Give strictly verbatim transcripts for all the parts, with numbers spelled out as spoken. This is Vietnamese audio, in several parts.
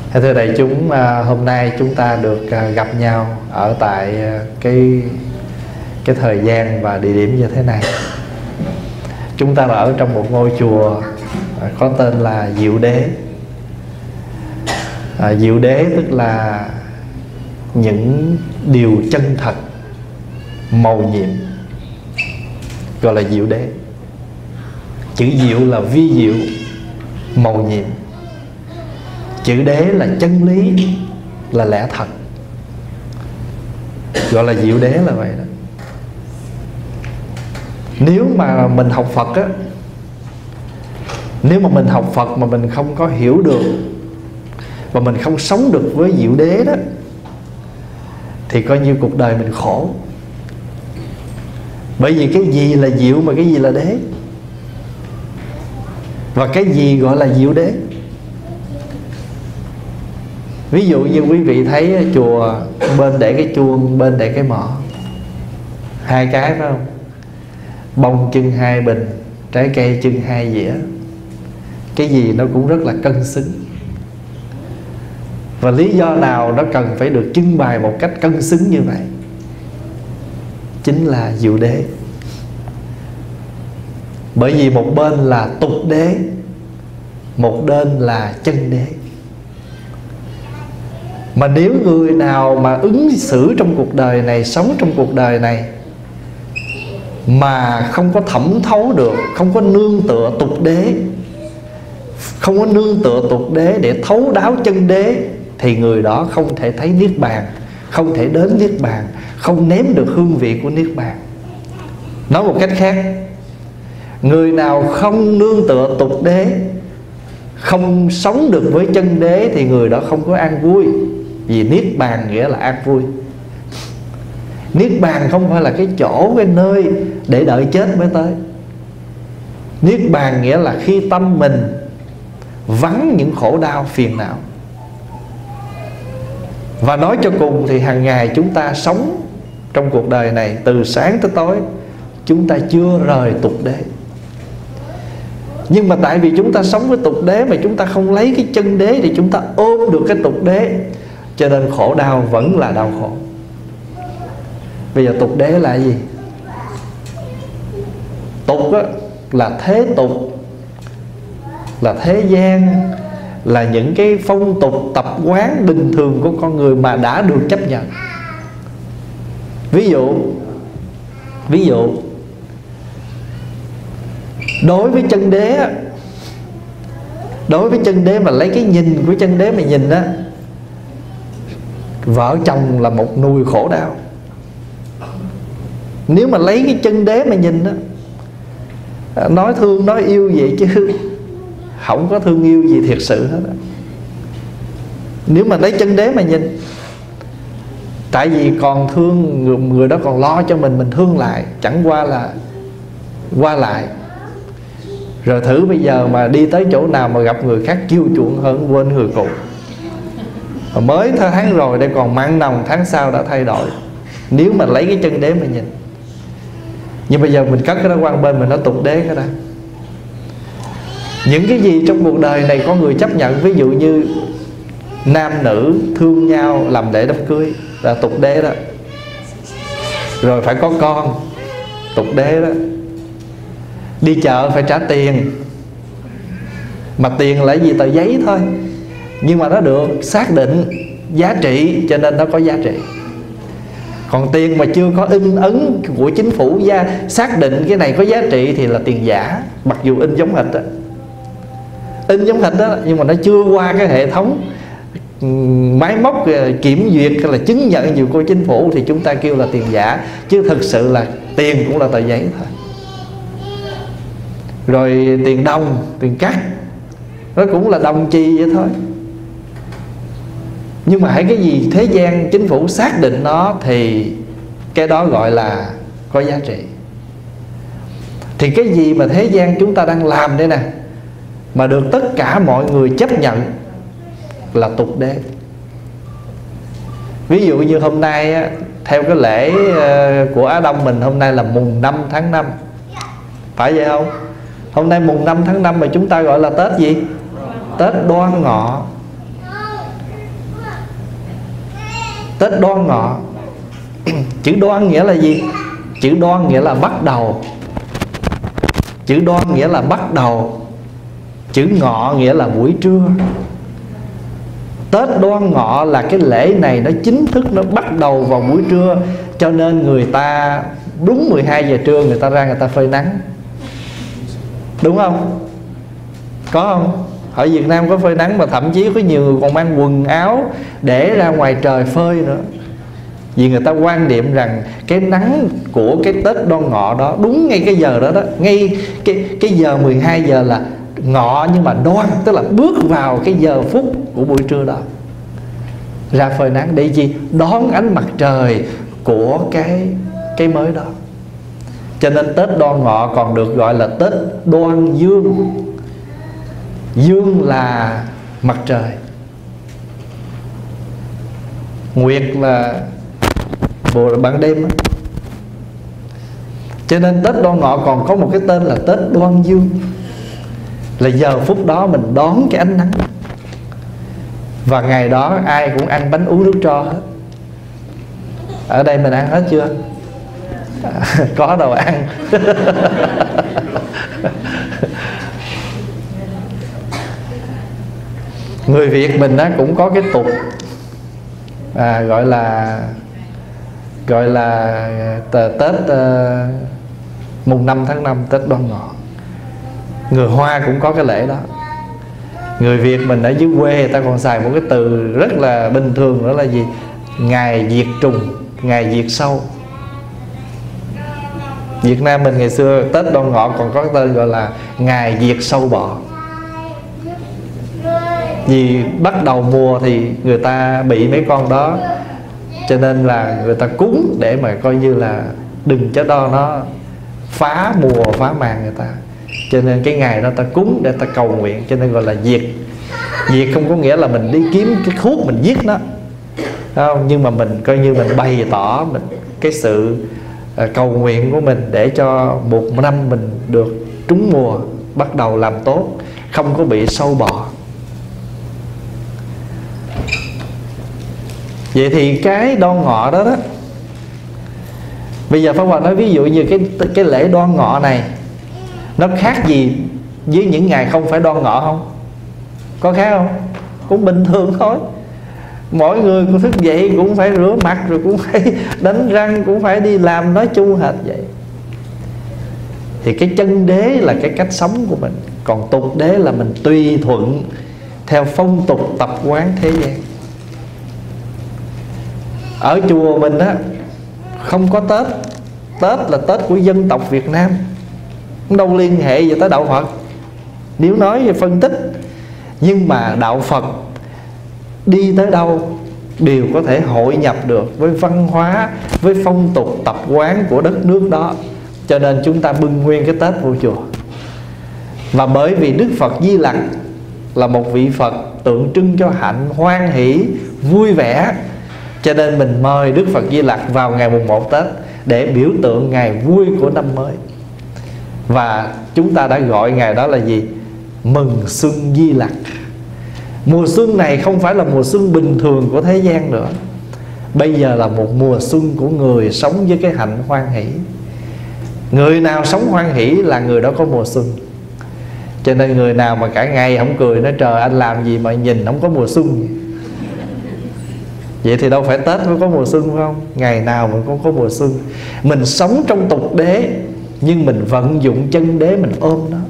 Thưa đại chúng, hôm nay chúng ta được gặp nhau ở tại cái cái thời gian và địa điểm như thế này. Chúng ta là ở trong một ngôi chùa có tên là Diệu Đế. à, Diệu Đế tức là những điều chân thật, mầu nhiệm, gọi là Diệu Đế. Chữ diệu là vi diệu, mầu nhiệm. Chữ đế là chân lý, là lẽ thật, gọi là Diệu Đế là vậy đó. Nếu mà mình học Phật á, nếu mà mình học Phật mà mình không có hiểu được và mình không sống được với Diệu Đế đó, thì coi như cuộc đời mình khổ. Bởi vì cái gì là diệu mà cái gì là đế, và cái gì gọi là Diệu Đế. Ví dụ như quý vị thấy chùa bên để cái chuông, bên để cái mõ, hai cái phải không? Bông chưng hai bình, trái cây chưng hai dĩa. Cái gì nó cũng rất là cân xứng. Và lý do nào nó cần phải được trưng bày một cách cân xứng như vậy? Chính là Diệu Đế. Bởi vì một bên là tục đế, một bên là chân đế. Mà nếu người nào mà ứng xử trong cuộc đời này, sống trong cuộc đời này mà không có thẩm thấu được, không có nương tựa tục đế, không có nương tựa tục đế để thấu đáo chân đế, thì người đó không thể thấy Niết Bàn, không thể đến Niết Bàn, không nếm được hương vị của Niết Bàn. Nói một cách khác, người nào không nương tựa tục đế, không sống được với chân đế, thì người đó không có an vui. Vì Niết Bàn nghĩa là an vui. Niết Bàn không phải là cái chỗ, cái nơi để đợi chết mới tới. Niết Bàn nghĩa là khi tâm mình vắng những khổ đau phiền não. Và nói cho cùng thì hàng ngày chúng ta sống trong cuộc đời này, từ sáng tới tối, chúng ta chưa rời tục đế. Nhưng mà tại vì chúng ta sống với tục đế mà chúng ta không lấy cái chân đế, thì chúng ta ôm được cái tục đế, cho nên khổ đau vẫn là đau khổ. Bây giờ tục đế là gì? Tục á, là thế tục, là thế gian, là những cái phong tục tập quán bình thường của con người mà đã được chấp nhận. Ví dụ Ví dụ Đối với chân đế á, Đối với chân đế mà lấy cái nhìn của chân đế mà nhìn á, vợ chồng là một nùi khổ đau. Nếu mà lấy cái chân đế mà nhìn á, nói thương nói yêu vậy chứ không có thương yêu gì thiệt sự hết á. Nếu mà lấy chân đế mà nhìn, tại vì còn thương người, người đó còn lo cho mình, mình thương lại, chẳng qua là qua lại. Rồi thử bây giờ mà đi tới chỗ nào mà gặp người khác chiêu chuộng hơn, quên người cũ. Mới tháng rồi đây còn mặn nồng, tháng sau đã thay đổi. Nếu mà lấy cái chân đế mà nhìn. Nhưng bây giờ mình cất cái đó qua bên, mình nói tục đế cái đó. Những cái gì trong cuộc đời này có người chấp nhận, ví dụ như nam nữ thương nhau làm lễ đám cưới là tục đế đó. Rồi phải có con, tục đế đó. Đi chợ phải trả tiền, mà tiền là gì? Tờ giấy thôi, nhưng mà nó được xác định giá trị, cho nên nó có giá trị. Còn tiền mà chưa có in ấn của chính phủ gia xác định cái này có giá trị thì là tiền giả. Mặc dù in giống hệt đó, in giống hệt đó, nhưng mà nó chưa qua cái hệ thống máy móc kiểm duyệt hay là chứng nhận gì của chính phủ, thì chúng ta kêu là tiền giả. Chứ thực sự là tiền cũng là tờ giấy thôi. Rồi tiền đồng, tiền cắt, nó cũng là đồng chi vậy thôi. Nhưng mà hãy cái gì thế gian chính phủ xác định nó thì cái đó gọi là có giá trị. Thì cái gì mà thế gian chúng ta đang làm đây nè, mà được tất cả mọi người chấp nhận là tục đế. Ví dụ như hôm nay á, theo cái lễ của Á Đông mình, hôm nay là mùng năm tháng năm, phải vậy không? Hôm nay mùng năm tháng năm mà chúng ta gọi là Tết gì? Tết Đoan Ngọ. Tết Đoan Ngọ. Chữ đoan nghĩa là gì? Chữ đoan nghĩa là bắt đầu. Chữ đoan nghĩa là bắt đầu. Chữ ngọ nghĩa là buổi trưa. Tết Đoan Ngọ là cái lễ này nó chính thức, nó bắt đầu vào buổi trưa. Cho nên người ta đúng mười hai giờ trưa người ta ra người ta phơi nắng. Đúng không? Có không? Ở Việt Nam có phơi nắng, mà thậm chí có nhiều người còn mang quần áo để ra ngoài trời phơi nữa. Vì người ta quan niệm rằng cái nắng của cái Tết Đoan Ngọ đó, đúng ngay cái giờ đó đó, ngay cái, cái giờ mười hai giờ là ngọ, nhưng mà đoan tức là bước vào cái giờ phút của buổi trưa đó, ra phơi nắng để chi? Đón ánh mặt trời của cái cái mới đó. Cho nên Tết Đoan Ngọ còn được gọi là Tết Đoan Dương. Dương là mặt trời, nguyệt là bộ ban đêm đó. Cho nên Tết Đoan Ngọ còn có một cái tên là Tết Đoan Dương, là giờ phút đó mình đón cái ánh nắng. Và ngày đó ai cũng ăn bánh uống nước tro hết. Ở đây mình ăn hết chưa? À, có đâu ăn. Người Việt mình á, cũng có cái tục à, gọi là gọi là Tết uh, mùng năm tháng năm, Tết Đoan Ngọ. Người Hoa cũng có cái lễ đó. Người Việt mình ở dưới quê người ta còn xài một cái từ rất là bình thường, đó là gì? Ngày diệt trùng, ngày diệt sâu. Việt Nam mình ngày xưa Tết Đoan Ngọ còn có cái tên gọi là ngày diệt sâu bọ. Vì bắt đầu mùa thì người ta bị mấy con đó, cho nên là người ta cúng để mà coi như là đừng cho đó nó phá mùa phá màng người ta. Cho nên cái ngày đó ta cúng để ta cầu nguyện, cho nên gọi là diệt. Diệt không có nghĩa là mình đi kiếm cái thuốc mình giết nó, không? Nhưng mà mình coi như mình bày tỏ mình cái sự cầu nguyện của mình để cho một năm mình được trúng mùa, bắt đầu làm tốt, không có bị sâu bọ. Vậy thì cái Đoan Ngọ đó đó, bây giờ Pháp Hòa nói ví dụ như cái cái lễ Đoan Ngọ này nó khác gì với những ngày không phải Đoan Ngọ không? Có khác không? Cũng bình thường thôi. Mỗi người cũng thức dậy cũng phải rửa mặt, rồi cũng phải đánh răng, cũng phải đi làm, nói chung hệt vậy. Thì cái chân đế là cái cách sống của mình, còn tục đế là mình tùy thuận theo phong tục tập quán thế gian. Ở chùa mình á không có Tết. Tết là Tết của dân tộc Việt Nam, đâu liên hệ gì tới đạo Phật nếu nói về phân tích. Nhưng mà đạo Phật đi tới đâu đều có thể hội nhập được với văn hóa, với phong tục tập quán của đất nước đó. Cho nên chúng ta bưng nguyên cái Tết vô chùa. Và bởi vì Đức Phật Di Lặc là một vị Phật tượng trưng cho hạnh, hoan hỷ, vui vẻ, cho nên mình mời Đức Phật Di Lặc vào ngày mùng một Tết để biểu tượng ngày vui của năm mới. Và chúng ta đã gọi ngày đó là gì? Mừng Xuân Di Lặc. Mùa xuân này không phải là mùa xuân bình thường của thế gian nữa. Bây giờ là một mùa xuân của người sống với cái hạnh hoan hỷ. Người nào sống hoan hỷ là người đó có mùa xuân. Cho nên người nào mà cả ngày không cười, nói trời anh làm gì mà nhìn không có mùa xuân. Vậy thì đâu phải Tết mới có mùa xuân phải không? Ngày nào mình cũng có mùa xuân. Mình sống trong tục đế, nhưng mình vận dụng chân đế, mình ôm nó.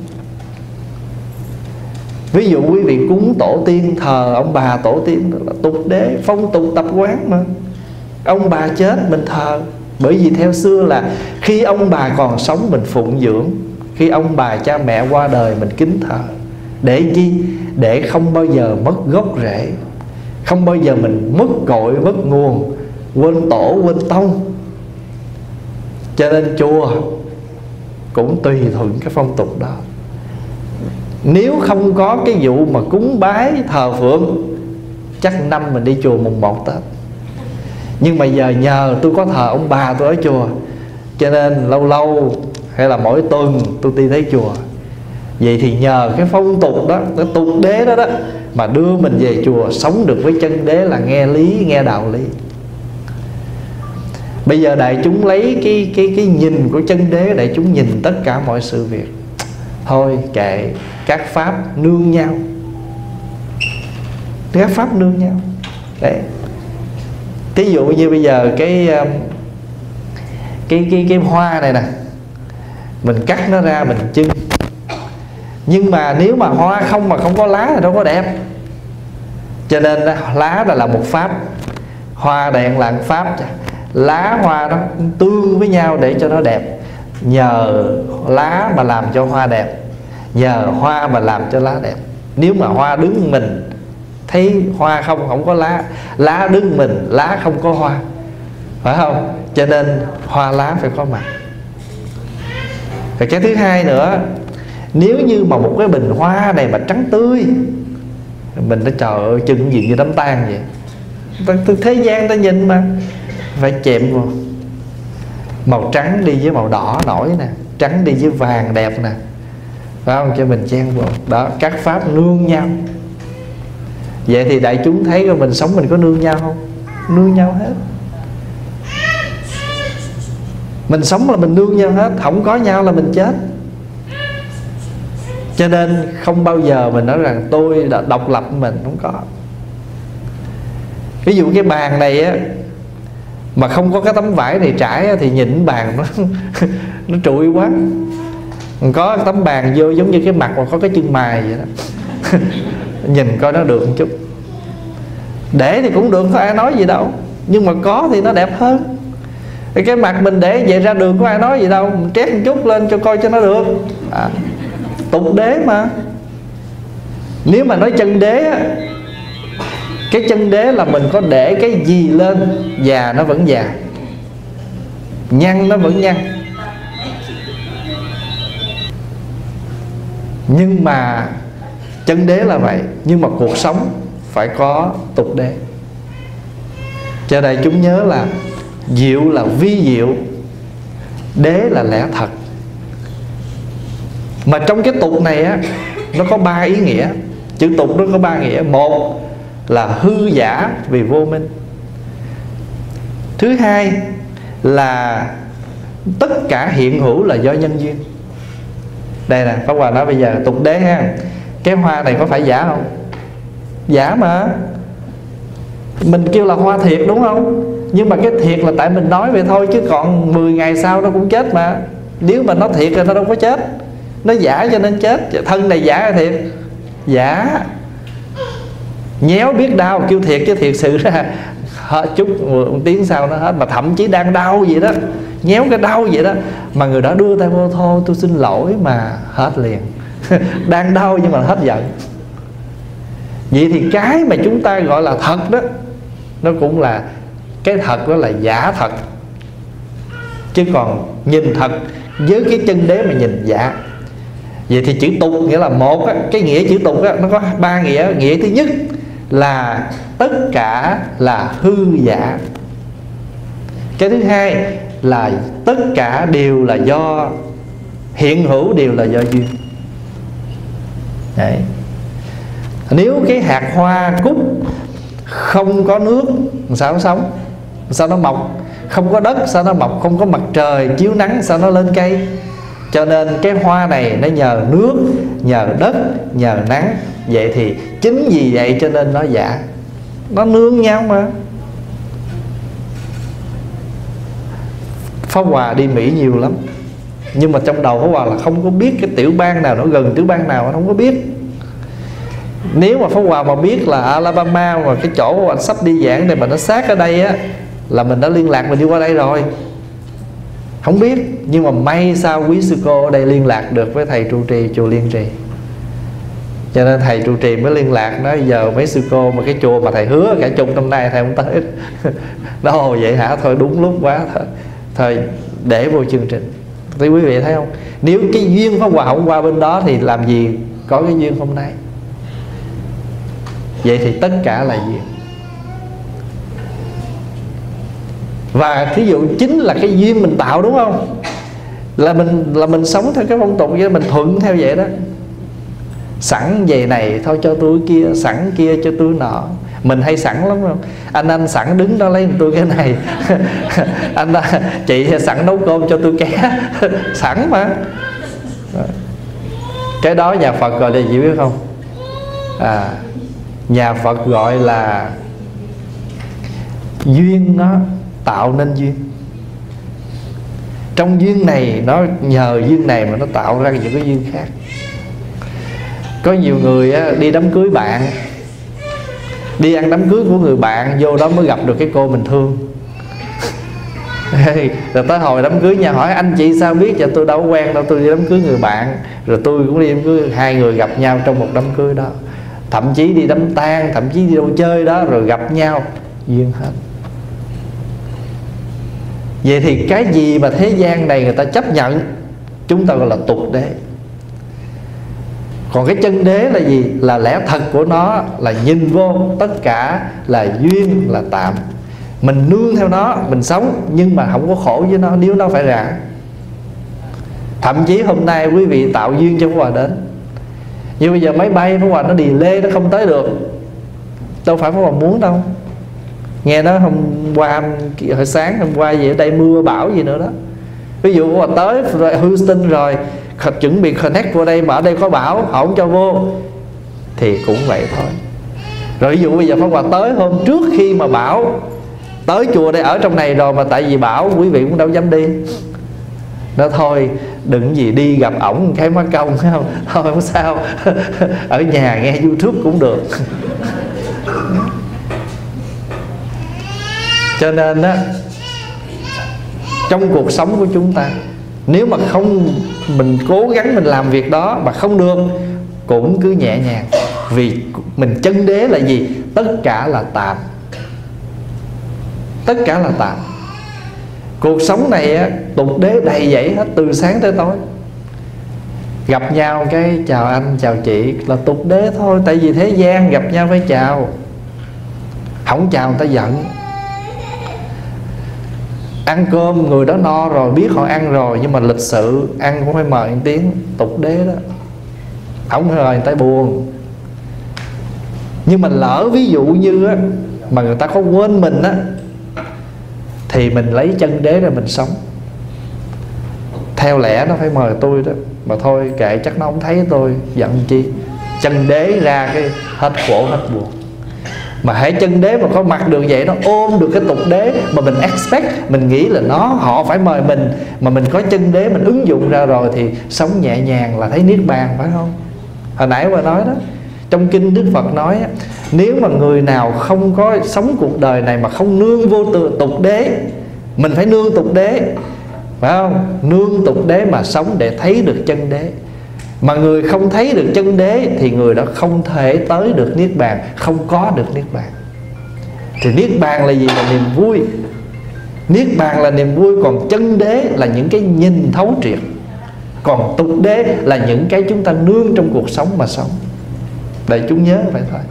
Ví dụ quý vị cúng tổ tiên, thờ ông bà tổ tiên, đó là tục đế, phong tục tập quán mà. Ông bà chết mình thờ. Bởi vì theo xưa là khi ông bà còn sống mình phụng dưỡng, khi ông bà cha mẹ qua đời mình kính thờ. Để chi? Để không bao giờ mất gốc rễ, không bao giờ mình mất cội, mất nguồn, quên tổ, quên tông. Cho nên chùa cũng tùy thuận cái phong tục đó. Nếu không có cái vụ mà cúng bái thờ phượng, chắc năm mình đi chùa mùng một Tết. Nhưng mà giờ nhờ tôi có thờ ông bà tôi ở chùa, cho nên lâu lâu hay là mỗi tuần tôi đi tới chùa. Vậy thì nhờ cái phong tục đó, cái tục đế đó đó, mà đưa mình về chùa sống được với chân đế, là nghe lý, nghe đạo lý. Bây giờ đại chúng lấy cái, cái, cái nhìn của chân đế, đại chúng nhìn tất cả mọi sự việc. Thôi kệ, các pháp nương nhau, các pháp nương nhau. Đấy. Thí dụ như bây giờ cái Cái, cái, cái hoa này nè, mình cắt nó ra mình trưng. Nhưng mà nếu mà hoa không mà không có lá thì đâu có đẹp. Cho nên lá là, là một pháp, hoa đèn là một pháp. Lá hoa nó tương với nhau để cho nó đẹp. Nhờ lá mà làm cho hoa đẹp, nhờ hoa mà làm cho lá đẹp. Nếu mà hoa đứng mình thấy hoa không không có lá, lá đứng mình lá không có hoa, phải không? Cho nên hoa lá phải có mặt. Và cái thứ hai nữa, nếu như mà một cái bình hoa này mà trắng tươi, mình nói trời ơi chừng gì như đám tang vậy. Thế gian ta nhìn mà phải chệm vào. Màu trắng đi với màu đỏ nổi nè, trắng đi với vàng đẹp nè, phải không? Cho mình chen vào. Đó, các pháp nương nhau. Vậy thì đại chúng thấy coi mình sống mình có nương nhau không? Nương nhau hết. Mình sống là mình nương nhau hết, không có nhau là mình chết. Cho nên không bao giờ mình nói rằng tôi đã độc lập mình, không có. Ví dụ cái bàn này á, mà không có cái tấm vải này trải á, thì nhìn bàn nó nó trụi quá. Có tấm bàn vô giống như cái mặt mà có cái chân mày vậy đó. Nhìn coi nó được một chút. Để thì cũng được, có ai nói gì đâu. Nhưng mà có thì nó đẹp hơn. Cái mặt mình để vậy ra đường có ai nói gì đâu, mình trét một chút lên cho coi cho nó được. À, tục đế mà. Nếu mà nói chân đế á, cái chân đế là mình có để cái gì lên, già nó vẫn già, nhăn nó vẫn nhăn. Nhưng mà chân đế là vậy. Nhưng mà cuộc sống phải có tục đế. Cho đây chúng nhớ là diệu là vi diệu, đế là lẽ thật. Mà trong cái tục này á, nó có ba ý nghĩa. Chữ tục nó có ba nghĩa. Một là hư giả vì vô minh. Thứ hai là tất cả hiện hữu là do nhân duyên. Đây nè, Pháp Hòa nói bây giờ tục đế ha, cái hoa này có phải giả không? Giả mà. Mình kêu là hoa thiệt đúng không? Nhưng mà cái thiệt là tại mình nói vậy thôi, chứ còn mười ngày sau nó cũng chết mà. Nếu mà nó thiệt thì nó đâu có chết. Nó giả cho nên chết. Thân này giả hay thiệt? Giả. Nhéo biết đau kêu thiệt, chứ thiệt sự ra hết chút một tiếng sau nó hết. Mà thậm chí đang đau vậy đó, nhéo cái đau vậy đó, mà người đó đưa tay vô, thôi tôi xin lỗi, mà hết liền. Đang đau nhưng mà hết giận. Vậy thì cái mà chúng ta gọi là thật đó, nó cũng là cái thật, đó là giả thật. Chứ còn nhìn thật với cái chân đế mà nhìn giả. Vậy thì chữ tục nghĩa là một á, cái nghĩa chữ tục á, nó có ba nghĩa. Nghĩa thứ nhất là tất cả là hư giả. Cái thứ hai là tất cả đều là do hiện hữu, đều là do duyên. Đấy. Nếu cái hạt hoa cúc không có nước sao nó sống, sao nó mọc? Không có đất sao nó mọc? Không có mặt trời chiếu nắng sao nó lên cây? Cho nên cái hoa này nó nhờ nước, nhờ đất, nhờ nắng. Vậy thì chính vì vậy cho nên nó giả. Nó nương nhau mà. Pháp Hòa đi Mỹ nhiều lắm, nhưng mà trong đầu Pháp Hòa là không có biết cái tiểu bang nào nó gần tiểu bang nào, không có biết. Nếu mà Pháp Hòa mà biết là Alabama mà cái chỗ anh sắp đi giảng này mà nó sát ở đây á, là mình đã liên lạc, mình đi qua đây rồi. Không biết. Nhưng mà may sao quý sư cô ở đây liên lạc được với thầy trụ trì chùa Liên Trì. Cho nên thầy trụ trì mới liên lạc, nói giờ mấy sư cô mà cái chùa mà thầy hứa cả chục năm nay thầy không tới. Nó ồ vậy hả? Thôi đúng lúc quá. Thôi, thôi để vô chương trình. Thì quý vị thấy không? Nếu cái duyên Pháp Hòa không qua bên đó thì làm gì có cái duyên hôm nay. Vậy thì tất cả là duyên. Và thí dụ chính là cái duyên mình tạo đúng không? Là mình là mình sống theo cái phong tục vậy, mình thuận theo vậy đó. Sẵn về này thôi cho tôi kia, sẵn kia cho tôi nọ. Mình hay sẵn lắm không? Anh anh sẵn đứng đó lấy tôi cái này anh chị sẵn nấu cơm cho tôi ké sẵn mà. Cái đó nhà Phật gọi là gì biết không? À, nhà Phật gọi là duyên nó tạo nên duyên. Trong duyên này, nó nhờ duyên này mà nó tạo ra những cái duyên khác. Có nhiều người á, đi đám cưới bạn, đi ăn đám cưới của người bạn, vô đó mới gặp được cái cô mình thương. Rồi tới hồi đám cưới nhà hỏi anh chị sao biết? Dạ tôi đâu có quen đâu, tôi đi đám cưới người bạn. Rồi tôi cũng đi đám cưới, hai người gặp nhau trong một đám cưới đó. Thậm chí đi đám tang, thậm chí đi đâu chơi đó, rồi gặp nhau, duyên hết. Vậy thì cái gì mà thế gian này người ta chấp nhận, chúng ta gọi là tục đế. Còn cái chân đế là gì? Là lẽ thật của nó, là nhìn vô tất cả là duyên, là tạm. Mình nương theo nó, mình sống, nhưng mà không có khổ với nó nếu nó phải rã. Thậm chí hôm nay quý vị tạo duyên cho Pháp Hòa đến, nhưng bây giờ máy bay Pháp Hòa nó delay, nó không tới được. Đâu phải Pháp Hòa muốn đâu. Nghe nói hôm qua, hồi sáng hôm qua gì ở đây mưa bão gì nữa đó. Ví dụ Pháp Hòa tới Houston rồi, chuẩn bị connect vô đây mà ở đây có bão, họ không cho vô, thì cũng vậy thôi. Rồi ví dụ bây giờ Pháp Hòa tới hôm trước khi mà bão, tới chùa đây ở trong này rồi mà tại vì bão quý vị cũng đâu dám đi. Đó thôi, đừng gì đi gặp ổng cái má công, thấy không? Thôi không sao, ở nhà nghe YouTube cũng được. Cho nên á, trong cuộc sống của chúng ta, nếu mà không, mình cố gắng mình làm việc đó mà không được, cũng cứ nhẹ nhàng. Vì mình chân đế là gì? Tất cả là tạm. Tất cả là tạm. Cuộc sống này á, tục đế đầy vậy hết, từ sáng tới tối. Gặp nhau cái chào anh, chào chị là tục đế thôi. Tại vì thế gian gặp nhau phải chào, không chào người ta giận. Ăn cơm người đó no rồi, biết họ ăn rồi, nhưng mà lịch sự ăn cũng phải mời một tiếng, tục đế đó. Không phải mời người ta buồn. Nhưng mà lỡ ví dụ như á, mà người ta có quên mình á, thì mình lấy chân đế ra mình sống. Theo lẽ nó phải mời tôi đó, mà thôi kệ, chắc nó không thấy tôi, giận chi. Chân đế ra cái hết khổ hết buồn. Mà hãy chân đế mà có mặt được vậy, nó ôm được cái tục đế mà mình expect, mình nghĩ là nó họ phải mời mình, mà mình có chân đế mình ứng dụng ra rồi thì sống nhẹ nhàng là thấy niết bàn, phải không? Hồi nãy bà nói đó, trong kinh Đức Phật nói, nếu mà người nào không có sống cuộc đời này mà không nương vô tục đế, mình phải nương tục đế, phải không? Nương tục đế mà sống để thấy được chân đế. Mà người không thấy được chân đế thì người đó không thể tới được niết bàn, không có được niết bàn. Thì niết bàn là gì? Là niềm vui. Niết bàn là niềm vui, còn chân đế là những cái nhìn thấu triệt. Còn tục đế là những cái chúng ta nương trong cuộc sống mà sống. Để chúng nhớ vậy thôi.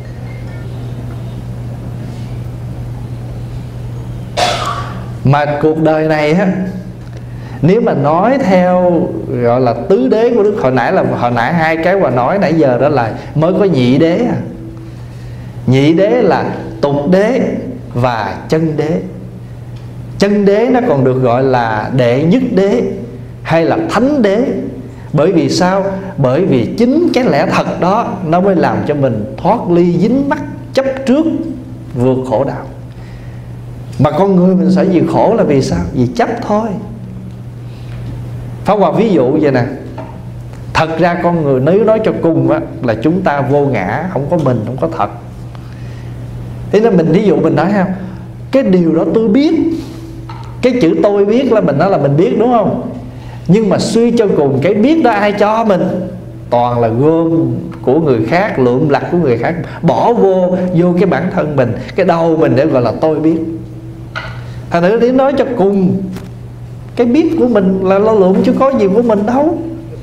Mà cuộc đời này á, nếu mà nói theo gọi là tứ đế của Đức, hồi nãy là hồi nãy hai cái mà nói nãy giờ đó là mới có nhị đế à. Nhị đế là tục đế và chân đế. Chân đế nó còn được gọi là đệ nhất đế hay là thánh đế. Bởi vì sao? Bởi vì chính cái lẽ thật đó nó mới làm cho mình thoát ly dính mắc chấp trước, vượt khổ đạo. Mà con người mình sẽ gì khổ là vì sao? Vì chấp thôi. Pháp Hòa ví dụ vậy nè. Thật ra con người nếu nói cho cùng á, là chúng ta vô ngã, không có mình, không có thật. Thế nên mình ví dụ mình nói không, cái điều đó tôi biết. Cái chữ tôi biết là mình nói là mình biết, đúng không? Nhưng mà suy cho cùng cái biết đó ai cho mình? Toàn là gom của người khác, lượm lặt của người khác, bỏ vô vô cái bản thân mình, cái đầu mình để gọi là tôi biết. Thành thử đến nói cho cùng, cái biết của mình là lo lượm chứ có gì của mình đâu.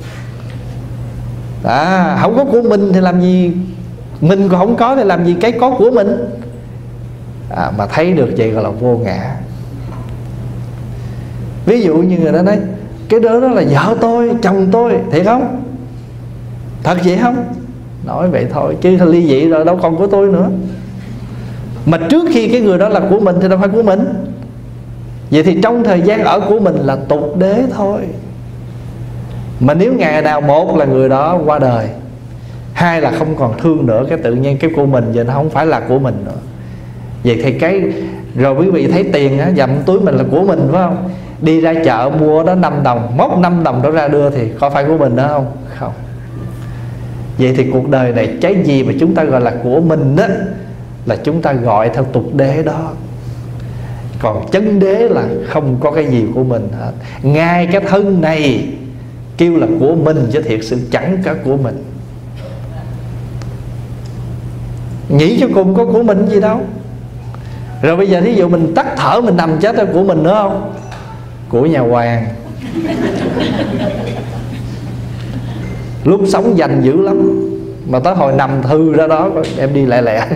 À, không có của mình thì làm gì, mình còn không có thì làm gì cái có của mình. À, mà thấy được vậy gọi là vô ngã. Ví dụ như người ta nói cái đó đó là vợ tôi, chồng tôi, thiệt không? Thật vậy không? Nói vậy thôi chứ ly dị rồi đâu còn của tôi nữa. Mà trước khi cái người đó là của mình thì đâu phải của mình. Vậy thì trong thời gian ở của mình là tục đế thôi. Mà nếu ngày nào một là người đó qua đời, hai là không còn thương nữa, cái tự nhiên cái của mình giờ nó không phải là của mình nữa. Vậy thì cái rồi quý vị thấy tiền á, dặm túi mình là của mình phải không? Đi ra chợ mua đó năm đồng, móc năm đồng đó ra đưa thì có phải của mình đó không? Không. Vậy thì cuộc đời này cái gì mà chúng ta gọi là của mình đó là chúng ta gọi theo tục đế đó. Còn chân đế là không có cái gì của mình hết. Ngay cái thân này kêu là của mình chứ thiệt sự chẳng có của mình. Nghĩ cho cùng có của mình gì đâu. Rồi bây giờ thí dụ mình tắt thở mình nằm chết là của mình nữa không? Của nhà Hoàng. Lúc sống dành dữ lắm, mà tới hồi nằm thư ra đó em đi lẹ lẹ.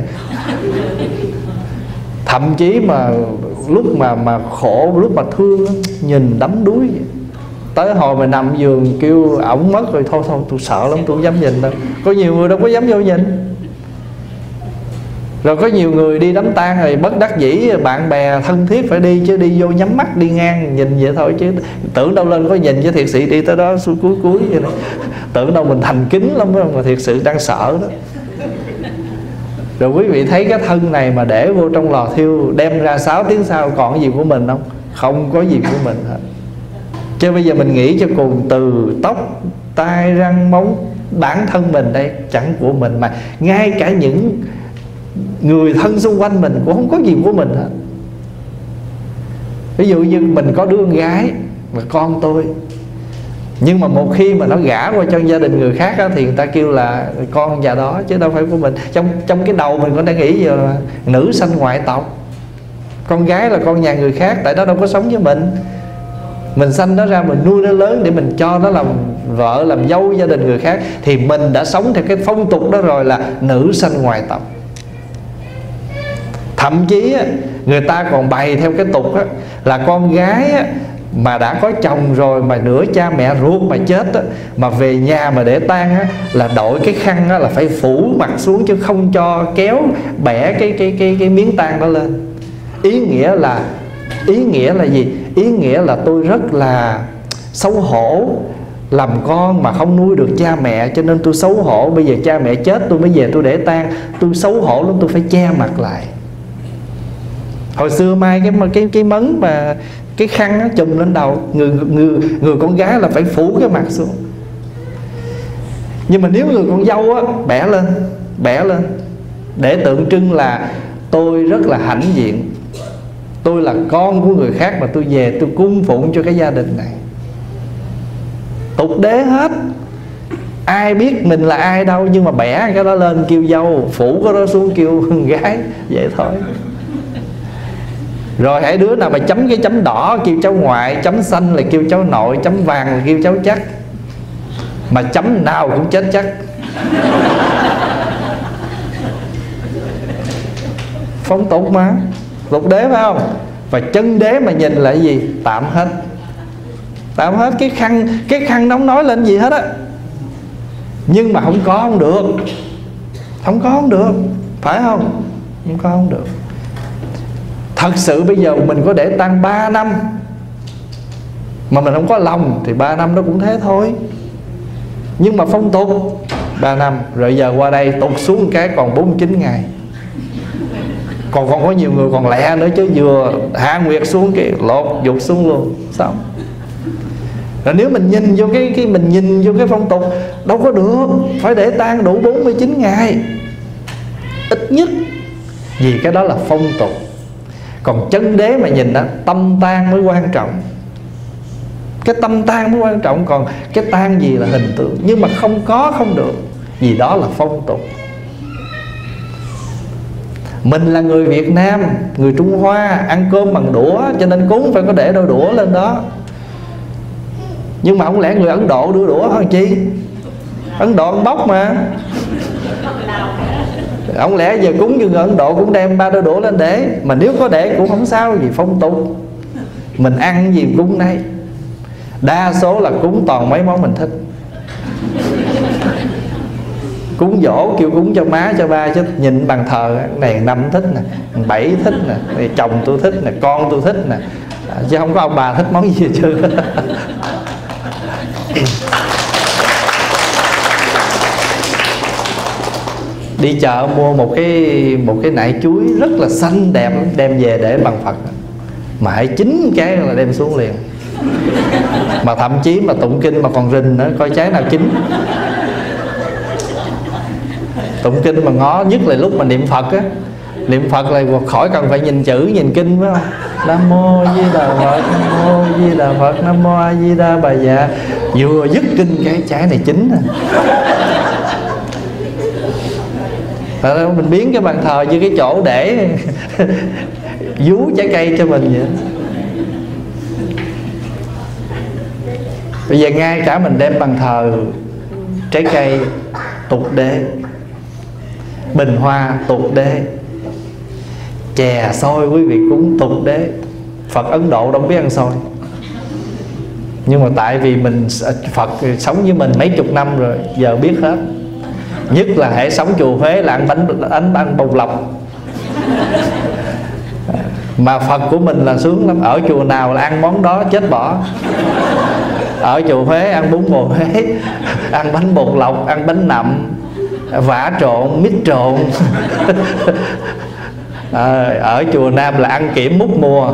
Thậm chí mà lúc mà mà khổ, lúc mà thương nhìn đắm đuối vậy. Tới hồi mà nằm giường kêu ổng mất rồi, thôi thôi tôi sợ lắm, tôi không dám nhìn đâu. Có nhiều người đâu có dám vô nhìn. Rồi có nhiều người đi đám tang rồi bất đắc dĩ bạn bè thân thiết phải đi, chứ đi vô nhắm mắt đi ngang nhìn vậy thôi, chứ tưởng đâu lên có nhìn, chứ thiệt sự đi tới đó cuối cuối cuối vậy này. Tưởng đâu mình thành kính lắm mà thiệt sự đang sợ đó. Rồi quý vị thấy cái thân này mà để vô trong lò thiêu, đem ra sáu tiếng sau còn cái gì của mình không? Không có gì của mình hết. Chứ bây giờ mình nghĩ cho cùng, từ tóc, tai, răng, móng, bản thân mình đây chẳng của mình. Mà ngay cả những người thân xung quanh mình cũng không có gì của mình hết. Ví dụ như mình có đứa con gái mà con tôi, nhưng mà một khi mà nó gả qua cho gia đình người khác á, thì người ta kêu là con nhà đó chứ đâu phải của mình. Trong trong cái đầu mình có đang nghĩ giờ là nữ sanh ngoại tộc, con gái là con nhà người khác, tại đó đâu có sống với mình. Mình sanh nó ra, mình nuôi nó lớn để mình cho nó làm vợ, làm dâu gia đình người khác, thì mình đã sống theo cái phong tục đó rồi, là nữ sanh ngoại tộc. Thậm chí á, người ta còn bày theo cái tục á, là con gái á, mà đã có chồng rồi mà nửa cha mẹ ruột mà chết á, mà về nhà mà để tang á, là đội cái khăn á, là phải phủ mặt xuống chứ không cho kéo bẻ cái cái cái cái miếng tang đó lên. Ý nghĩa là ý nghĩa là gì? Ý nghĩa là tôi rất là xấu hổ, làm con mà không nuôi được cha mẹ, cho nên tôi xấu hổ. Bây giờ cha mẹ chết tôi mới về tôi để tang, tôi xấu hổ lắm, tôi phải che mặt lại. Hồi xưa mai cái cái cái mấn mà cái khăn nó chùm lên đầu, người người người con gái là phải phủ cái mặt xuống. Nhưng mà nếu người con dâu á, bẻ lên, bẻ lên để tượng trưng là tôi rất là hãnh diện, tôi là con của người khác mà tôi về tôi cung phụng cho cái gia đình này. Tục đế hết, ai biết mình là ai đâu, nhưng mà bẻ cái đó lên kêu dâu, phủ cái đó xuống kêu con gái, vậy thôi. Rồi hãy đứa nào mà chấm cái chấm đỏ kêu cháu ngoại, chấm xanh là kêu cháu nội, chấm vàng là kêu cháu chắc. Mà chấm nào cũng chết chắc. Phong tục mà, tục đế phải không? Và chân đế mà nhìn là cái gì? Tạm hết. Tạm hết. Cái khăn Cái khăn nóng nói lên gì hết á. Nhưng mà không có không được. Không có không được. Phải không? Không có không được. Thật sự bây giờ mình có để tang ba năm mà mình không có lòng thì ba năm nó cũng thế thôi. Nhưng mà phong tục ba năm, rồi giờ qua đây tụt xuống cái còn bốn mươi chín ngày. Còn còn có nhiều người còn lẹ nữa chứ, vừa hạ nguyệt xuống cái lột dục xuống luôn, xong. Rồi nếu mình nhìn vô cái cái mình nhìn vô cái phong tục đâu có được, phải để tang đủ bốn mươi chín ngày ít nhất, vì cái đó là phong tục. Còn chân đế mà nhìn đó, tâm tang mới quan trọng. Cái tâm tang mới quan trọng, còn cái tang gì là hình tượng. Nhưng mà không có không được, vì đó là phong tục. Mình là người Việt Nam, người Trung Hoa, ăn cơm bằng đũa, cho nên cúng phải có để đôi đũa lên đó. Nhưng mà không lẽ người Ấn Độ đưa đũa hả chi? Ấn Độ ăn bóc mà. Không lẽ giờ cúng như người Ấn Độ cũng đem ba đôi đũa lên để. Mà nếu có để cũng không sao, vì phong tục. Mình ăn gì cúng đây. Đa số là cúng toàn mấy món mình thích. Cúng dỗ kêu cúng cho má cho ba, chứ nhìn bàn thờ này năm thích nè, bảy thích nè, chồng tôi thích nè, con tôi thích nè, chứ không có ông bà thích món gì hết trơn. Đi chợ mua một cái một cái nải chuối rất là xanh đẹp, đem về để bằng Phật, mà hãy chín cái là đem xuống liền. Mà thậm chí mà tụng kinh mà còn rình nữa, coi trái nào chín. Tụng kinh mà ngó, nhất là lúc mà niệm Phật á, niệm Phật là khỏi cần phải nhìn chữ nhìn kinh, phải không? Nam mô A Di Đà Phật, Nam mô A Di Đà Phật, Nam mô A Di Đà Bà Dạ. Vừa dứt kinh cái trái này chín nè. Mình biến cái bàn thờ như cái chỗ để vú trái cây cho mình vậy. Bây giờ ngay cả mình đem bàn thờ trái cây tục đế, bình hoa tục đế, chè xôi quý vị cúng tục đế. Phật Ấn Độ đâu biết ăn xôi, nhưng mà tại vì mình Phật sống với mình mấy chục năm rồi, giờ biết hết. Nhất là hễ sống chùa Huế là ăn bánh ăn, ăn bông lọc. Mà Phật của mình là sướng lắm, ở chùa nào là ăn món đó chết bỏ. Ở chùa Huế ăn bún bò Huế, ăn bánh bột lọc, ăn bánh nậm, vả trộn, mít trộn. À, ở chùa Nam là ăn kiểm mút mùa.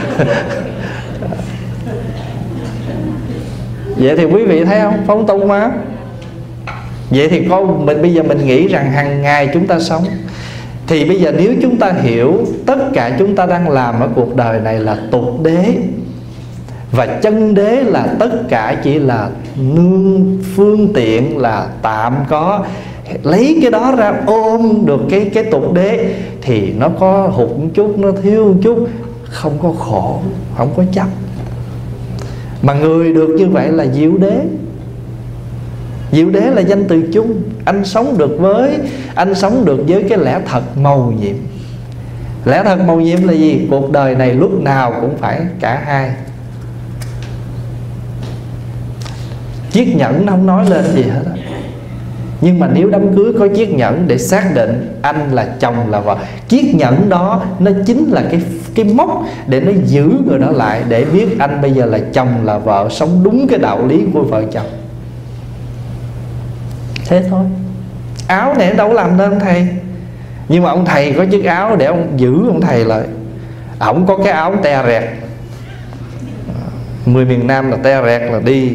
Vậy thì quý vị thấy không, phóng tung má. Vậy thì có mình bây giờ mình nghĩ rằng hàng ngày chúng ta sống, thì bây giờ nếu chúng ta hiểu tất cả chúng ta đang làm ở cuộc đời này là tục đế, và chân đế là tất cả chỉ là nương phương tiện, là tạm có, lấy cái đó ra ôm được cái cái tục đế, thì nó có hụt một chút, nó thiếu một chút, không có khổ, không có chấp. Mà người được như vậy là diệu đế. Diệu đế là danh từ chung. Anh sống được với Anh sống được với cái lẽ thật mầu nhiệm. Lẽ thật mầu nhiệm là gì? Cuộc đời này lúc nào cũng phải cả hai. Chiếc nhẫn nó không nói lên gì hết á. Nhưng mà nếu đám cưới có chiếc nhẫn để xác định anh là chồng là vợ, chiếc nhẫn đó nó chính là cái cái mốc để nó giữ người đó lại, để biết anh bây giờ là chồng là vợ, sống đúng cái đạo lý của vợ chồng. Thế thôi. Áo này đâu có làm nên ông thầy, nhưng mà ông thầy có chiếc áo để ông giữ ông thầy lại. Ổng có cái áo te rẹt, người miền Nam là te rẹt là đi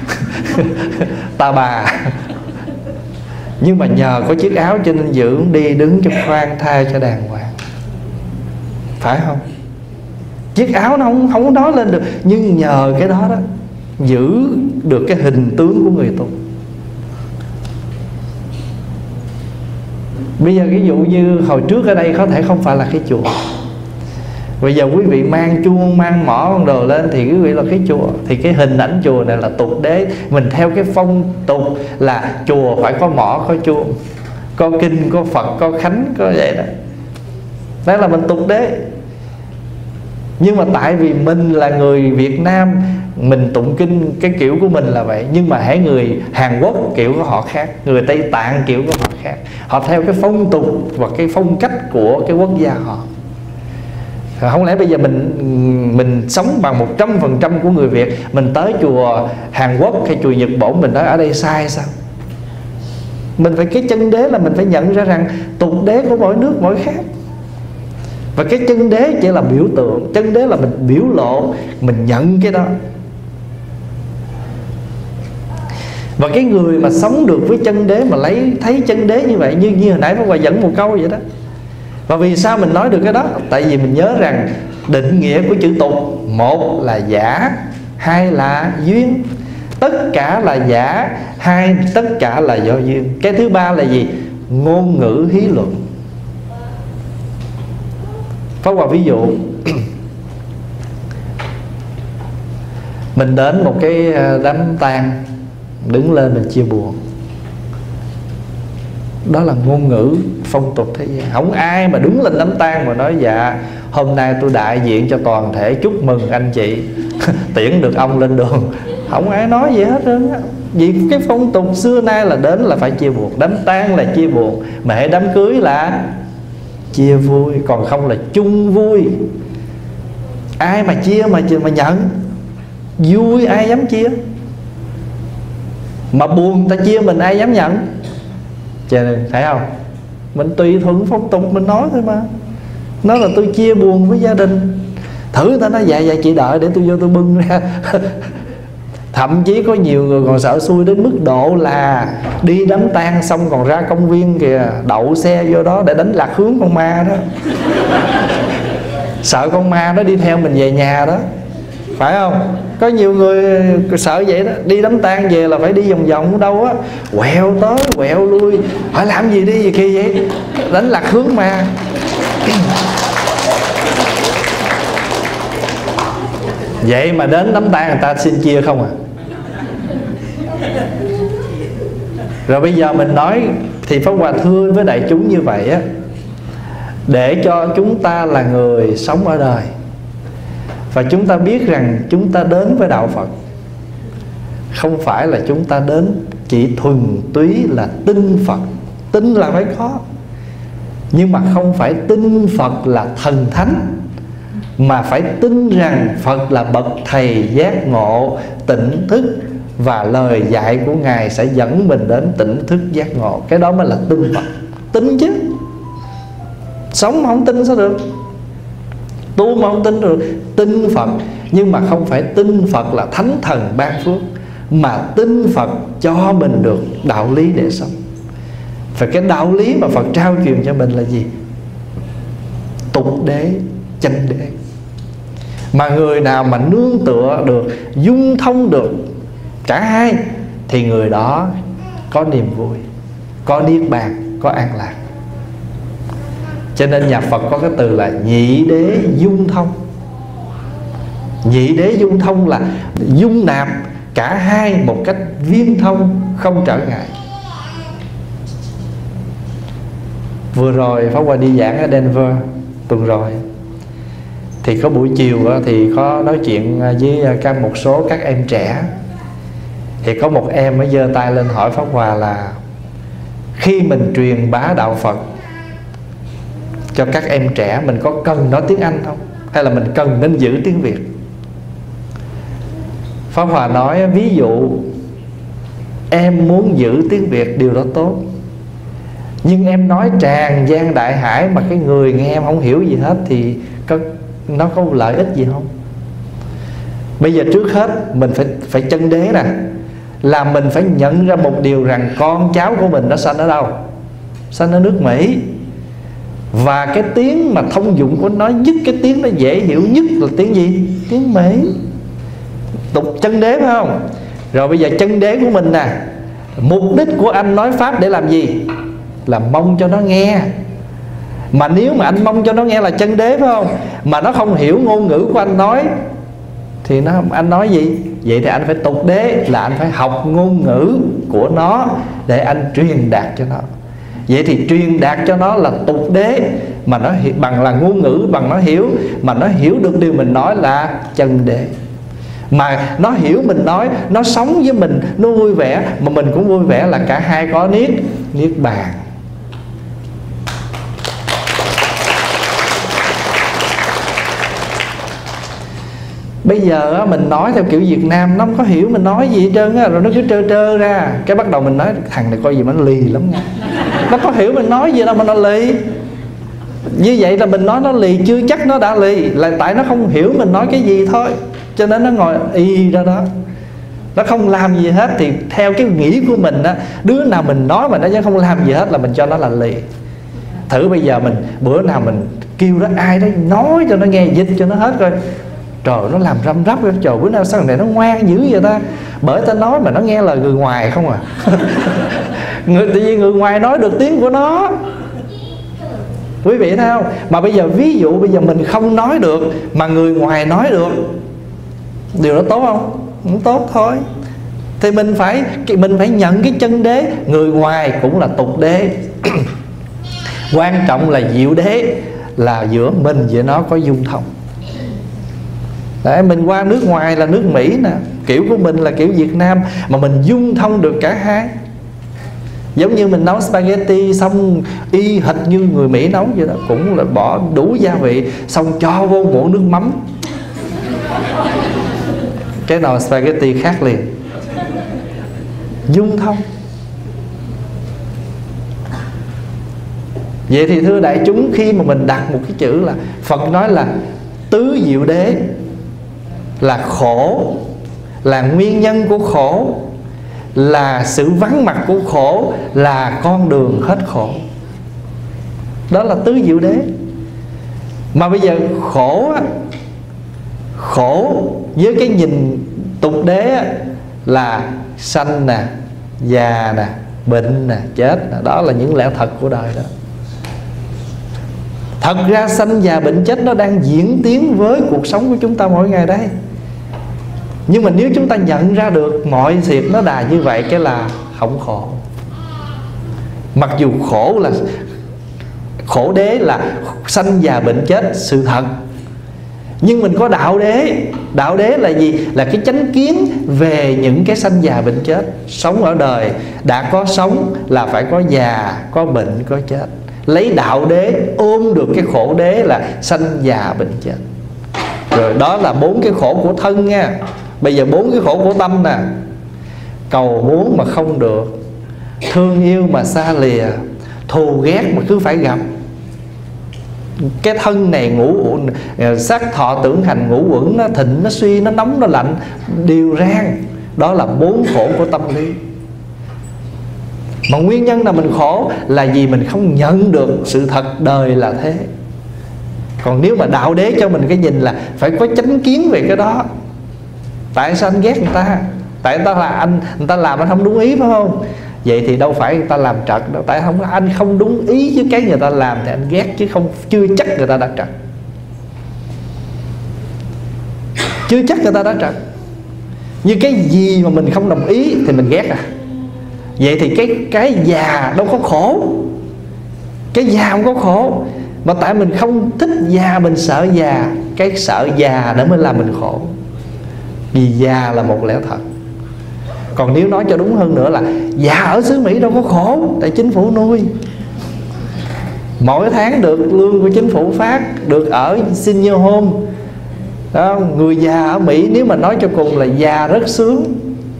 ta bà. Nhưng mà nhờ có chiếc áo cho nên giữ đi đứng cho khoan thai cho đàng hoàng, phải không? Chiếc áo nó không, không có nói lên được, nhưng nhờ cái đó đó giữ được cái hình tướng của người tu. Bây giờ ví dụ như hồi trước ở đây có thể không phải là cái chùa, bây giờ quý vị mang chuông mang mõ con đồ lên thì quý vị là cái chùa. Thì cái hình ảnh chùa này là tục đế. Mình theo cái phong tục là chùa phải có mõ có chuông, có kinh có Phật có khánh, có vậy đó. Đó là mình tục đế. Nhưng mà tại vì mình là người Việt Nam, mình tụng kinh cái kiểu của mình là vậy. Nhưng mà hễ người Hàn Quốc kiểu của họ khác, người Tây Tạng kiểu của họ khác. Họ theo cái phong tục và cái phong cách của cái quốc gia họ. Không lẽ bây giờ mình mình sống bằng một trăm phần trăm của người Việt, mình tới chùa Hàn Quốc hay chùa Nhật Bản mình nói ở đây sai sao? Mình phải cái chân đế là mình phải nhận ra rằng tục đế của mỗi nước mỗi khác. Và cái chân đế chỉ là biểu tượng, chân đế là mình biểu lộ, mình nhận cái đó. Và cái người mà sống được với chân đế, mà lấy thấy chân đế như vậy, như, như hồi nãy Pháp Hòa dẫn một câu vậy đó. Và vì sao mình nói được cái đó? Tại vì mình nhớ rằng định nghĩa của chữ tục, một là giả, hai là duyên. Tất cả là giả, hai tất cả là do duyên. Cái thứ ba là gì? Ngôn ngữ hí luận. Pháp Hòa ví dụ mình đến một cái đám tang, đứng lên mình chia buồn, đó là ngôn ngữ phong tục thế gian. Không ai mà đứng lên đám tang mà nói dạ hôm nay tôi đại diện cho toàn thể chúc mừng anh chị tiễn được ông lên đường. Không ai nói gì hết trơn á. Vì cái phong tục xưa nay là đến là phải chia buồn, đám tang là chia buồn, mà hễ đám cưới là chia vui, còn không là chung vui. Ai mà chia mà mà nhận? Vui ai dám chia? Mà buồn ta chia mình ai dám nhận? Cho nên thấy không, mình tùy thuận phong tục mình nói thôi mà. Nói là tôi chia buồn với gia đình, thử ta nói dạ dạ chị đợi để tôi vô tôi bưng ra. Thậm chí có nhiều người còn sợ xui đến mức độ là đi đám tang xong còn ra công viên kìa, đậu xe vô đó để đánh lạc hướng con ma đó. Sợ con ma nó đi theo mình về nhà đó, phải không? Có nhiều người sợ vậy đó, đi đám tang về là phải đi vòng vòng đâu á, quẹo tới quẹo lui, hỏi làm gì đi gì kia vậy, đánh lạc hướng ma. Vậy mà đến đám tang người ta xin chia không à. Rồi bây giờ mình nói thì Pháp Hòa thưa với đại chúng như vậy á, để cho chúng ta là người sống ở đời, và chúng ta biết rằng chúng ta đến với đạo Phật không phải là chúng ta đến chỉ thuần túy là tin Phật. Tin là phải có, nhưng mà không phải tin Phật là thần thánh, mà phải tin rằng Phật là bậc thầy giác ngộ, tỉnh thức, và lời dạy của Ngài sẽ dẫn mình đến tỉnh thức giác ngộ. Cái đó mới là tin Phật. Tin chứ, sống mà không tin sao được, tu mà không tin được. Tin Phật, nhưng mà không phải tin Phật là thánh thần ban phước, mà tin Phật cho mình được đạo lý để sống. Và cái đạo lý mà Phật trao truyền cho mình là gì? Tục đế, chân đế. Mà người nào mà nương tựa được, dung thông được cả hai, thì người đó có niềm vui, có niết bàn, có an lạc. Cho nên nhà Phật có cái từ là nhị đế dung thông. Nhị đế dung thông là dung nạp cả hai một cách viên thông, không trở ngại. Vừa rồi Pháp Hòa đi giảng ở Denver tuần rồi, thì có buổi chiều thì có nói chuyện với các một số các em trẻ. Thì có một em mới giơ tay lên hỏi Pháp Hòa là khi mình truyền bá đạo Phật cho các em trẻ, mình có cần nói tiếng Anh không? Hay là mình cần nên giữ tiếng Việt? Pháp Hòa nói ví dụ em muốn giữ tiếng Việt, điều đó tốt, nhưng em nói tràn gian đại hải mà cái người nghe em không hiểu gì hết thì có, nó có lợi ích gì không? Bây giờ trước hết mình phải phải chân đế nè, là mình phải nhận ra một điều rằng con cháu của mình nó sanh ở đâu? Sanh ở nước Mỹ. Và cái tiếng mà thông dụng của nó nhất, cái tiếng nó dễ hiểu nhất là tiếng gì? Tiếng Mỹ. Tục chân đế phải không? Rồi bây giờ chân đế của mình nè, mục đích của anh nói Pháp để làm gì? Là mong cho nó nghe. Mà nếu mà anh mong cho nó nghe là chân đế phải không? Mà nó không hiểu ngôn ngữ của anh nói thì nó anh nói gì? Vậy thì anh phải tục đế, là anh phải học ngôn ngữ của nó để anh truyền đạt cho nó. Vậy thì truyền đạt cho nó là tục đế, mà nó bằng là ngôn ngữ, bằng nó hiểu, mà nó hiểu được điều mình nói là chân đế. Mà nó hiểu mình nói, nó sống với mình, nó vui vẻ, mà mình cũng vui vẻ, là cả hai có niết niết bàn. Bây giờ mình nói theo kiểu Việt Nam, nó không có hiểu mình nói gì hết trơn á, rồi nó cứ trơ trơ ra. Cái bắt đầu mình nói thằng này coi gì mà nó lì lắm nha. Nó có hiểu mình nói gì đâu mà nó lì. Như vậy là mình nói nó lì chưa chắc nó đã lì, là tại nó không hiểu mình nói cái gì thôi. Cho nên nó ngồi y ra đó, nó không làm gì hết. Thì theo cái nghĩ của mình á, đứa nào mình nói mà nó không làm gì hết là mình cho nó là lì. Thử bây giờ mình bữa nào mình kêu đó ai đó nói cho nó nghe, dịch cho nó hết coi. Trời, nó làm răm rắp rồi. Trời, bữa nào sao thằng này nó ngoan dữ vậy ta? Bởi ta nói mà nó nghe lời người ngoài không à. Người, tự nhiên người ngoài nói được tiếng của nó. Quý vị thấy không? Mà bây giờ ví dụ bây giờ mình không nói được mà người ngoài nói được, điều đó tốt không? Không tốt thôi. Thì mình phải mình phải nhận cái chân đế. Người ngoài cũng là tục đế. Quan trọng là diệu đế, là giữa mình với nó có dung thông. Đấy, mình qua nước ngoài là nước Mỹ nè, kiểu của mình là kiểu Việt Nam, mà mình dung thông được cả hai. Giống như mình nấu spaghetti xong y hệt như người Mỹ nấu vậy đó, cũng là bỏ đủ gia vị xong cho vô muỗng nước mắm, cái nồi spaghetti khác liền. Dung thông. Vậy thì thưa đại chúng, khi mà mình đặt một cái chữ là Phật nói là tứ diệu đế, là khổ, là nguyên nhân của khổ, là sự vắng mặt của khổ, là con đường hết khổ. Đó là tứ diệu đế. Mà bây giờ khổ á, khổ với cái nhìn tục đế á, là sanh nè, già nè, bệnh nè, chết nè. Đó là những lẽ thật của đời đó. Thật ra sanh già bệnh chết nó đang diễn tiến với cuộc sống của chúng ta mỗi ngày đây. Nhưng mà nếu chúng ta nhận ra được mọi việc nó đà như vậy, cái là không khổ. Mặc dù khổ là khổ đế, là sanh già bệnh chết, sự thật. Nhưng mình có đạo đế. Đạo đế là gì? Là cái chánh kiến về những cái sanh già bệnh chết. Sống ở đời, đã có sống là phải có già, có bệnh, có chết. Lấy đạo đế ôm được cái khổ đế là sanh già bệnh chết. Rồi đó là bốn cái khổ của thân nha. Bây giờ bốn cái khổ của tâm nè. Cầu muốn mà không được, thương yêu mà xa lìa, thù ghét mà cứ phải gặp. Cái thân này ngũ uẩn, sắc thọ tưởng hành ngũ uẩn, nó thịnh, nó suy, nó nóng, nó lạnh, đều rang. Đó là bốn khổ của tâm lý. Mà nguyên nhân là mình khổ là vì mình không nhận được sự thật đời là thế. Còn nếu mà đạo đế cho mình cái nhìn là phải có chánh kiến về cái đó. Tại sao anh ghét người ta? Tại người ta là anh, người ta làm anh không đúng ý, phải không? Vậy thì đâu phải người ta làm trật đâu. Tại không, anh không đúng ý với cái người ta làm thì anh ghét, chứ không chưa chắc người ta đã trật. Chưa chắc người ta đã trật. Như cái gì mà mình không đồng ý thì mình ghét à. Vậy thì cái cái già đâu có khổ. Cái già không có khổ. Mà tại mình không thích già, mình sợ già. Cái sợ già đó mới làm mình khổ. Vì già là một lẽ thật. Còn nếu nói cho đúng hơn nữa là già ở xứ Mỹ đâu có khổ. Tại chính phủ nuôi. Mỗi tháng được lương của chính phủ phát, được ở senior home đó. Người già ở Mỹ nếu mà nói cho cùng là già rất sướng.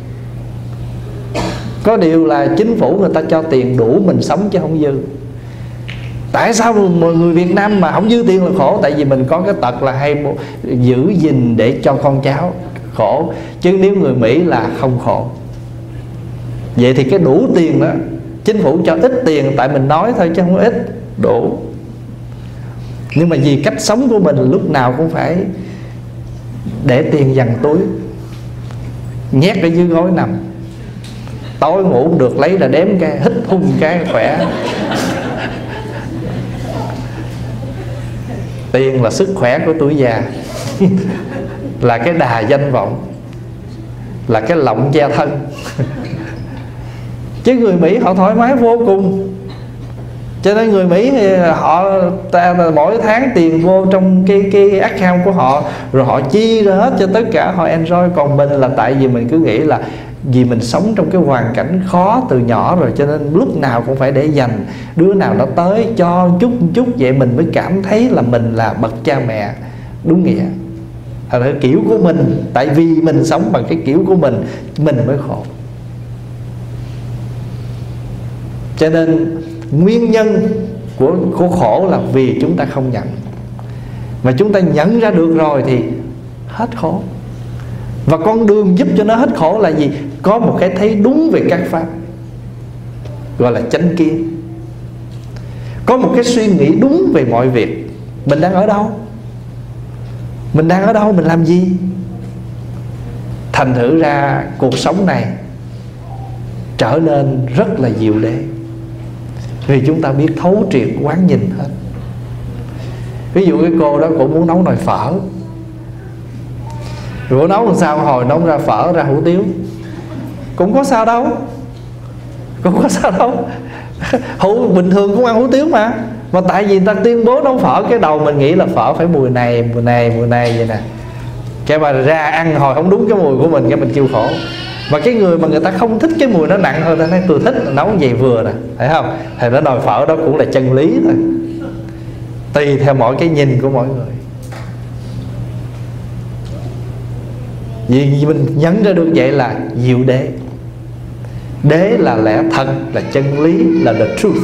Có điều là chính phủ người ta cho tiền đủ mình sống chứ không dư. Tại sao mọi người Việt Nam mà không dư tiền là khổ? Tại vì mình có cái tật là hay giữ gìn để cho con cháu khổ. Chứ nếu người Mỹ là không khổ. Vậy thì cái đủ tiền đó, chính phủ cho ít tiền tại mình nói thôi chứ không ít, đủ. Nhưng mà vì cách sống của mình lúc nào cũng phải để tiền dằn túi, nhét ở dưới gối nằm. Tối ngủ không được lấy là đếm cái, hít hung cái khỏe. Tiền là sức khỏe của tuổi già. Là cái đà danh vọng, là cái lọng che thân. Chứ người Mỹ họ thoải mái vô cùng. Cho nên người Mỹ thì họ ta, mỗi tháng tiền vô trong cái cái account của họ, rồi họ chi ra hết cho tất cả, họ enjoy. Còn mình là tại vì mình cứ nghĩ là vì mình sống trong cái hoàn cảnh khó từ nhỏ rồi, cho nên lúc nào cũng phải để dành. Đứa nào nó tới cho chút chút, vậy mình mới cảm thấy là mình là bậc cha mẹ đúng nghĩa. Thật là kiểu của mình. Tại vì mình sống bằng cái kiểu của mình, mình mới khổ. Cho nên nguyên nhân của, của khổ là vì chúng ta không nhận. Mà chúng ta nhận ra được rồi thì hết khổ. Và con đường giúp cho nó hết khổ là gì? Có một cái thấy đúng về các pháp, gọi là chánh kiến. Có một cái suy nghĩ đúng về mọi việc. Mình đang ở đâu? Mình đang ở đâu? Mình làm gì? Thành thử ra cuộc sống này trở nên rất là diệu đế. Vì chúng ta biết thấu triệt quán nhìn hết. Ví dụ cái cô đó cũng muốn nấu nồi phở, rồi nấu làm sao hồi nấu ra phở ra hủ tiếu, cũng có sao đâu. Cũng có sao đâu. Hủ bình thường cũng ăn hủ tiếu mà. Mà tại vì người ta tuyên bố nấu phở, cái đầu mình nghĩ là phở phải mùi này, mùi này, mùi này vậy nè. cái mà ra ăn hồi không đúng cái mùi của mình, cái mình kêu khổ. Và cái người mà người ta không thích cái mùi nó nặng hơn, ta nói tôi thích nấu vậy vừa nè, thấy không? Thì nó nồi phở đó cũng là chân lý thôi, tùy theo mỗi cái nhìn của mỗi người. Vì mình nhấn ra được vậy là diệu đế. Đế là lẽ thật, là chân lý, là the truth.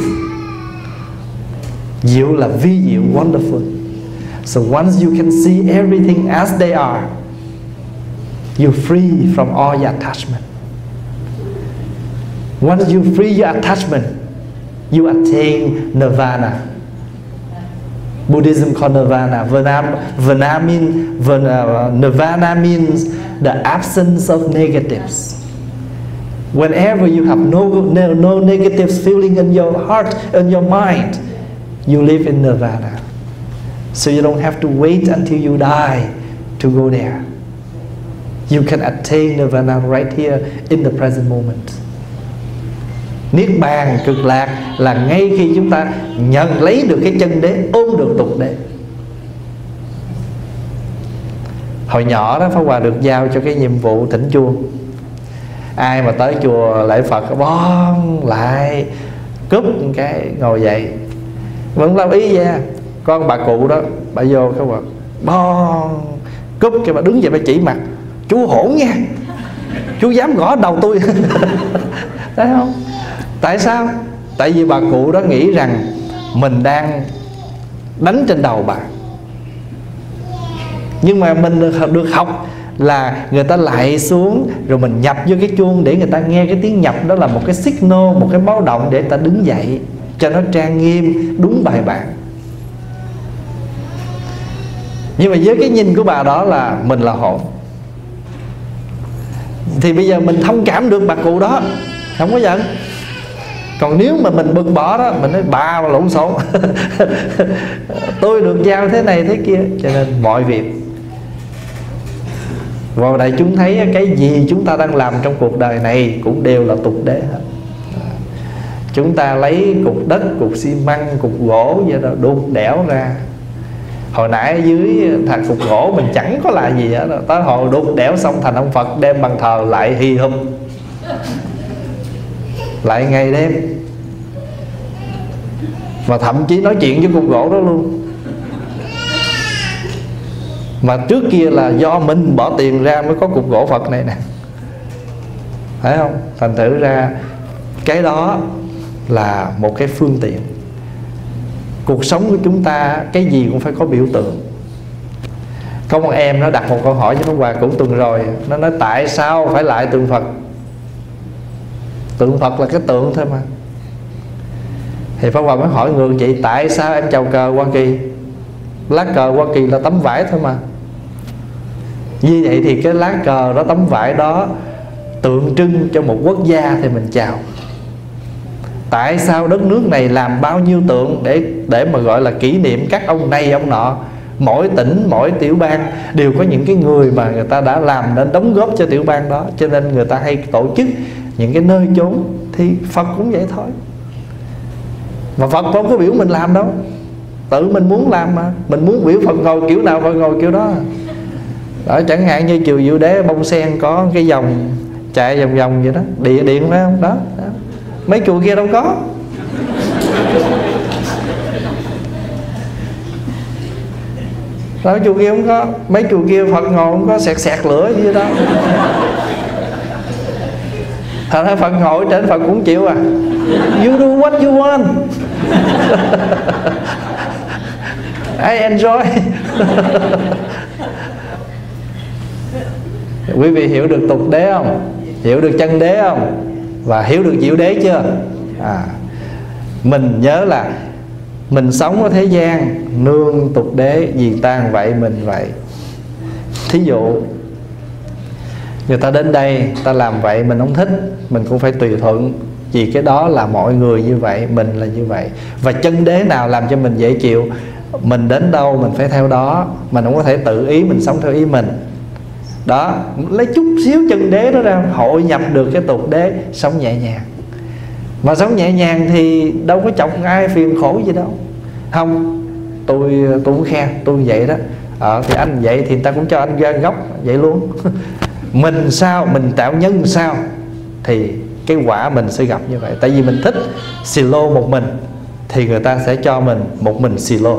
Diệu là vi diệu, wonderful. So once you can see everything as they are, you're free from all your attachment. Once you free your attachment, you attain nirvana. Buddhism called nirvana. Nirvana means, nirvana means the absence of negatives. Whenever you have no, no, no negative feeling in your heart, in your mind, you live in nirvana. So you don't have to wait until you die to go there. You can attain nirvana right here in the present moment. Niết bàn cực lạc là ngay khi chúng ta nhận lấy được cái chân đế, ôm được tục đế. Hồi nhỏ đó Pháp Hòa được giao cho cái nhiệm vụ thỉnh chuông. Ai mà tới chùa lễ Phật bon lại cúp cái ngồi dậy, vẫn làm ý ra. Con bà cụ đó, bà vô cái bà bon cúp cái bà đứng dậy bà chỉ mặt: chú hỗn nha, chú dám gõ đầu tôi. Thấy không? Tại sao? Tại vì bà cụ đó nghĩ rằng mình đang đánh trên đầu bà. Nhưng mà mình được, được học là người ta lại xuống rồi mình nhập vô cái chuông để người ta nghe cái tiếng nhập đó là một cái signal, một cái báo động để người ta đứng dậy cho nó trang nghiêm, đúng bài bản. Nhưng mà với cái nhìn của bà đó là mình là hỗn. Thì bây giờ mình thông cảm được bà cụ đó, không có giận. Còn nếu mà mình bực bỏ đó, mình nói bà mà lộn xộn. Tôi được giao thế này thế kia. Cho nên mọi việc vào đại chúng thấy cái gì chúng ta đang làm trong cuộc đời này cũng đều là tục đế hết. Chúng ta lấy cục đất, cục xi măng, cục gỗ vậy đó đục đẽo ra. Hồi nãy dưới thành cục gỗ mình chẳng có là gì hết. Tới hồi đục đẽo xong thành ông Phật đem bàn thờ lại hì hụp, lại ngày đêm. Và thậm chí nói chuyện với cục gỗ đó luôn. Mà trước kia là do mình bỏ tiền ra mới có cục gỗ Phật này nè, thấy không? Thành thử ra cái đó là một cái phương tiện. Cuộc sống của chúng ta cái gì cũng phải có biểu tượng. Có một em nó đặt một câu hỏi cho Pháp Hòa cũng tuần rồi. Nó nói tại sao phải lại tượng Phật? Tượng Phật là cái tượng thôi mà. Thì Pháp Hòa mới hỏi ngược vậy: tại sao em chào cờ Hoa Kỳ? Lá cờ Hoa Kỳ là tấm vải thôi mà. Như vậy thì cái lá cờ đó, tấm vải đó tượng trưng cho một quốc gia thì mình chào. Tại sao đất nước này làm bao nhiêu tượng để để mà gọi là kỷ niệm các ông này ông nọ. Mỗi tỉnh, mỗi tiểu bang đều có những cái người mà người ta đã làm nên đóng góp cho tiểu bang đó. Cho nên người ta hay tổ chức những cái nơi chốn. Thì Phật cũng vậy thôi. Mà Phật không có biểu mình làm đâu, tự mình muốn làm mà. Mình muốn biểu Phật ngồi kiểu nào Phật ngồi kiểu đó. Đó, chẳng hạn như chùa Diệu Đế Bông Sen có cái vòng chạy vòng vòng vậy đó, điện điện phải không? Đó, đó. Mấy chùa kia đâu có. Đó, chùa kia không có. Mấy chùa kia Phật ngồi không có xẹt xẹt lửa như đó. Thật ra Phật ngồi trên Phật cũng chịu à. You do what you want. I enjoy. Quý vị hiểu được tục đế không? Hiểu được chân đế không? Và hiểu được diệu đế chưa? À, mình nhớ là mình sống ở thế gian nương tục đế, gì ta vậy mình vậy. Thí dụ người ta đến đây ta làm vậy mình không thích, mình cũng phải tùy thuận. Vì cái đó là mọi người như vậy, mình là như vậy. Và chân đế nào làm cho mình dễ chịu, mình đến đâu mình phải theo đó. Mình không có thể tự ý mình sống theo ý mình. Đó, lấy chút xíu chân đế đó ra, hội nhập được cái tục đế, sống nhẹ nhàng. Mà sống nhẹ nhàng thì đâu có chọc ai phiền khổ gì đâu. Không, tôi tôi cũng khen, tôi vậy đó. Ờ thì anh vậy thì người ta cũng cho anh ra gốc vậy luôn. Mình sao, mình tạo nhân sao thì cái quả mình sẽ gặp như vậy. Tại vì mình thích xì lô một mình thì người ta sẽ cho mình một mình xì lô.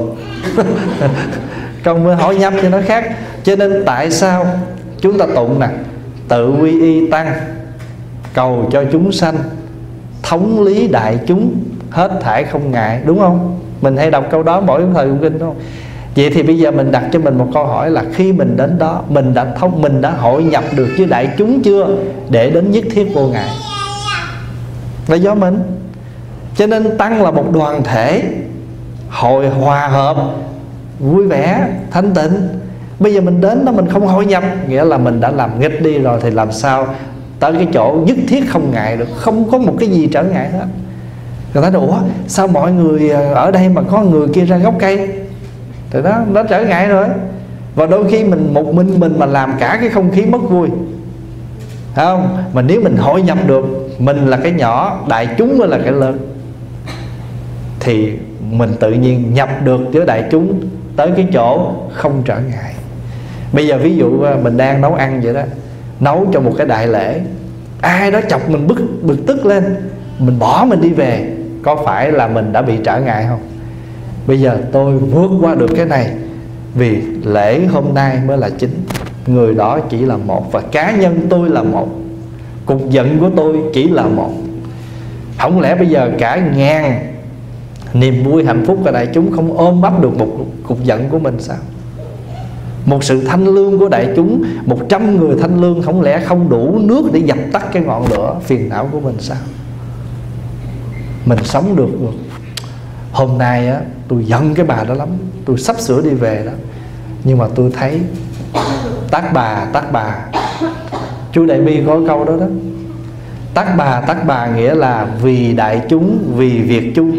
Còn mới hỏi nhập thì nó khác. Cho nên tại sao chúng ta tụng nè: tự quy y tăng, cầu cho chúng sanh, thống lý đại chúng, hết thảy không ngại. Đúng không? Mình hay đọc câu đó mỗi thời tụng kinh, đúng không? Vậy thì bây giờ mình đặt cho mình một câu hỏi là khi mình đến đó, mình đã thông, mình đã hội nhập được với đại chúng chưa để đến nhất thiết vô ngại? Là do mình. Cho nên tăng là một đoàn thể hội hòa hợp, vui vẻ, thanh tịnh. Bây giờ mình đến đó mình không hội nhập, nghĩa là mình đã làm nghịch đi rồi, thì làm sao tới cái chỗ nhất thiết không ngại được? Không có một cái gì trở ngại hết. Người ta nói: ủa sao mọi người ở đây mà có người kia ra gốc cây? Thì đó, nó trở ngại rồi. Và đôi khi mình một mình mình mà làm cả cái không khí mất vui, phải không? Mà nếu mình hội nhập được, mình là cái nhỏ, đại chúng mới là cái lớn, thì mình tự nhiên nhập được với đại chúng tới cái chỗ không trở ngại. Bây giờ ví dụ mình đang nấu ăn vậy đó, nấu cho một cái đại lễ, ai đó chọc mình bực, bực tức lên, mình bỏ mình đi về, có phải là mình đã bị trở ngại không? Bây giờ tôi vượt qua được cái này, vì lễ hôm nay mới là chính. Người đó chỉ là một, và cá nhân tôi là một, cục giận của tôi chỉ là một. Không lẽ bây giờ cả ngàn niềm vui hạnh phúc của đại chúng không ôm bắp được một cục giận của mình sao? Một sự thanh lương của đại chúng, một trăm người thanh lương, không lẽ không đủ nước để dập tắt cái ngọn lửa phiền não của mình sao? Mình sống được rồi. Hôm nay á, tôi giận cái bà đó lắm, tôi sắp sửa đi về đó, nhưng mà tôi thấy tác bà, tác bà, chú Đại Bi có câu đó đó. Tác bà, tác bà nghĩa là vì đại chúng, vì việc chung.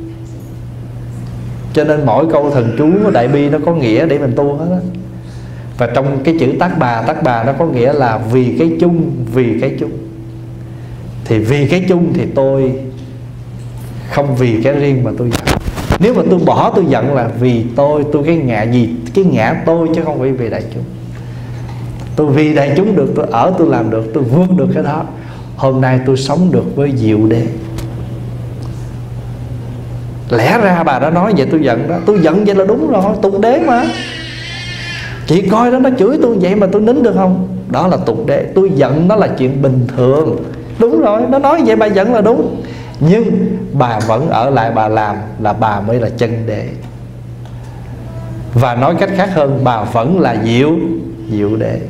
Cho nên mỗi câu thần chú của Đại Bi nó có nghĩa để mình tu hết á. Và trong cái chữ tác bà, tác bà nó có nghĩa là vì cái chung, vì cái chung. Thì vì cái chung thì tôi không vì cái riêng mà tôi giận. Nếu mà tôi bỏ tôi giận là vì tôi, tôi cái ngã gì, cái ngã tôi, chứ không phải vì đại chúng. Tôi vì đại chúng được, tôi ở, tôi làm được, tôi vượt được cái đó. Hôm nay tôi sống được với Diệu Đế. Lẽ ra bà đã nói vậy tôi giận đó, tôi giận vậy là đúng rồi, tục đế mà. Chị coi đó, nó chửi tôi vậy mà tôi nín được không? Đó là tục đế. Tôi giận nó là chuyện bình thường. Đúng rồi, nó nói vậy bà giận là đúng. Nhưng bà vẫn ở lại bà làm, là bà mới là chân đế. Và nói cách khác hơn, bà vẫn là diệu, diệu đế.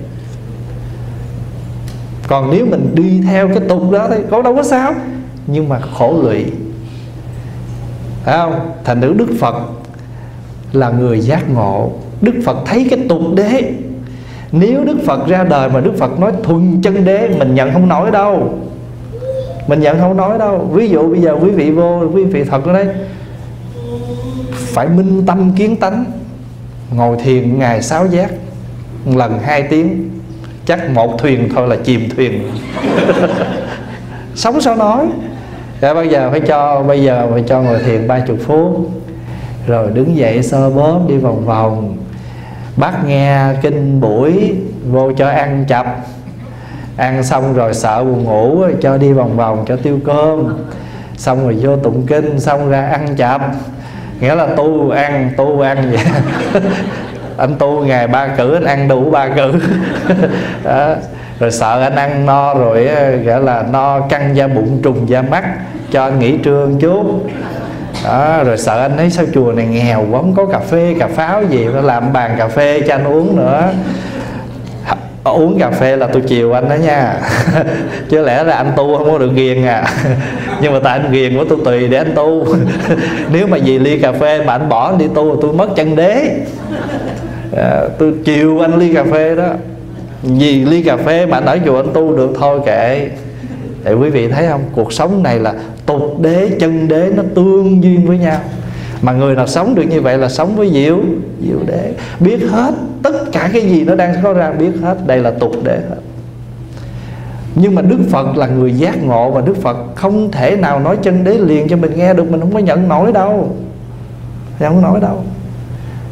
Còn nếu mình đi theo cái tục đó thì có đâu có sao, nhưng mà khổ lụy, phải không? Thành nữ Đức Phật là người giác ngộ. Đức Phật thấy cái tục đế. Nếu Đức Phật ra đời mà Đức Phật nói thuần chân đế, mình nhận không nổi đâu. Mình nhận không nói đâu. Ví dụ bây giờ quý vị vô, quý vị thật ở đấy, phải minh tâm kiến tánh, ngồi thiền ngày sáu giác, lần hai tiếng, chắc một thuyền thôi là chìm thuyền. Sống sao nói. Rồi bây giờ phải cho bây giờ phải cho ngồi thiền ba chục phút, rồi đứng dậy sơ bóp đi vòng vòng, bác nghe kinh buổi, vô cho ăn chập, ăn xong rồi sợ buồn ngủ cho đi vòng vòng cho tiêu cơm, xong rồi vô tụng kinh, xong ra ăn chập. Nghĩa là tu ăn, tu ăn vậy. Anh tu ngày ba cử, anh ăn đủ ba cử. Đó. Rồi sợ anh ăn no rồi gọi là no căng da bụng, trùng da mắt, cho anh nghỉ trưa một chút. Đó. Rồi sợ anh thấy sao chùa này nghèo quá, không có cà phê cà pháo gì, nó làm bàn cà phê cho anh uống nữa. Uống cà phê là tôi chiều anh đó nha. Chứ lẽ là anh tu không có được ghiền à. Nhưng mà tại anh ghiền của tôi tùy để anh tu. Nếu mà vì ly cà phê mà anh bỏ anh đi tu, tôi mất chân đế. À, tôi chiều anh ly cà phê đó. Vì ly cà phê mà anh ở chùa anh tu được thôi kệ. Thì quý vị thấy không, cuộc sống này là tục đế, chân đế nó tương duyên với nhau. Mà người nào sống được như vậy là sống với diệu, diệu đế. Biết hết tất cả cái gì nó đang có ra, biết hết. Đây là tục đế hết. Nhưng mà Đức Phật là người giác ngộ, và Đức Phật không thể nào nói chân đế liền cho mình nghe được. Mình không có nhận nổi đâu, nhận không nổi đâu.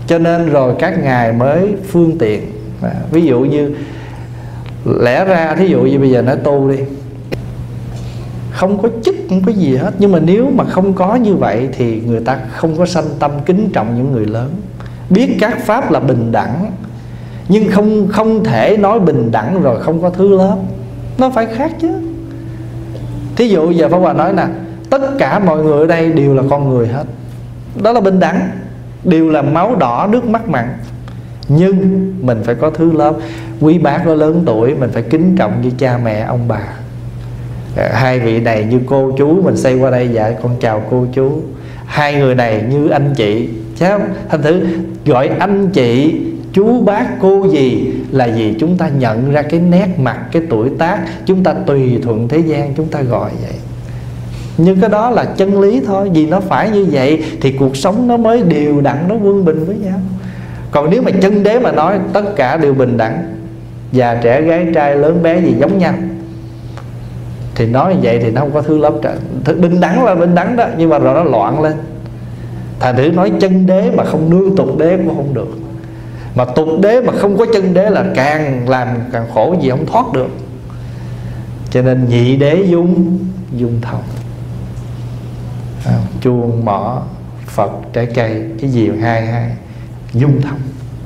Cho nên rồi các ngài mới phương tiện. à, Ví dụ như lẽ ra thí dụ như bây giờ nói tu đi, không có chức, không có gì hết, nhưng mà nếu mà không có như vậy thì người ta không có sanh tâm kính trọng những người lớn. Biết các pháp là bình đẳng, nhưng không không thể nói bình đẳng rồi không có thứ lớp. Nó phải khác chứ. Thí dụ giờ Pháp Hòa nói nè, tất cả mọi người ở đây đều là con người hết, đó là bình đẳng, đều là máu đỏ nước mắt mặn. Nhưng mình phải có thứ lớp. Quý bác có lớn tuổi, mình phải kính trọng như cha mẹ ông bà. Hai vị này như cô chú, mình xây qua đây dạ con chào cô chú. Hai người này như anh chị, chứ thành thử gọi anh chị, chú bác, cô gì là gì? Chúng ta nhận ra cái nét mặt, cái tuổi tác, chúng ta tùy thuận thế gian chúng ta gọi vậy. Nhưng cái đó là chân lý thôi. Vì nó phải như vậy thì cuộc sống nó mới đều đặn, nó quân bình với nhau. Còn nếu mà chân đế mà nói tất cả đều bình đẳng, già trẻ gái trai lớn bé gì giống nhau, thì nói như vậy thì nó không có thứ lớp trợ. Bình đẳng là bình đẳng đó, nhưng mà rồi nó loạn lên. Thành thử nói chân đế mà không nương tục đế cũng không được. Mà tục đế mà không có chân đế là càng làm càng khổ, gì không thoát được. Cho nên nhị đế dung, dung thông. à, Chuông, mỏ, Phật, trái cây, cái gì hai hai dung thông.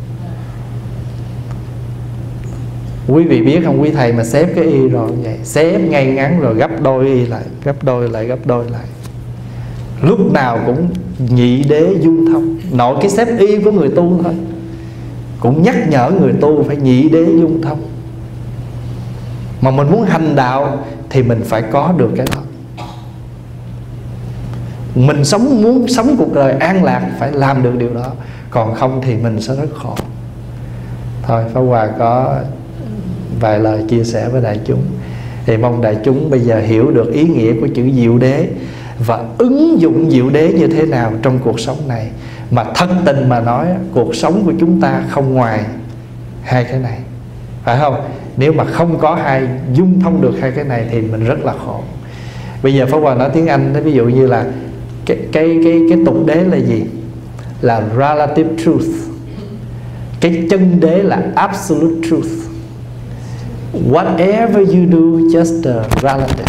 Quý vị biết không, quý thầy mà xếp cái y rồi vậy, xếp ngay ngắn rồi gấp đôi y lại, gấp đôi lại, gấp đôi lại, lúc nào cũng nhị đế dung thông. Nội cái xếp y của người tu thôi cũng nhắc nhở người tu phải nhị đế dung thông. Mà mình muốn hành đạo thì mình phải có được cái đó. Mình sống muốn sống cuộc đời an lạc phải làm được điều đó, còn không thì mình sẽ rất khổ. Thôi Pháp Hòa có vài lời chia sẻ với đại chúng, thì mong đại chúng bây giờ hiểu được ý nghĩa của chữ diệu đế và ứng dụng diệu đế như thế nào trong cuộc sống này. Mà thật tình mà nói, cuộc sống của chúng ta không ngoài hai cái này, phải không? Nếu mà không có hai, dung thông được hai cái này thì mình rất là khổ. Bây giờ Pháp Hòa nói tiếng Anh đó, ví dụ như là cái, cái, cái, cái tục đế là gì? Là relative truth. Cái chân đế là absolute truth. Whatever you do, just a relative.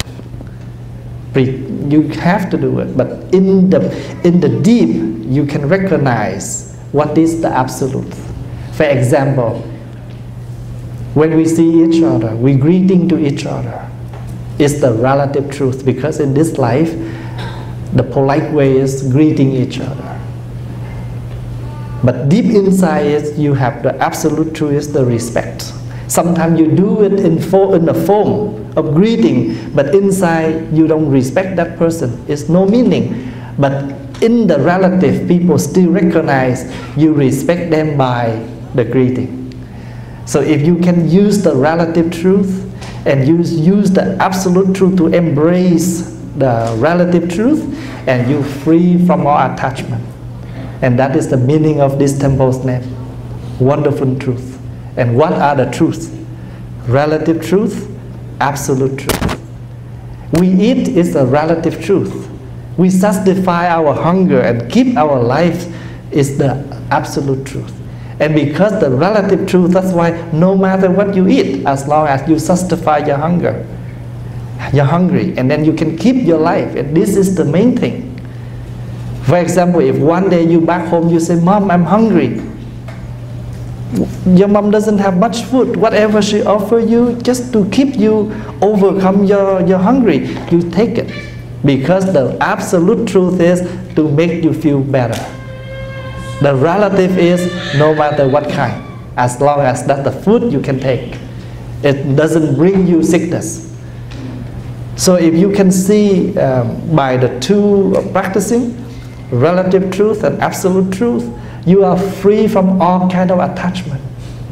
You have to do it, but in the in the deep, you can recognize what is the absolute. For example, when we see each other, we greeting to each other. It's the relative truth, because in this life, the polite way is greeting each other. But deep inside it, you have the absolute truth is the respect. Sometimes you do it in, fo in the form of greeting, but inside you don't respect that person. It's no meaning. But in the relative, people still recognize you respect them by the greeting. So if you can use the relative truth and use, use the absolute truth to embrace the relative truth, and you free from all attachment. And that is the meaning of this temple's name, Wonderful Truth. And what are the truths? Relative truth, absolute truth. We eat is a relative truth. We satisfy our hunger and keep our life is the absolute truth. And because the relative truth, that's why no matter what you eat, as long as you satisfy your hunger, you're hungry, and then you can keep your life. And this is the main thing. For example, if one day you back home, you say, Mom, I'm hungry. Your mom doesn't have much food. Whatever she offer you, just to keep you overcome your, your hungry, you take it. Because the absolute truth is to make you feel better. The relative is no matter what kind, as long as that's the food you can take. It doesn't bring you sickness. So if you can see um, by the two uh, practicing, relative truth and absolute truth, you are free from all kind of attachment.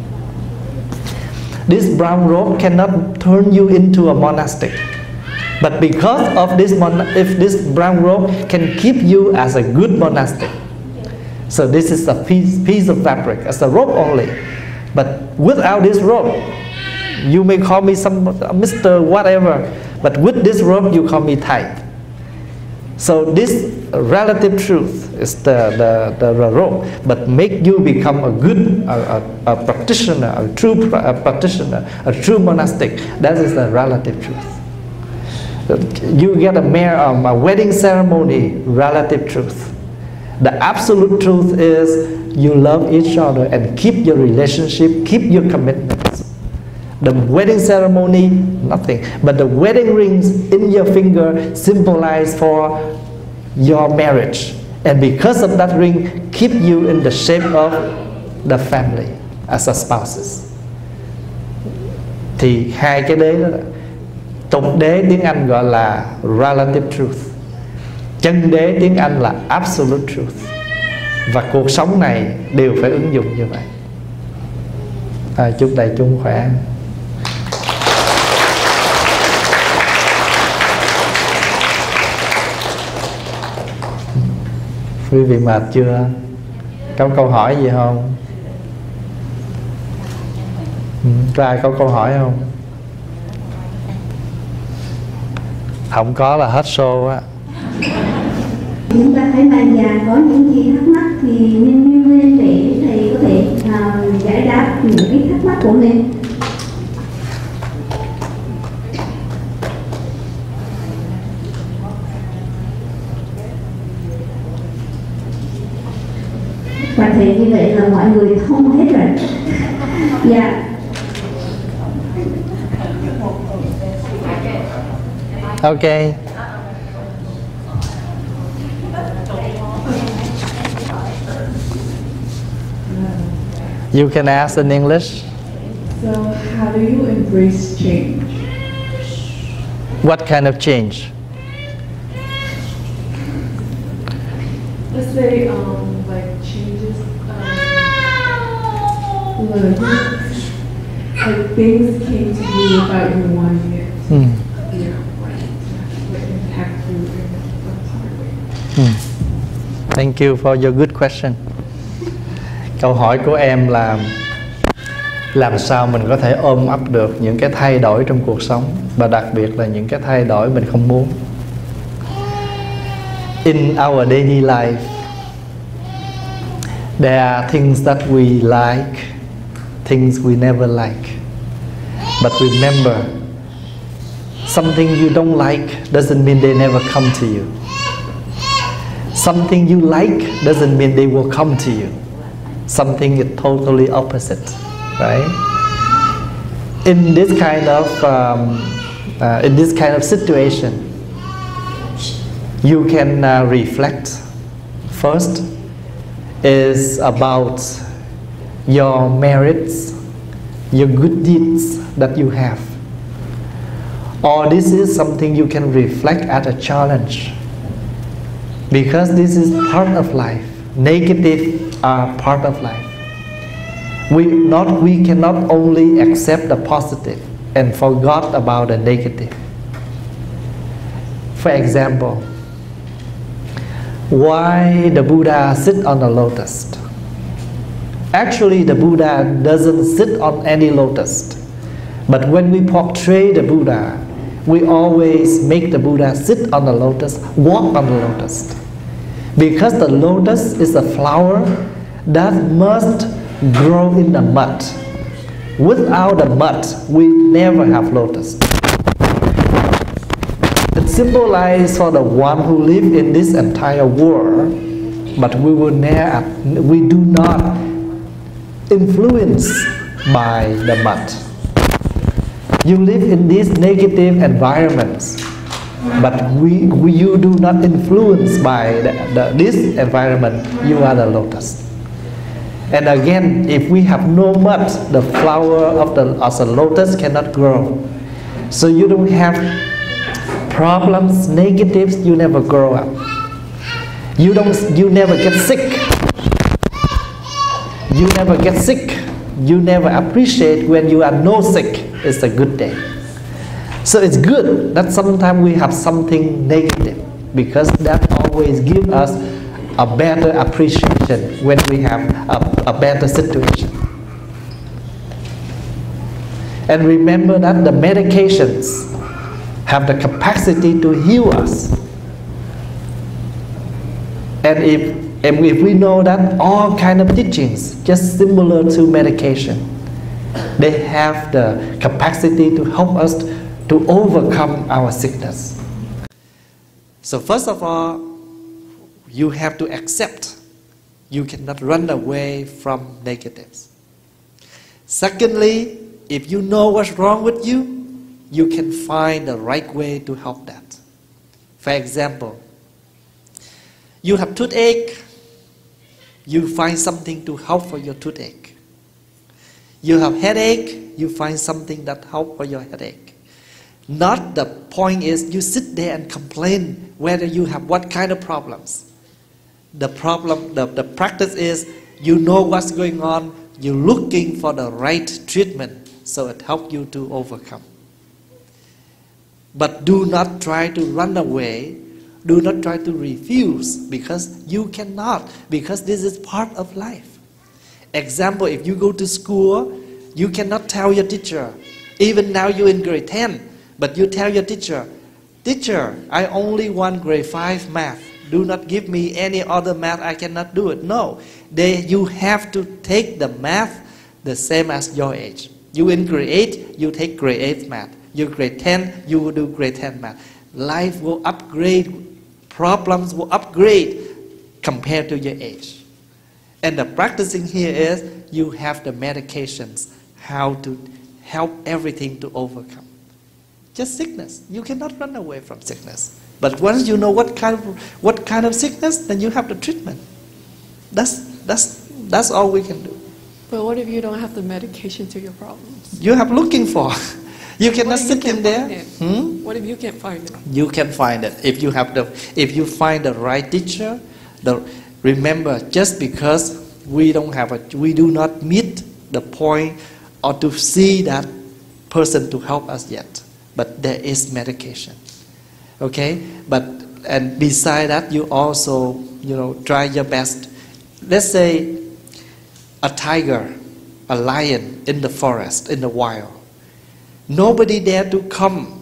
This brown robe cannot turn you into a monastic. But because of this, mon if this brown robe can keep you as a good monastic. So this is a piece, piece of fabric, as a robe only. But without this robe, you may call me some Mister whatever, but with this robe you call me Thai. So this relative truth is the, the, the, the road, but make you become a good a, a, a practitioner, a true a practitioner, a true monastic. That is the relative truth. You get a mere um, a wedding ceremony, relative truth. The absolute truth is you love each other and keep your relationship, keep your commitments. The wedding ceremony, nothing. But the wedding rings in your finger symbolize for your marriage. And because of that ring, keep you in the shape of the family as a spouses. Thì hai cái đế đó, tục đế tiếng Anh gọi là relative truth. Chân đế tiếng Anh là absolute truth. Và cuộc sống này đều phải ứng dụng như vậy. À, chúc đại chúng khỏe. Quý vị mệt chưa? Có câu hỏi gì không? Ừ, có ai có câu hỏi không? Không có là hết show á. Chúng ta thấy bài giảng có những gì thắc mắc thì nên nêu lên để thầy có thể uh, giải đáp những cái thắc mắc của mình. Và thầy như vậy là mọi người thông hết rồi. Dạ. Okay. You can ask in English. So, how do you embrace change? What kind of change? Let's say, um, like changes, um, learning, like things came to you without you wanting it. Hmm. Yeah, what impact you in a hard way. Hmm. Thank you for your good question. Câu hỏi của em là làm sao mình có thể ôm ấp được những cái thay đổi trong cuộc sống, và đặc biệt là những cái thay đổi mình không muốn. In our daily life, there are things that we like, things we never like. But remember, something you don't like doesn't mean they never come to you. Something you like doesn't mean they will come to you. Something is totally opposite, right? In this kind of um, uh, in this kind of situation, you can uh, reflect. First is about your merits, your good deeds that you have. Or this is something you can reflect as a challenge, because this is part of life. Negative are part of life. We not we cannot only accept the positive and forgot about the negative. For example, why the Buddha sit on a lotus? Actually, the Buddha doesn't sit on any lotus. But when we portray the Buddha, we always make the Buddha sit on the lotus, walk on the lotus. Because the lotus is a flower that must grow in the mud. Without the mud, we never have lotus. It symbolizes for the one who live in this entire world, but we will never, we do not influence by the mud. You live in these negative environments, but we, we, you do not influence by the, the, this environment. You are the lotus. And again, if we have no mud, the flower of the, of the lotus cannot grow. So you don't have problems, negatives. You never grow up. You don't. You never get sick. You never get sick. You never appreciate when you are no sick. It's a good day. So it's good that sometimes we have something negative, because that always gives us a better appreciation when we have a, a better situation. And remember that the medications have the capacity to heal us. And if, and if we know that all kind of teachings just similar to medication, they have the capacity to help us to overcome our sickness. So first of all, you have to accept you cannot run away from negatives. Secondly, if you know what's wrong with you, you can find the right way to help that. For example, you have toothache, you find something to help for your toothache. You have headache, you find something that helps for your headache. Not the point is you sit there and complain whether you have what kind of problems. The problem, the, the practice is you know what's going on, you're looking for the right treatment so it helps you to overcome. But do not try to run away, do not try to refuse, because you cannot, because this is part of life. Example, if you go to school, you cannot tell your teacher, even now you're in grade ten, but you tell your teacher, teacher, I only want grade five math. Do not give me any other math, I cannot do it. No, they, you have to take the math the same as your age. You in grade eight, you take grade eight math. You grade ten, you will do grade ten math. Life will upgrade, problems will upgrade compared to your age. And the practicing here is you have the medications, how to help everything to overcome. Just sickness. You cannot run away from sickness. But once you know what kind of what kind of sickness, then you have the treatment. That's that's that's all we can do. But what if you don't have the medication to your problems? You have looking for. You cannot What if you sit in can't there. find it? Hmm? What if you can't find it? You can find it if you have the if you find the right teacher. The remember, just because we don't have a we do not meet the point or to see that person to help us yet, but there is medication. Okay, but and beside that, you also you know try your best. Let's say a tiger, a lion in the forest, in the wild. Nobody dare to come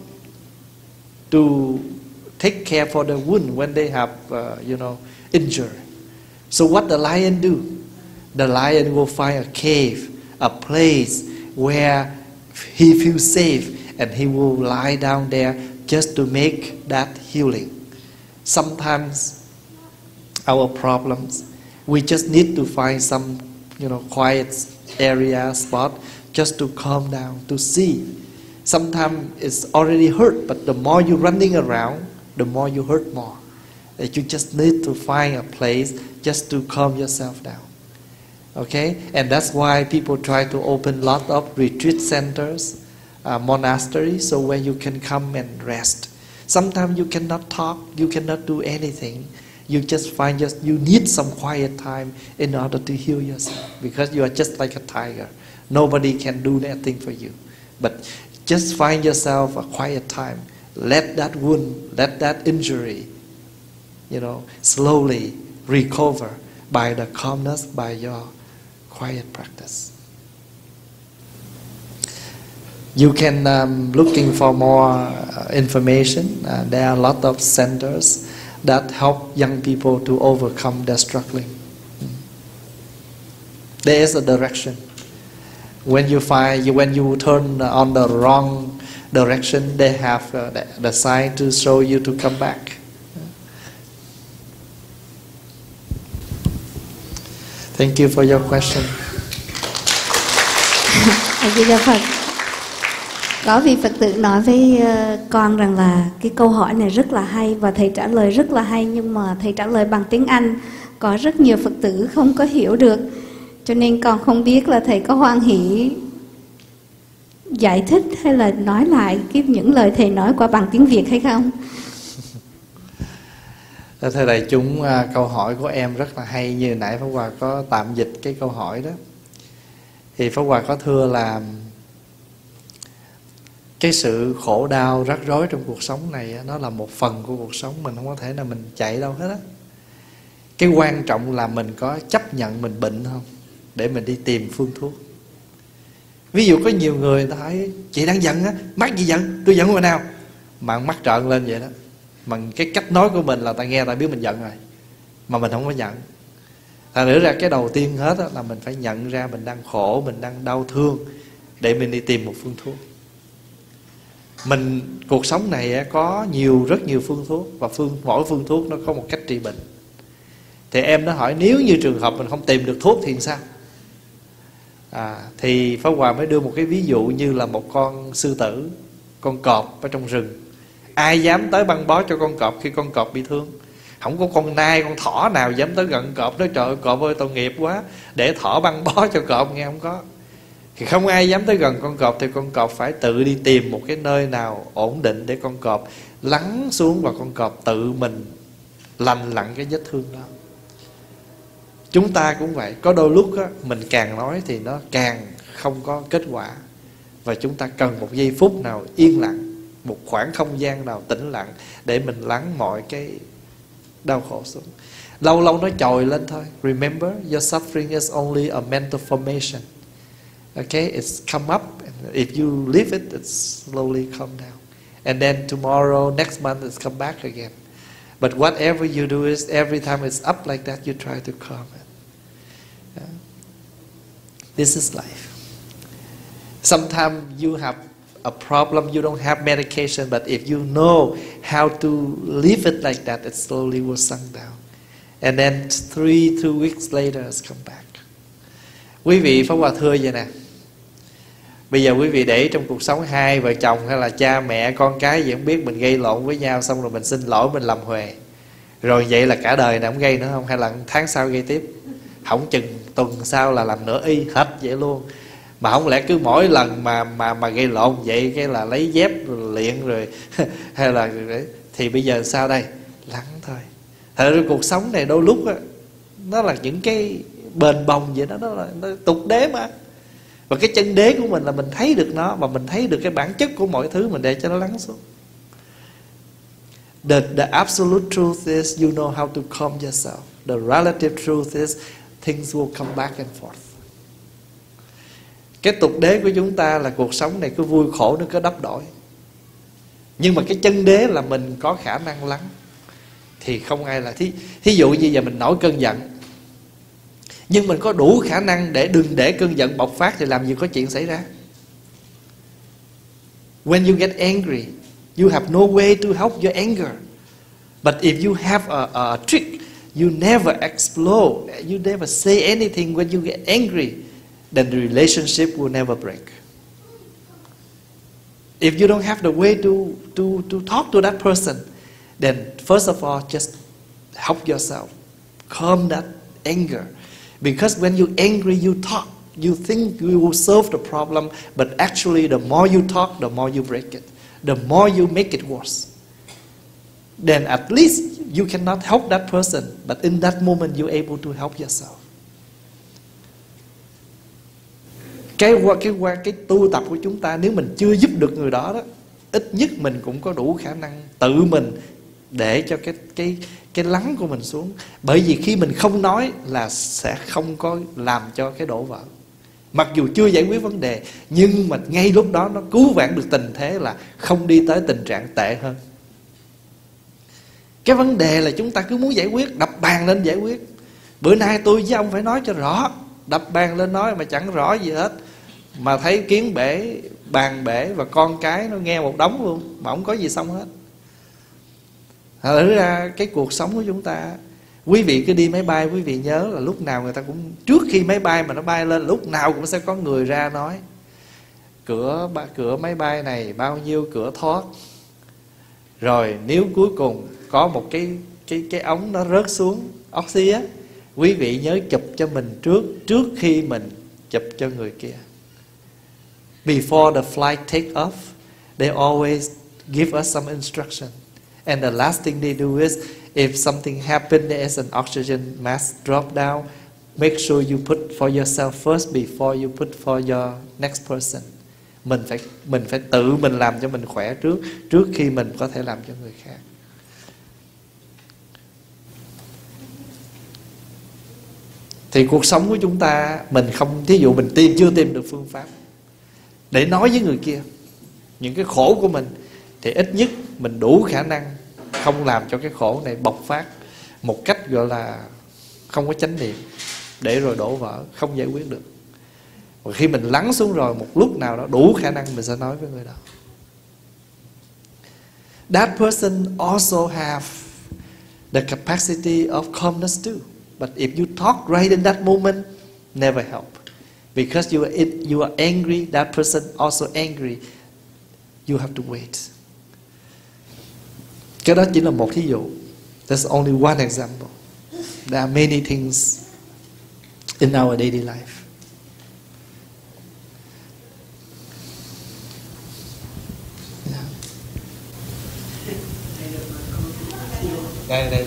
to take care for the wound when they have uh, you know injury. So what the lion do? The lion will find a cave, a place where he feels safe, and he will lie down there just to make that healing. Sometimes our problems, we just need to find some, you know, quiet area, spot, just to calm down, to see. Sometimes it's already hurt, but the more you're running around, the more you hurt more. You just need to find a place just to calm yourself down. Okay? And that's why people try to open a lot of retreat centers, uh, monasteries, so where you can come and rest. Sometimes you cannot talk, you cannot do anything. You just find just you need some quiet time in order to heal yourself, because you are just like a tiger. Nobody can do that thing for you. But just find yourself a quiet time. Let that wound, let that injury, you know, slowly recover by the calmness, by your quiet practice. You can um, looking for more uh, information. Uh, there are a lot of centers that help young people to overcome their struggling. There is a direction. When you find you, when you turn on the wrong direction, they have uh, the, the sign to show you to come back. Thank you for your question. A Di Đà Phật. Có vị Phật tử nói với con rằng là cái câu hỏi này rất là hay và thầy trả lời rất là hay, nhưng mà thầy trả lời bằng tiếng Anh, có rất nhiều Phật tử không có hiểu được, cho nên con không biết là thầy có hoan hỷ giải thích hay là nói lại cái những lời thầy nói qua bằng tiếng Việt hay không? Thưa đại chúng, câu hỏi của em rất là hay. Như nãy Pháp Hòa có tạm dịch cái câu hỏi đó, thì Pháp Hòa có thưa là cái sự khổ đau rắc rối trong cuộc sống này nó là một phần của cuộc sống, mình không có thể nào mình chạy đâu hết á. Cái quan trọng là mình có chấp nhận mình bệnh không, để mình đi tìm phương thuốc. Ví dụ có nhiều người ta hỏi chị đang giận á, mắc gì giận, tôi giận hồi nào, mà mắt trợn lên vậy đó. Mà cái cách nói của mình là ta nghe ta biết mình giận rồi. mà mình không có nhận. Thành thử ra cái đầu tiên hết là mình phải nhận ra mình đang khổ, mình đang đau thương, để mình đi tìm một phương thuốc. Mình cuộc sống này có nhiều rất nhiều phương thuốc, và phương mỗi phương thuốc nó có một cách trị bệnh. Thì em nó hỏi nếu như trường hợp mình không tìm được thuốc thì sao? À, thì Pháp Hòa mới đưa một cái ví dụ như là một con sư tử, con cọp ở trong rừng. Ai dám tới băng bó cho con cọp khi con cọp bị thương? Không có con nai, con thỏ nào dám tới gần cọp. Nói trời ơi, cọp ơi tội nghiệp quá, để thỏ băng bó cho cọp, nghe không có. Thì không ai dám tới gần con cọp, thì con cọp phải tự đi tìm một cái nơi nào ổn định để con cọp lắng xuống, và con cọp tự mình lành lặn cái vết thương đó. Chúng ta cũng vậy. Có đôi lúc á, mình càng nói thì nó càng không có kết quả, và chúng ta cần một giây phút nào yên lặng, một khoảng không gian nào tĩnh lặng để mình lắng mọi cái đau khổ xuống. Lâu lâu nó trồi lên thôi. Remember, your suffering is only a mental formation. Okay, it's come up, and if you leave it, it's slowly come down. And then tomorrow, next month, it's come back again. But whatever you do is, every time it's up like that, you try to calm it. Yeah. This is life. Sometimes you have a problem, you don't have medication, but if you know how to leave it like that, it slowly will sink down. And then three, two weeks later, it's come back. Quý vị Pháp Hòa thưa vậy nè, bây giờ quý vị để trong cuộc sống hai vợ chồng hay là cha mẹ con cái gì không biết, mình gây lộn với nhau, xong rồi mình xin lỗi, mình làm huề, rồi vậy là cả đời này không gây nữa không? Hay là tháng sau gây tiếp? Không chừng tuần sau là làm nữa y hết vậy luôn. Mà không lẽ cứ mỗi lần mà mà mà gây lộn vậy cái là lấy dép rồi luyện rồi hay là thì bây giờ sao đây? Lắng thôi. Thật ra cuộc sống này đôi lúc á, nó là những cái bền bồng vậy đó, nó là nó tục đế mà. Và cái chân đế của mình là mình thấy được nó, và mình thấy được cái bản chất của mọi thứ, mình để cho nó lắng xuống. The, the absolute truth is you know how to calm yourself. The relative truth is things will come back and forth. Cái tục đế của chúng ta là cuộc sống này cứ vui khổ nó cứ đắp đổi. Nhưng mà cái chân đế là mình có khả năng lắng. Thì không ai là thí, thí dụ như giờ mình nổi cơn giận, nhưng mình có đủ khả năng để đừng để cơn giận bộc phát thì làm gì có chuyện xảy ra. When you get angry, you have no way to help your anger. But if you have a, a trick, you never explode, you never say anything when you get angry, then the relationship will never break. If you don't have the way to, to, to talk to that person, then first of all, just help yourself. Calm that anger. Because when you're angry, you talk. You think you will solve the problem, but actually the more you talk, the more you break it. The more you make it worse. Then at least you cannot help that person, but in that moment you're able to help yourself. Cái qua cái qua cái tu tập của chúng ta, nếu mình chưa giúp được người đó đó, ít nhất mình cũng có đủ khả năng tự mình để cho cái cái cái lắng của mình xuống. Bởi vì khi mình không nói là sẽ không có làm cho cái đổ vỡ. Mặc dù chưa giải quyết vấn đề, nhưng mà ngay lúc đó nó cứu vãn được tình thế, là không đi tới tình trạng tệ hơn. Cái vấn đề là chúng ta cứ muốn giải quyết, đập bàn lên giải quyết. Bữa nay tôi với ông phải nói cho rõ, đập bàn lên nói mà chẳng rõ gì hết, mà thấy kiến bể, bàn bể, và con cái nó nghe một đống luôn, mà không có gì xong hết. Thật ra cái cuộc sống của chúng ta, quý vị cứ đi máy bay, quý vị nhớ là lúc nào người ta cũng, trước khi máy bay mà nó bay lên, lúc nào cũng sẽ có người ra nói cửa cửa máy bay này bao nhiêu cửa thoát. Rồi nếu cuối cùng có một cái cái cái ống nó rớt xuống, oxy á, quý vị nhớ chụp cho mình trước, trước khi mình chụp cho người kia. Before the flight take off, they always give us some instruction. And the last thing they do is, if something happened, there is an oxygen mask drop down, make sure you put for yourself first before you put for your next person. Mình phải mình phải tự mình làm cho mình khỏe trước, trước khi mình có thể làm cho người khác. Thì cuộc sống của chúng ta, mình không, thí dụ mình tìm chưa tìm được phương pháp để nói với người kia những cái khổ của mình, thì ít nhất mình đủ khả năng không làm cho cái khổ này bộc phát. một cách gọi là không có chánh niệm, để rồi đổ vỡ, không giải quyết được. Và khi mình lắng xuống rồi, một lúc nào đó đủ khả năng mình sẽ nói với người đó. That person also have the capacity of calmness too. But if you talk right in that moment, never help. Because you are, in, you are angry, that person also angry. You have to wait. Cái đó chỉ là một thí dụ. That's only one example. There are many things in our daily life. Yeah. Đây, đây.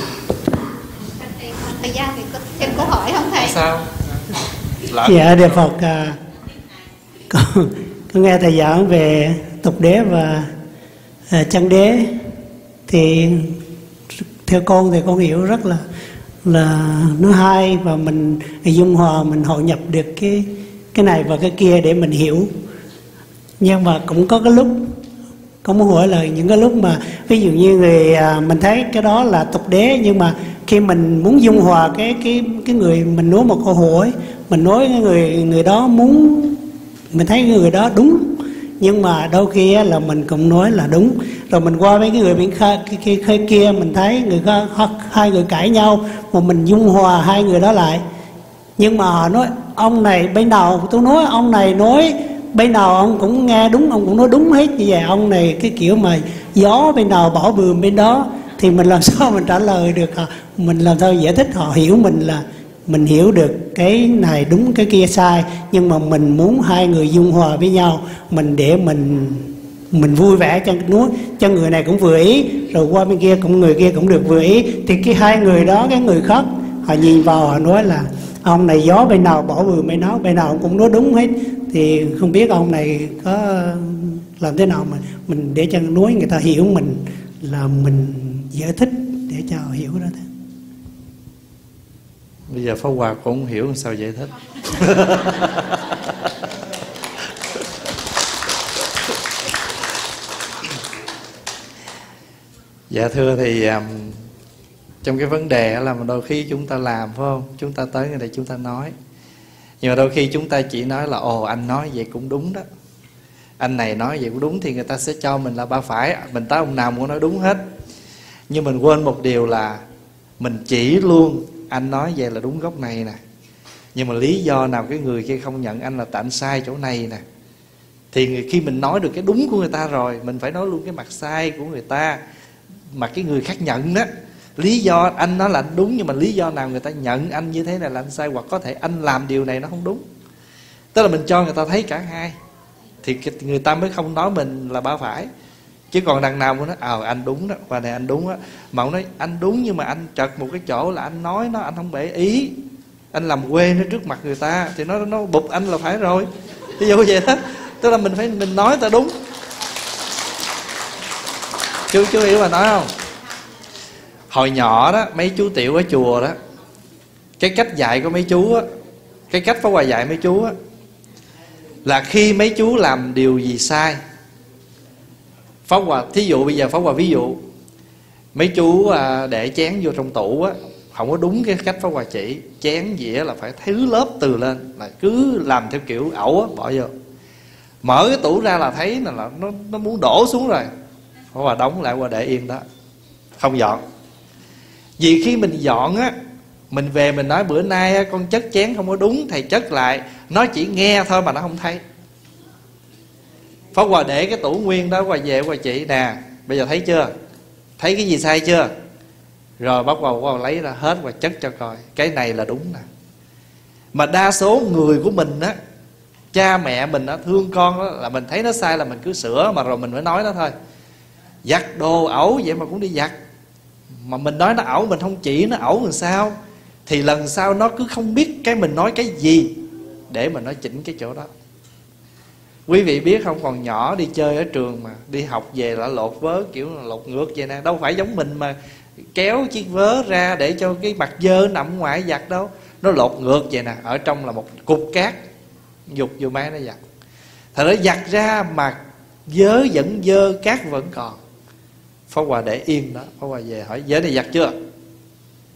Thời gian thì có thêm câu hỏi không thầy? Sao? Dạ, Đức Phật, à, con, con nghe thầy giảng về tục đế và à, chân đế, thì theo con thì con hiểu rất là là nó hay, và mình dung hòa, mình hội nhập được cái cái này và cái kia để mình hiểu. Nhưng mà cũng có cái lúc con muốn hỏi là những cái lúc mà ví dụ như người à, mình thấy cái đó là tục đế, nhưng mà khi mình muốn dung hòa cái cái cái người mình nói một câu hỏi, mình nói cái người người đó muốn, mình thấy người đó đúng, nhưng mà đôi khi là mình cũng nói là đúng, rồi mình qua với cái người bên kia, kia, kia, kia mình thấy người hai người cãi nhau, mà mình dung hòa hai người đó lại, nhưng mà họ nói ông này bên nào tôi nói ông này nói bên nào ông cũng nghe đúng, ông cũng nói đúng hết như vậy. Ông này cái kiểu mà gió bên nào bỏ bườm bên đó, thì mình làm sao mình trả lời được, mình làm sao giải thích họ hiểu mình là mình hiểu được cái này đúng cái kia sai, nhưng mà mình muốn hai người dung hòa với nhau, mình để mình mình vui vẻ cho nuốt cho người này cũng vừa ý, rồi qua bên kia cũng người kia cũng được vừa ý, thì cái hai người đó, cái người khác họ nhìn vào họ nói là ông này gió bên nào bỏ bườm bên đó, bên nào cũng nói đúng hết. Thì không biết ông này có làm thế nào mà mình để cho nói người ta hiểu mình là mình giải thích để cho họ hiểu đó thế. Bây giờ Pháp Hòa cũng không hiểu làm sao giải thích. Dạ thưa thì um, trong cái vấn đề là đôi khi chúng ta làm, phải không? Chúng ta tới người đây chúng ta nói, nhưng mà đôi khi chúng ta chỉ nói là ồ anh nói vậy cũng đúng đó, anh này nói vậy cũng đúng, thì người ta sẽ cho mình là ba phải, mình tới ông nào muốn nói đúng hết. Nhưng mình quên một điều là mình chỉ luôn anh nói vậy là đúng góc này nè, nhưng mà lý do nào cái người kia không nhận anh là tại anh sai chỗ này nè. Thì khi mình nói được cái đúng của người ta rồi, mình phải nói luôn cái mặt sai của người ta, mà cái người khác nhận đó. Lý do anh nói là anh đúng, nhưng mà lý do nào người ta nhận anh như thế này là anh sai, hoặc có thể anh làm điều này nó không đúng. Tức là mình cho người ta thấy cả hai, thì người ta mới không nói mình là ba phải. Chứ còn đằng nào cũng nói ờ à, anh đúng đó, và này anh đúng á, mà ông nói anh đúng nhưng mà anh trật một cái chỗ là anh nói nó anh không để ý, anh làm quê nó trước mặt người ta, thì nó nó bụp anh là phải rồi. Ví dụ vậy đó. Tức là mình phải mình nói ta đúng. Chú chú hiểu mà nói không? Hồi nhỏ đó mấy chú tiểu ở chùa đó, cái cách dạy của mấy chú á, cái cách Pháp Hòa dạy mấy chú á, là khi mấy chú làm điều gì sai, Pháp Hòa thí dụ bây giờ Pháp Hòa ví dụ mấy chú để chén vô trong tủ á, không có đúng cái cách Pháp Hòa chỉ, chén dĩa là phải thứ lớp từ lên, là cứ làm theo kiểu ẩu á, bỏ vô, mở cái tủ ra là thấy là nó nó muốn đổ xuống rồi, Pháp Hòa đóng lại, qua để yên đó, không dọn. Vì khi mình dọn á, mình về mình nói bữa nay á, con chất chén không có đúng, thầy chất lại, nó chỉ nghe thôi mà nó không thấy. Pháp Hòa để cái tủ nguyên đó, Hòa về Hòa chị nè, bây giờ thấy chưa, thấy cái gì sai chưa, rồi bắt đầu Hòa lấy ra hết và chất cho coi, cái này là đúng nè. Mà đa số người của mình á, cha mẹ mình á, thương con đó, là mình thấy nó sai là mình cứ sửa, mà rồi mình mới nói nó thôi. Giặt đồ ẩu vậy mà cũng đi giặt, mà mình nói nó ẩu, mình không chỉ nó ẩu làm sao, thì lần sau nó cứ không biết cái mình nói cái gì để mà nó chỉnh cái chỗ đó. Quý vị biết không, còn nhỏ đi chơi ở trường mà đi học về là lột vớ kiểu là lột ngược vậy nè, đâu phải giống mình mà kéo chiếc vớ ra để cho cái mặt dơ nằm ngoài giặt đâu, nó lột ngược vậy nè, ở trong là một cục cát, dục vô máy nó giặt. Thật ra giặt ra mà vớ vẫn dơ, cát vẫn còn. Pháp Hòa để yên đó, Pháp Hòa về hỏi vớ này giặt chưa,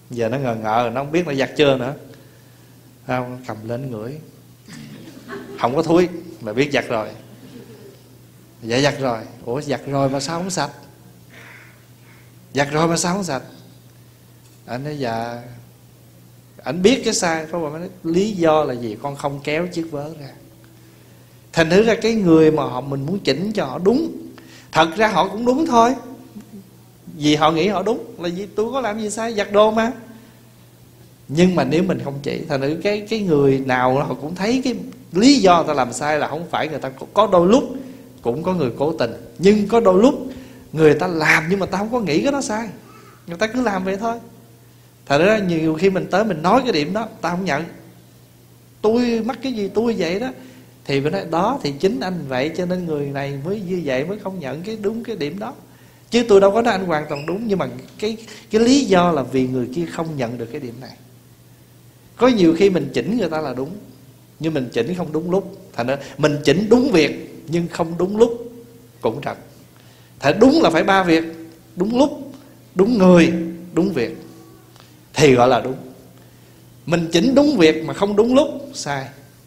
Giờ nó ngờ ngợ, nó không biết nó giặt chưa nữa. Không, cầm lên ngửi, không có thúi mà biết giặt rồi. Dạ giặt rồi. Ủa giặt rồi mà sao không sạch? Giặt rồi mà sao không sạch? Anh nói dạ, anh biết cái sai. Pháp Hòa mới nói lý do là gì? Con không kéo chiếc vớ ra. Thành thử ra cái người mà họ mình muốn chỉnh cho họ đúng, thật ra họ cũng đúng thôi, vì họ nghĩ họ đúng. Là vì tôi có làm gì sai, giặt đồ mà. Nhưng mà nếu mình không chỉ, thành thử cái cái người nào họ cũng thấy cái lý do người ta làm sai là không phải người ta. Có đôi lúc cũng có người cố tình, nhưng có đôi lúc người ta làm nhưng mà ta không có nghĩ cái đó sai, người ta cứ làm vậy thôi. Thật ra nhiều khi mình tới mình nói cái điểm đó, ta không nhận. Tôi mắc cái gì tôi vậy đó. Thì mình nói đó thì chính anh vậy, cho nên người này mới như vậy, mới không nhận cái đúng cái điểm đó. Chứ tôi đâu có nói anh hoàn toàn đúng. Nhưng mà cái, cái lý do là vì người kia không nhận được cái điểm này. Có nhiều khi mình chỉnh người ta là đúng, nhưng mình chỉnh không đúng lúc. Thành ra mình chỉnh đúng việc nhưng không đúng lúc cũng trật. Thật đúng là phải ba việc: đúng lúc, đúng người, đúng việc, thì gọi là đúng. Mình chỉnh đúng việc mà không đúng lúc, sai.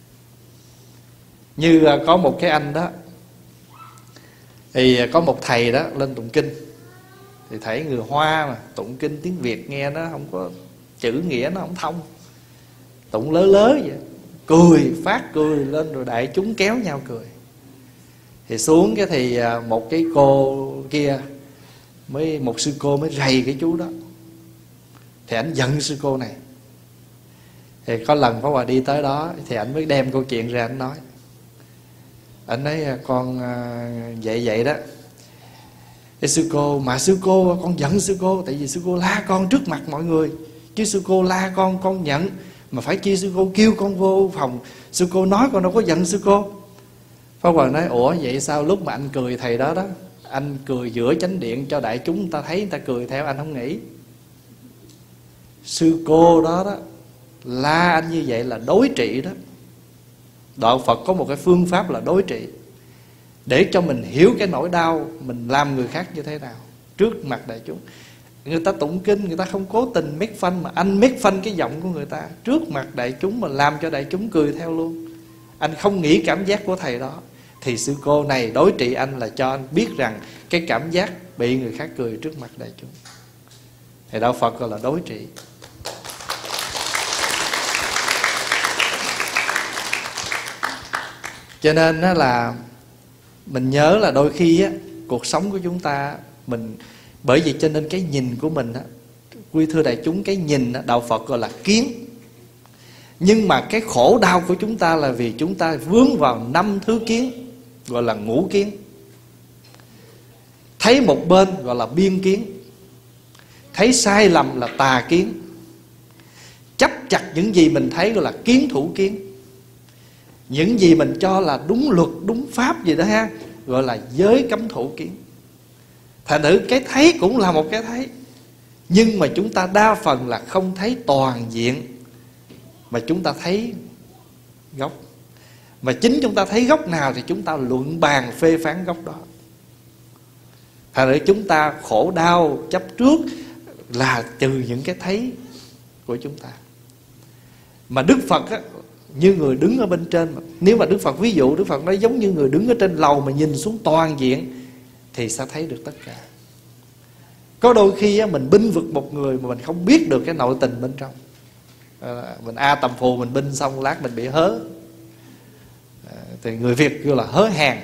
Như có một cái anh đó, thì có một thầy đó lên tụng kinh. Thì thầy người Hoa mà tụng kinh tiếng Việt nghe nó không có chữ nghĩa, nó không thông, tụng lớ lớ vậy, cười phát cười lên, rồi đại chúng kéo nhau cười. Thì xuống cái thì một cái cô kia mới, một sư cô mới rầy cái chú đó. Thì ảnh giận sư cô này. Thì có lần Pháp Hòa đi tới đó, thì ảnh mới đem câu chuyện ra ảnh nói. Ảnh nói con vậy vậy đó. Cái sư cô, mà sư cô, con giận sư cô tại vì sư cô la con trước mặt mọi người. Chứ sư cô la con, con nhận. Mà phải chi sư cô kêu con vô phòng, sư cô nói con đâu có giận sư cô. Pháp Hòa nói ủa vậy sao lúc mà anh cười thầy đó đó, anh cười giữa chánh điện cho đại chúng ta thấy, người ta cười theo, anh không nghĩ. Sư cô đó đó la anh như vậy là đối trị đó. Đạo Phật có một cái phương pháp là đối trị, để cho mình hiểu cái nỗi đau mình làm người khác như thế nào trước mặt đại chúng. Người ta tụng kinh, người ta không cố tình make fun, mà anh make fun cái giọng của người ta trước mặt đại chúng, mà làm cho đại chúng cười theo luôn. Anh không nghĩ cảm giác của thầy đó. Thì sư cô này đối trị anh là cho anh biết rằng cái cảm giác bị người khác cười trước mặt đại chúng. Thì Đạo Phật gọi là đối trị. Cho nên đó là mình nhớ là đôi khi á, cuộc sống của chúng ta mình, bởi vì cho nên cái nhìn của mình á, quý thưa đại chúng, cái nhìn á, Đạo Phật gọi là kiến. Nhưng mà cái khổ đau của chúng ta là vì chúng ta vướng vào năm thứ kiến, gọi là ngũ kiến. Thấy một bên gọi là biên kiến, thấy sai lầm là tà kiến, chấp chặt những gì mình thấy gọi là kiến thủ kiến, những gì mình cho là đúng luật, đúng pháp gì đó ha, gọi là giới cấm thủ kiến. Thành thử cái thấy cũng là một cái thấy, nhưng mà chúng ta đa phần là không thấy toàn diện, mà chúng ta thấy gốc. Mà chính chúng ta thấy gốc nào thì chúng ta luận bàn phê phán gốc đó. Thành thử chúng ta khổ đau chấp trước là từ những cái thấy của chúng ta. Mà Đức Phật á, như người đứng ở bên trên mà. Nếu mà Đức Phật, ví dụ Đức Phật nói giống như người đứng ở trên lầu mà nhìn xuống toàn diện, thì sẽ thấy được tất cả. Có đôi khi á, mình binh vực một người mà mình không biết được cái nội tình bên trong. à, Mình A tầm phù mình binh xong lát mình bị hớ. à, Thì người Việt kêu là hớ hàng.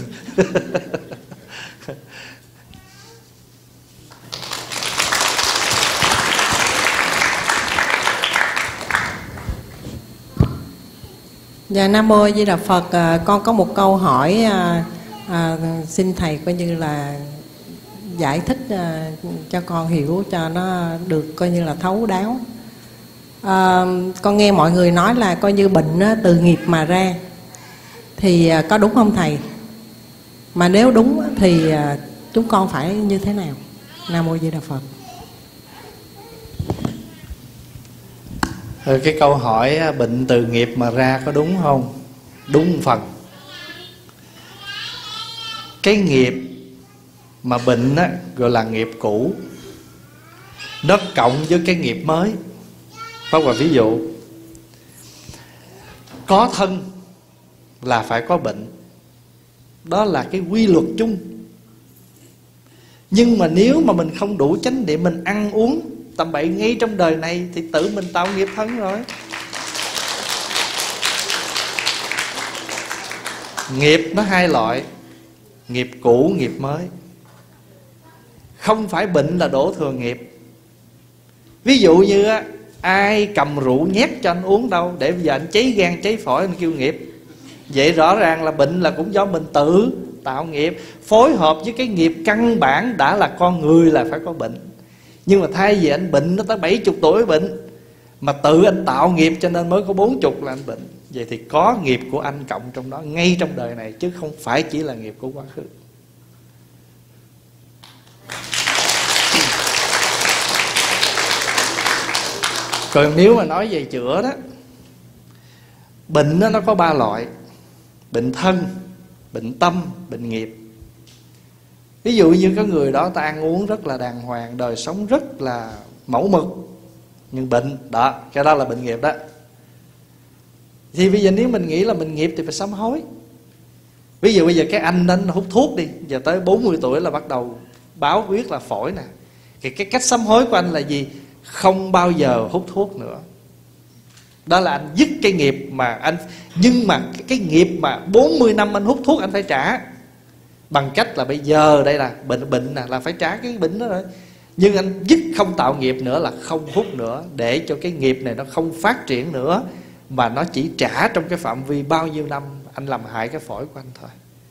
Dạ, Nam Mô Di Đà Phật. À, con có một câu hỏi, à, à, xin Thầy coi như là giải thích à, cho con hiểu cho nó được coi như là thấu đáo. À, con nghe mọi người nói là coi như bệnh á, từ nghiệp mà ra, thì à, có đúng không Thầy? Mà nếu đúng thì à, chúng con phải như thế nào? Nam Mô Di Đà Phật. Cái câu hỏi bệnh từ nghiệp mà ra có đúng không? Đúng phần. Cái nghiệp mà bệnh á, gọi là nghiệp cũ. nó cộng với cái nghiệp mới. Pháp Hòa ví dụ, có thân là phải có bệnh, đó là cái quy luật chung. Nhưng mà nếu mà mình không đủ chánh niệm, mình ăn uống tầm bậy ngay trong đời này thì tự mình tạo nghiệp thân rồi. Nghiệp nó hai loại, nghiệp cũ, nghiệp mới. Không phải bệnh là đổ thừa nghiệp. Ví dụ như á, ai cầm rượu nhét cho anh uống đâu, để bây giờ anh cháy gan cháy phổi, anh kêu nghiệp. Vậy rõ ràng là bệnh là cũng do mình tự tạo nghiệp, phối hợp với cái nghiệp căn bản đã là con người là phải có bệnh. Nhưng mà thay vì anh bệnh nó tới bảy mươi tuổi bệnh, mà tự anh tạo nghiệp cho nên mới có bốn mươi là anh bệnh. Vậy thì có nghiệp của anh cộng trong đó ngay trong đời này, chứ không phải chỉ là nghiệp của quá khứ. Còn nếu mà nói về chữa đó, bệnh đó, nó có ba loại: bệnh thân, bệnh tâm, bệnh nghiệp. Ví dụ như có người đó ta ăn uống rất là đàng hoàng, đời sống rất là mẫu mực, nhưng bệnh đó, cái đó là bệnh nghiệp đó. Thì bây giờ nếu mình nghĩ là mình nghiệp thì phải sám hối. Ví dụ bây giờ cái anh đó hút thuốc đi, giờ tới bốn mươi tuổi là bắt đầu báo quyết là phổi nè. Thì cái cách sám hối của anh là gì? Không bao giờ hút thuốc nữa. Đó là anh dứt cái nghiệp mà anh. Nhưng mà cái nghiệp mà bốn mươi năm anh hút thuốc anh phải trả, bằng cách là bây giờ đây là bệnh bệnh nè, là phải trả cái bệnh đó rồi. Nhưng anh dứt không tạo nghiệp nữa là không hút nữa, để cho cái nghiệp này nó không phát triển nữa, mà nó chỉ trả trong cái phạm vi bao nhiêu năm anh làm hại cái phổi của anh thôi.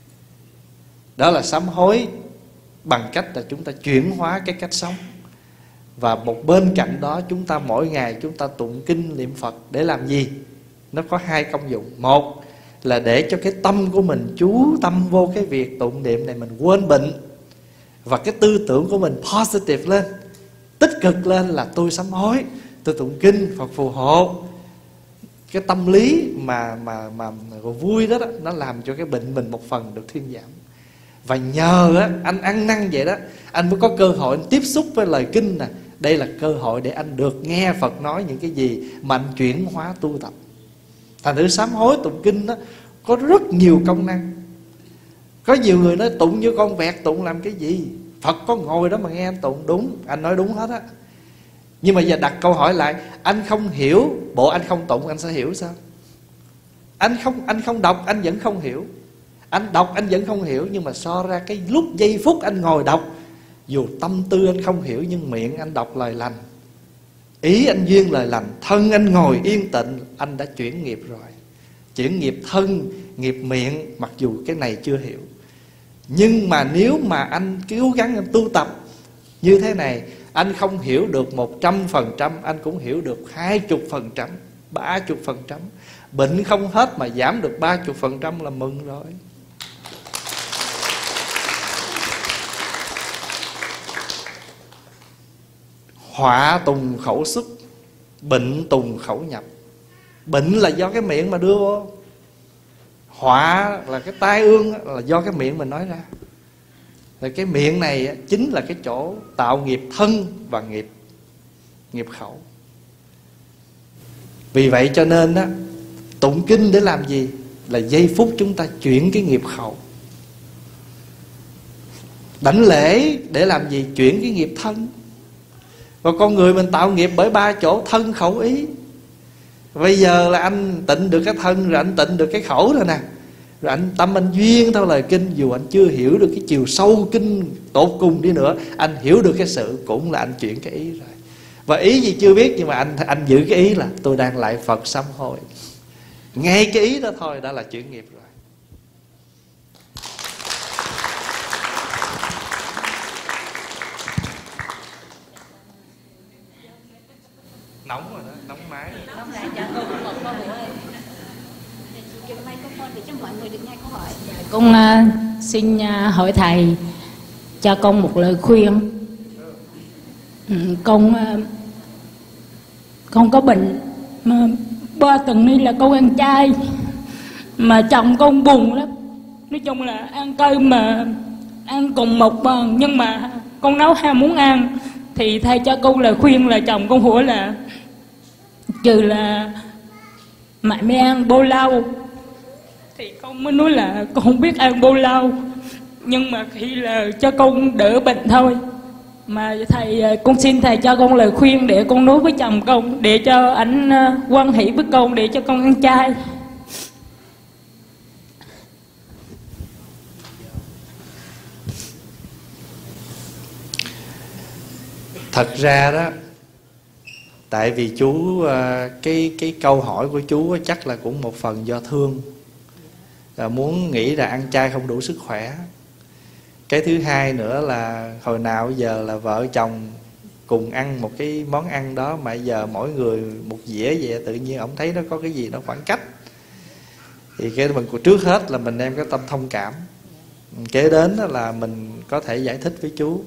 Đó là sám hối bằng cách là chúng ta chuyển hóa cái cách sống. Và một bên cạnh đó, chúng ta mỗi ngày chúng ta tụng kinh niệm Phật để làm gì? Nó có hai công dụng. Một là để cho cái tâm của mình chú tâm vô cái việc tụng niệm này, mình quên bệnh, và cái tư tưởng của mình positive lên, tích cực lên, là tôi sám hối, tôi tụng kinh, Phật phù hộ. Cái tâm lý mà mà mà vui đó, đó nó làm cho cái bệnh mình một phần được thuyên giảm. Và nhờ á, anh ăn năn vậy đó, anh mới có cơ hội anh tiếp xúc với lời kinh nè. Đây là cơ hội để anh được nghe Phật nói những cái gì mà anh chuyển hóa tu tập. Thành thử sám hối tụng kinh đó có rất nhiều công năng. Có nhiều người nói tụng như con vẹt, tụng làm cái gì? Phật có ngồi đó mà nghe anh tụng. Đúng, anh nói đúng hết á. Nhưng mà giờ đặt câu hỏi lại, anh không hiểu, bộ anh không tụng anh sẽ hiểu sao? Anh không anh không đọc anh vẫn không hiểu. Anh đọc anh vẫn không hiểu. Nhưng mà so ra cái lúc giây phút anh ngồi đọc, dù tâm tư anh không hiểu, nhưng miệng anh đọc lời lành, ý anh duyên lời lành, thân anh ngồi yên tịnh, anh đã chuyển nghiệp rồi. Chuyển nghiệp thân, nghiệp miệng, mặc dù cái này chưa hiểu. Nhưng mà nếu mà anh cố gắng anh tu tập như thế này, anh không hiểu được một trăm phần trăm, anh cũng hiểu được hai chục phần trăm, ba chục phần trăm. Bệnh không hết mà giảm được ba chục phần trăm là mừng rồi. Họa tùng khẩu xuất, bệnh tùng khẩu nhập. Bệnh là do cái miệng mà đưa vô, họa là cái tai ương là do cái miệng mình nói ra. Rồi cái miệng này chính là cái chỗ tạo nghiệp thân và nghiệp nghiệp khẩu. Vì vậy cho nên đó, tụng kinh để làm gì? Là giây phút chúng ta chuyển cái nghiệp khẩu. Đảnh lễ để làm gì? Chuyển cái nghiệp thân. Và con người mình tạo nghiệp bởi ba chỗ: thân, khẩu, ý. Bây giờ là anh tịnh được cái thân, rồi anh tịnh được cái khẩu rồi nè. Rồi anh tâm anh duyên theo lời kinh, dù anh chưa hiểu được cái chiều sâu kinh tột cùng đi nữa, anh hiểu được cái sự, cũng là anh chuyển cái ý rồi. Và ý gì chưa biết, nhưng mà anh anh giữ cái ý là tôi đang lại Phật sám hối. Ngay cái ý đó thôi đã là chuyển nghiệp rồi. Nóng rồi đó, nóng máy rồi. Nóng lại cho cô một câu hỏi. Chị cái microphone để cho mọi người được nghe câu hỏi. Con uh, xin uh, hỏi thầy cho con một lời khuyên. Ừ, con uh, con có bệnh mà ba tuần nay là con ăn chay, mà chồng con buồn lắm. Nói chung là ăn cơm mà ăn cùng một bàn, nhưng mà con nấu ham muốn ăn, Thì thầy cho con lời khuyên là chồng con hỏi là trừ là mẹ mới ăn bô lau, thì con mới nói là con không biết ăn bô lau, nhưng mà khi là cho con đỡ bệnh thôi. Mà thầy, con xin thầy cho con lời khuyên để con nói với chồng con, để cho ảnh hoan hỷ với con, để cho con ăn chay. Thật ra đó, tại vì chú cái cái câu hỏi của chú chắc là cũng một phần do thương, là muốn nghĩ là ăn chay không đủ sức khỏe. Cái thứ hai nữa là hồi nào giờ là vợ chồng cùng ăn một cái món ăn đó, mà giờ mỗi người một dĩa vậy, tự nhiên ông thấy nó có cái gì nó khoảng cách. Thì cái mình trước hết là mình đem cái tâm thông cảm, kế đến đó là mình có thể giải thích với chú.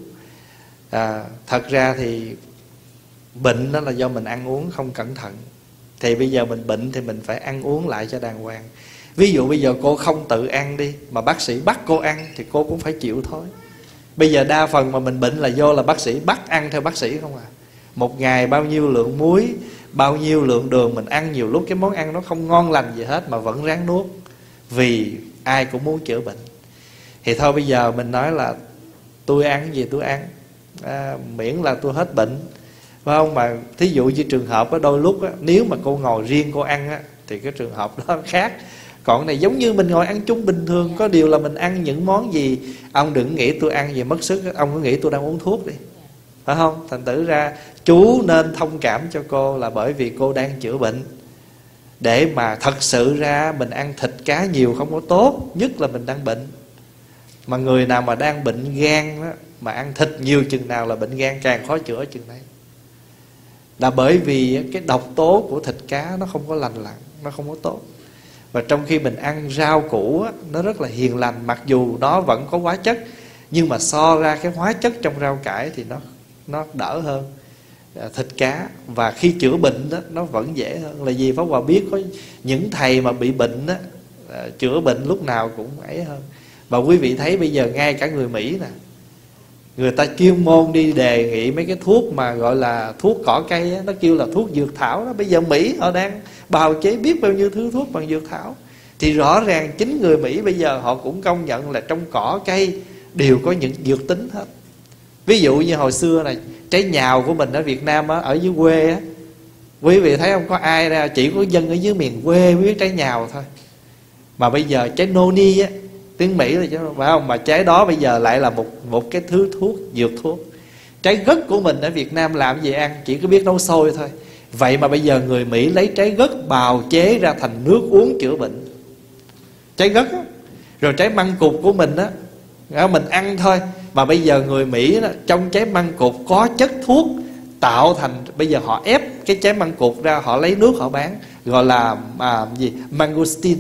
À, thật ra thì bệnh đó là do mình ăn uống không cẩn thận. Thì bây giờ mình bệnh thì mình phải ăn uống lại cho đàng hoàng. Ví dụ bây giờ cô không tự ăn đi, mà bác sĩ bắt cô ăn thì cô cũng phải chịu thôi. Bây giờ đa phần mà mình bệnh là do là bác sĩ bắt ăn theo bác sĩ không à. Một ngày bao nhiêu lượng muối, bao nhiêu lượng đường mình ăn, nhiều lúc cái món ăn nó không ngon lành gì hết mà vẫn ráng nuốt, vì ai cũng muốn chữa bệnh. Thì thôi bây giờ mình nói là tôi ăn gì tôi ăn, à, miễn là tôi hết bệnh, phải không? Mà thí dụ như trường hợp đó, đôi lúc đó, nếu mà cô ngồi riêng cô ăn á, thì cái trường hợp đó khác. Còn này giống như mình ngồi ăn chung bình thường, có điều là mình ăn những món gì. Ông đừng nghĩ tôi ăn gì mất sức, ông cứ nghĩ tôi đang uống thuốc đi, phải không? Thành thử ra chú nên thông cảm cho cô, là bởi vì cô đang chữa bệnh. Để mà thật sự ra mình ăn thịt cá nhiều không có tốt, nhất là mình đang bệnh. Mà người nào mà đang bệnh gan đó, mà ăn thịt nhiều chừng nào là bệnh gan càng khó chữa chừng đấy. Là bởi vì cái độc tố của thịt cá nó không có lành lặn, nó không có tốt. Và trong khi mình ăn rau củ á, nó rất là hiền lành, mặc dù nó vẫn có hóa chất, nhưng mà so ra cái hóa chất trong rau cải thì nó nó đỡ hơn thịt cá. Và khi chữa bệnh đó, nó vẫn dễ hơn. Là vì Pháp Hòa biết có những thầy mà bị bệnh đó, chữa bệnh lúc nào cũng ấy hơn. Và quý vị thấy bây giờ ngay cả người Mỹ nè, người ta chuyên môn đi đề nghị mấy cái thuốc mà gọi là thuốc cỏ cây á, nó kêu là thuốc dược thảo đó. Bây giờ Mỹ họ đang bào chế biết bao nhiêu thứ thuốc bằng dược thảo. Thì rõ ràng chính người Mỹ bây giờ họ cũng công nhận là trong cỏ cây đều có những dược tính hết. Ví dụ như hồi xưa này, trái nhào của mình ở Việt Nam á, ở dưới quê á, quý vị thấy không, có ai ra, chỉ có dân ở dưới miền quê biết trái nhào thôi. Mà bây giờ trái noni á, tiếng Mỹ là chứ, phải không? Mà trái đó bây giờ lại là một một cái thứ thuốc, dược thuốc. Trái gấc của mình ở Việt Nam làm gì ăn, chỉ có biết nấu sôi thôi. Vậy mà bây giờ người Mỹ lấy trái gấc bào chế ra thành nước uống chữa bệnh. Trái gấc á. Rồi trái măng cụt của mình á, mình ăn thôi. Mà bây giờ người Mỹ đó, trong trái măng cụt có chất thuốc tạo thành, bây giờ họ ép cái trái măng cụt ra, họ lấy nước họ bán, gọi là à, gì mangosteen.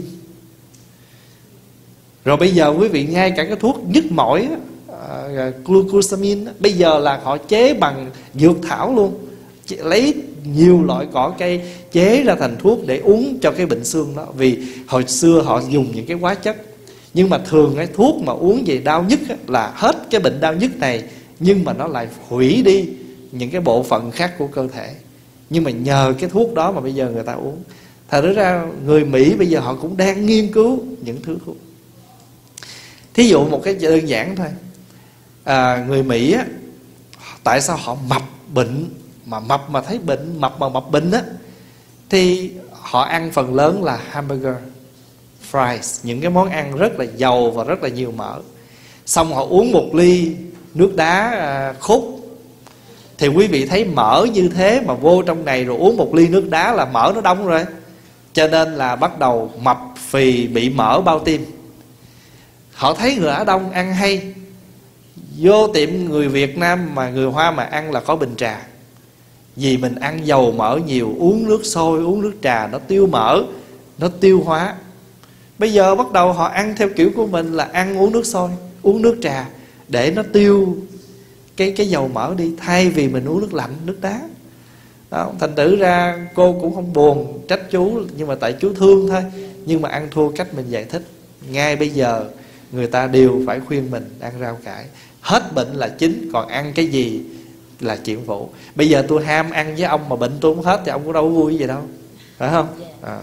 Rồi bây giờ quý vị ngay cả cái thuốc nhức mỏi uh, glucosamine, bây giờ là họ chế bằng dược thảo luôn, lấy nhiều loại cỏ cây chế ra thành thuốc để uống cho cái bệnh xương đó. Vì hồi xưa họ dùng những cái hóa chất. Nhưng mà thường cái thuốc mà uống về đau nhức á, là hết cái bệnh đau nhức này, nhưng mà nó lại hủy đi những cái bộ phận khác của cơ thể. Nhưng mà nhờ cái thuốc đó mà bây giờ người ta uống. Thật ra người Mỹ bây giờ họ cũng đang nghiên cứu những thứ thuốc. Thí dụ một cái đơn giản thôi, à, người Mỹ á, tại sao họ mập bệnh, mà mập mà thấy bệnh, mập mà mập bệnh á, thì họ ăn phần lớn là hamburger, fries, những cái món ăn rất là giàu và rất là nhiều mỡ. Xong họ uống một ly nước đá à, khúc. Thì quý vị thấy mỡ như thế mà vô trong này rồi uống một ly nước đá là mỡ nó đông rồi. Cho nên là bắt đầu mập phì, bị mỡ bao tim. Họ thấy người Á Đông ăn hay, vô tiệm người Việt Nam mà người Hoa mà ăn là có bình trà. Vì mình ăn dầu mỡ nhiều, uống nước sôi, uống nước trà, nó tiêu mỡ, nó tiêu hóa. Bây giờ bắt đầu họ ăn theo kiểu của mình là ăn uống nước sôi, uống nước trà để nó tiêu cái, cái dầu mỡ đi, thay vì mình uống nước lạnh, nước đá đó. Thành thử ra cô cũng không buồn trách chú, nhưng mà tại chú thương thôi. Nhưng mà ăn thua cách mình giải thích. Ngay bây giờ người ta đều phải khuyên mình ăn rau cải. Hết bệnh là chính, còn ăn cái gì là chuyện vụ. Bây giờ tôi ham ăn với ông mà bệnh tôi không hết thì ông cũng đâu có vui gì đâu, phải không? À.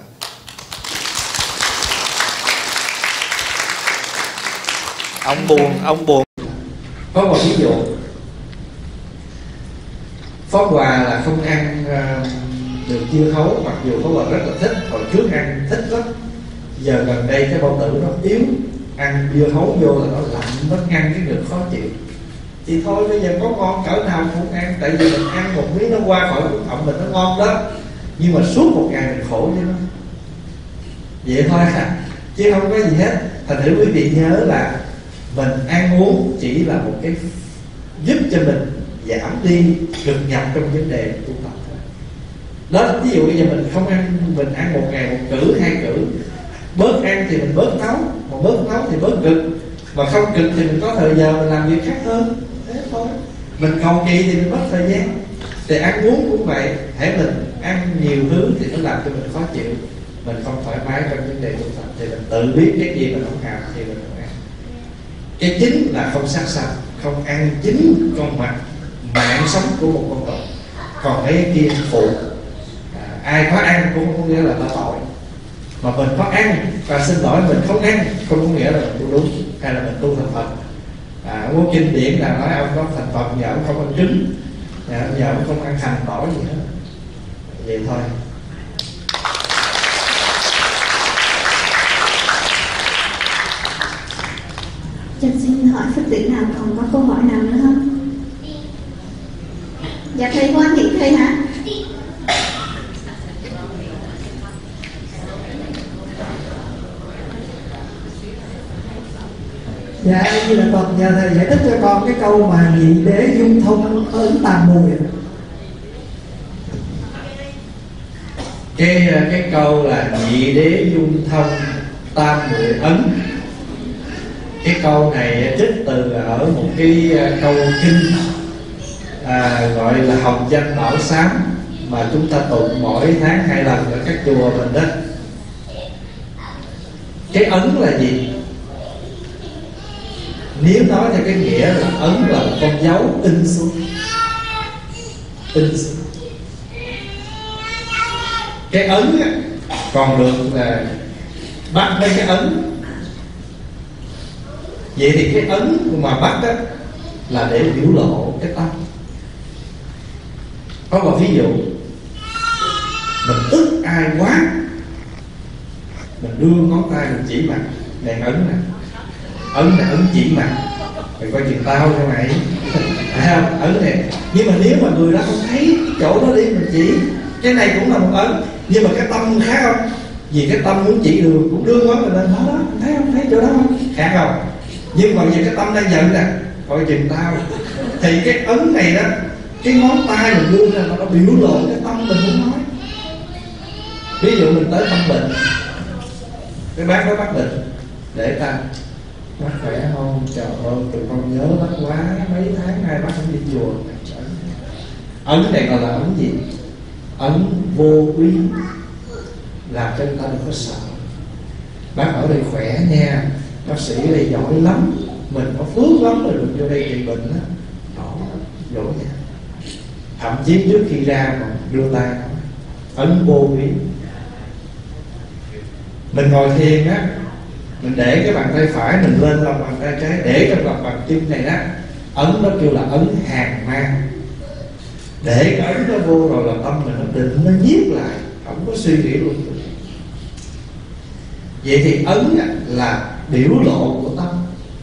Ông buồn, ông buồn. Có một ví dụ, Pháp Hòa là không ăn uh, được dưa hấu, mặc dù Pháp Hòa rất là thích, hồi trước ăn thích lắm. Giờ gần đây cái bao tử nó yếu, ăn dưa hấu vô là nó lạnh, nó ngăn cái ngực khó chịu. Thì thôi bây giờ có ngon cỡ nào cũng ăn, tại vì mình ăn một miếng nó qua khỏi bụng họng mình nó ngon đó, nhưng mà suốt một ngày mình khổ với nó. Vậy thôi à, chứ không có gì hết. Thành thử quý vị nhớ là mình ăn uống chỉ là một cái giúp cho mình giảm đi cực nhọc trong vấn đề tu tập thôi. Đó, ví dụ bây giờ mình không ăn, mình ăn một ngày một cử, hai cử, bớt ăn thì mình bớt nấu, mà bớt nấu thì bớt cực, mà không cực thì mình có thời giờ mình làm việc khác hơn. Thế thôi. Mình cầu kỳ thì mình mất thời gian. Thì ăn uống cũng vậy, hãy mình ăn nhiều thứ thì nó làm cho mình khó chịu, mình không thoải mái trong vấn đề tu tập, thì mình tự biết cái gì mình không hàm thì mình không ăn. Cái chính là không sát sanh, không ăn chính con mặt mạng sống của một con người. Còn cái kia phụ, à, ai có ăn cũng không có nghĩa là có tội, mà mình có ăn và xin lỗi mình không ăn không có nghĩa là mình tu đúng hay là mình tu thành Phật. À, có kinh điển là nói ông có thành Phật nhờ ông không ăn trứng, nhờ ông không ăn hành tỏi gì hết. Vậy thôi. Cho xin hỏi Phật tử nào còn có câu hỏi nào nữa không? Dạ thầy Hoan Nghị thầy hả? Dạ như là Phật, nhờ thầy giải thích cho con cái câu mà nhị đế dung thông ấn tàm mùi. Cái cái câu là nhị đế dung thông tam mười ấn. Cái câu này trích từ ở một cái câu kinh à, gọi là Hồng Danh Bảo Sám, mà chúng ta tụng mỗi tháng hai lần ở các chùa mình đó. Cái ấn là gì? Nếu nói theo cái nghĩa là ấn là một con dấu in xuống, in xuống. Cái ấn á, còn được là bắt với cái ấn. Vậy thì cái ấn mà bắt đó là để biểu lộ cái tâm. Có một ví dụ, mình tức ai quá, mình đưa ngón tay mình chỉ mặt, đèn ấn nè, ấn là ấn chỉ mặt, mày coi chừng tao cho mày, phải không? Ấn này. Nhưng mà nếu mà người đó không thấy chỗ đó đi mình chỉ, cái này cũng là một ấn, nhưng mà cái tâm khác không? Vì cái tâm muốn chỉ đường cũng đưa ngón mình lên đó đó, thấy không? Thấy chỗ đó không? Khác không? Nhưng mà vì cái tâm đang giận nè, coi chừng tao, thì cái ấn này đó, cái ngón tay mình đưa ra nó biểu lộ cái tâm mình muốn nói. Ví dụ mình tới thăm bệnh, cái bác đó bác bệnh, để ta bác khỏe không? Trời ơi, tụi con nhớ bác quá, mấy tháng nay bác không đi chùa. Ấn này gọi là ấn gì? Ấn vô uy, làm cho người ta đừng có sợ. Bác ở đây khỏe nha, bác sĩ ở đây giỏi lắm, mình có phước lắm rồi được vô đây trị bệnh đó. Đó, giỏi nha. Thậm chí trước khi ra còn đưa tay ấn vô uy. Mình ngồi thiền á, mình để cái bàn tay phải mình lên lòng bàn tay trái, để trong lòng bàn chân này đó, ấn nó kêu là ấn hàng mang. Để cái ấn nó vô rồi là tâm mình nó định, nó nhiếp lại, không có suy nghĩ luôn. Vậy thì ấn là biểu lộ của tâm.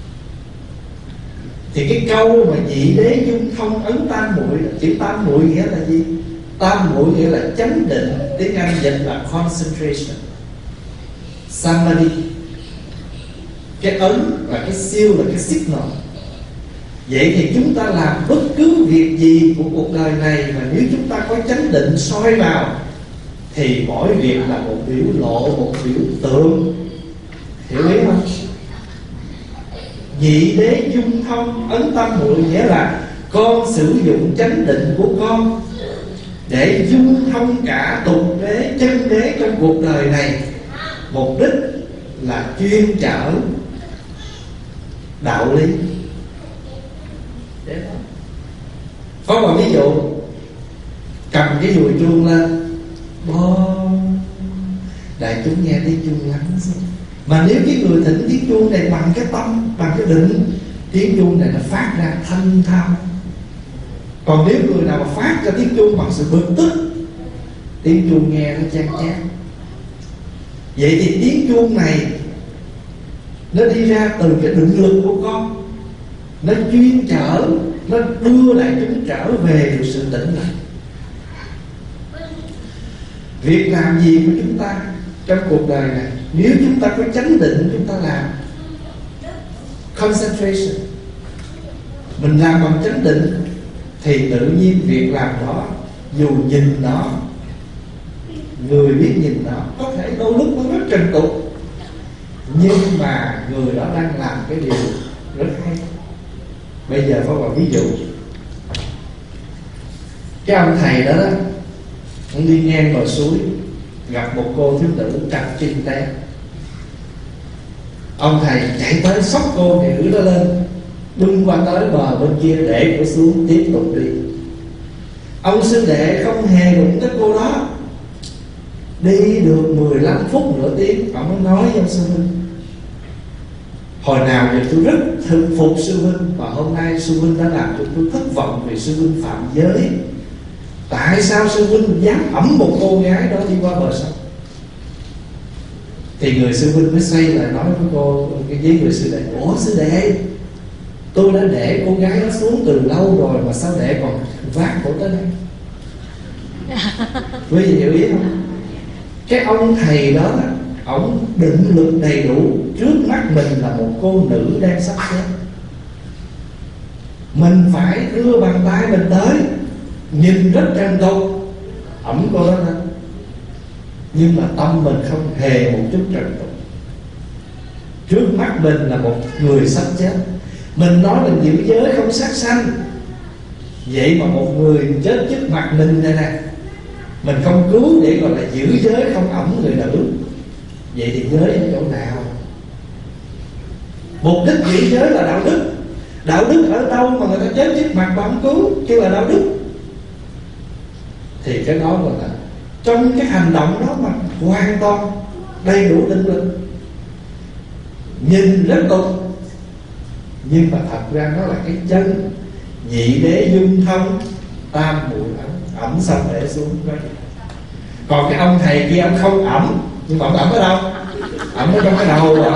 Thì cái câu mà nhị đế dung thông ấn tam muội, chữ tam muội nghĩa là gì? Tam muội nghĩa là chánh định, tiếng Anh dịch là concentration, samadhi. Cái ấn và cái siêu là cái signal. Vậy thì chúng ta làm bất cứ việc gì của cuộc đời này mà nếu chúng ta có chánh định soi vào thì mỗi việc là một biểu lộ, một biểu tượng. Hiểu ý không? Nhị đế dung thông ấn tam muội nghĩa là con sử dụng chánh định của con để dung thông cả tục đế, chân đế trong cuộc đời này. Mục đích là chuyên trở đạo lý. Có một ví dụ, cầm cái dùi chuông lên, bom, đại chúng nghe tiếng chuông lắng xuống. Mà nếu cái người thỉnh tiếng chuông này bằng cái tâm, bằng cái định, tiếng chuông này nó phát ra thanh thao. Còn nếu người nào mà phát ra tiếng chuông bằng sự bực tức, tiếng chuông nghe nó chán chán. Vậy thì tiếng chuông này nó đi ra từ cái định lực của con, nó chuyên chở, nó đưa đại chúng trở về được sự tĩnh lặng. Việc làm gì của chúng ta trong cuộc đời này, nếu chúng ta có chánh định, chúng ta làm concentration, mình làm bằng chánh định, thì tự nhiên việc làm đó, dù nhìn nó, người biết nhìn nó, có thể đôi lúc nó rất trần tục, nhưng mà người đó đang làm cái điều rất hay. Bây giờ có một ví dụ, cái ông thầy đó, đó ông đi ngang bờ suối, gặp một cô thiếu nữ trật chân té. Ông thầy chạy tới xốc cô thì nữ đó lên, bưng qua tới bờ bên kia để cô xuống tiếp tục đi. Ông sư đệ không hề đụng tới cô đó. Đi được mười lăm phút nửa tiếng, ông mới nói với ông sư huynh: hồi nào giờ tôi rất thực phục sư huynh, và hôm nay sư huynh đã làm cho tôi thất vọng vì sư huynh phạm giới. Tại sao sư huynh dám ẵm một cô gái đó đi qua bờ sông? Thì người sư huynh mới xoay lại nói với cô, với người sư đệ: ủa sư đệ, tôi đã để cô gái đó xuống từ lâu rồi, mà sao để còn vác cổ tới đây? Quý vị hiểu ý không? Cái ông thầy đó, ổng định lực đầy đủ, trước mắt mình là một cô nữ đang sắp chết, mình phải đưa bàn tay mình tới, nhìn rất trân tục, ẩm cô đó lên, nhưng mà tâm mình không hề một chút trân tục. Trước mắt mình là một người sắp chết, mình nói mình giữ giới không sát sanh, vậy mà một người chết trước mặt mình này nè, mình không cứu để gọi là giữ giới không ẩm người nữ. Vậy thì giới ở chỗ nào? Mục đích giữ giới là đạo đức. Đạo đức ở đâu mà người ta chết trước mặt mà không cứu, kêu là đạo đức? Thì cái đó gọi là trong cái hành động đó mà hoàn toàn đầy đủ định lực, nhìn rất tục, nhưng mà thật ra nó là cái chân nhị đế dung thông, tam muội ẩm, ẩm xong để xuống. Còn cái ông thầy kia ông không ẩm, nhưng mà ông ẩm ở đâu? Ẩm ở trong cái đầu rồi.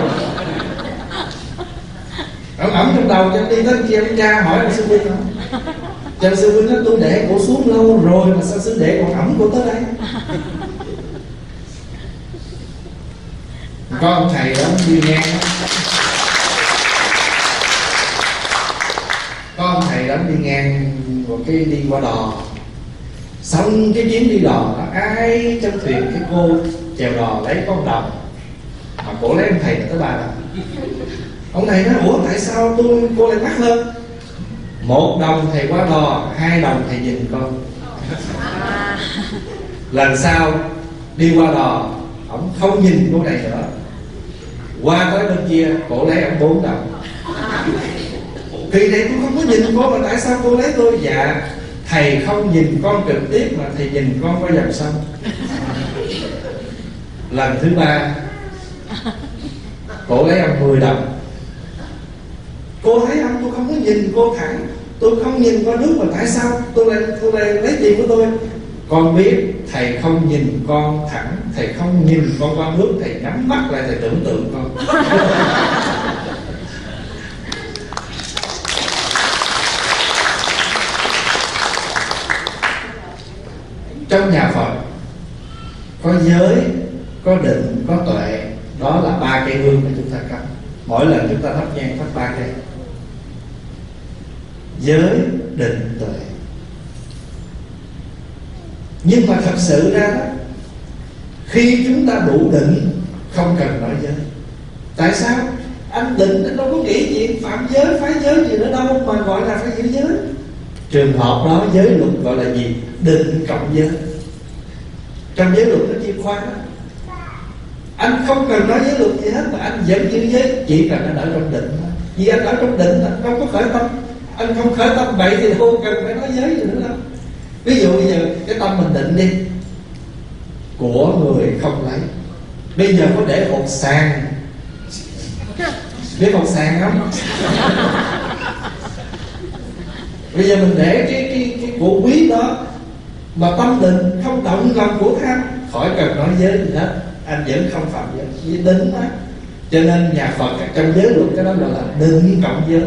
Ông ẩm trong đầu, cho đi tới kia ông cha hỏi ông sư huynh không? Cho sư huynh nói: tôi để cổ xuống lâu rồi mà sao sư đệ còn ẩm cổ tới đây? Có ông thầy đó đi ngang đó. Có ông thầy đó đi ngang một cái đi qua đò. Xong cái chuyến đi đò đó, ai trong thuyền cái cô chèo đò lấy con đồng, mà cổ lấy ông thầy tới ba đồng. Ông thầy nói: ủa tại sao tôi cô lại mắc hơn? Một đồng thầy qua đò, hai đồng thầy nhìn con. Lần sau đi qua đò, ông không nhìn cô này nữa, qua tới bên kia cổ lấy ông bốn đồng. Kỳ này tôi không có nhìn cô, mà tại sao cô lấy tôi? Dạ thầy không nhìn con trực tiếp, mà thầy nhìn con qua dòng sông. Lần thứ ba cổ lấy ông mười đồng. Cô thấy không, tôi không có nhìn cô thẳng, tôi không nhìn qua nước, mà tại sao tôi lại, tôi lại lấy tiền của tôi? Con biết thầy không nhìn con thẳng, thầy không nhìn con qua nước, thầy nhắm mắt lại, thầy tưởng tượng con. Trong nhà Phật có giới, có định, có tuệ. Đó là ba cây hương mà chúng ta cắm. Mỗi lần chúng ta thắp nhang thắp ba cây: giới, định, tuệ. Nhưng mà thật sự ra đó, khi chúng ta đủ định, không cần nói giới. Tại sao? Anh định, anh đâu có nghĩ chuyện phạm giới, phá giới gì nữa đâu mà gọi là phải giữ giới. Trường hợp đó giới luật gọi là gì? Định cộng giới. Trong giới luật nó chia khoa đó. Anh không cần nói giới luật gì hết mà anh vẫn giữ giới, chỉ cần anh ở trong định thôi. Vì anh ở trong định, anh không có khởi tâm, Anh không khởi tâm bậy thì không cần phải nói giới gì nữa đâu. Ví dụ bây giờ cái tâm mình định đi, của người không lấy. Bây giờ có để hột sàn, biết hột sàn không? Bây giờ mình để cái cái cái của quý đó mà tâm định không động lòng của tham, khỏi cần nói giới gì hết, anh vẫn không phạm giới, vì định đó. Cho nên nhà Phật trong giới luật cái đó gọi là định cộng giới.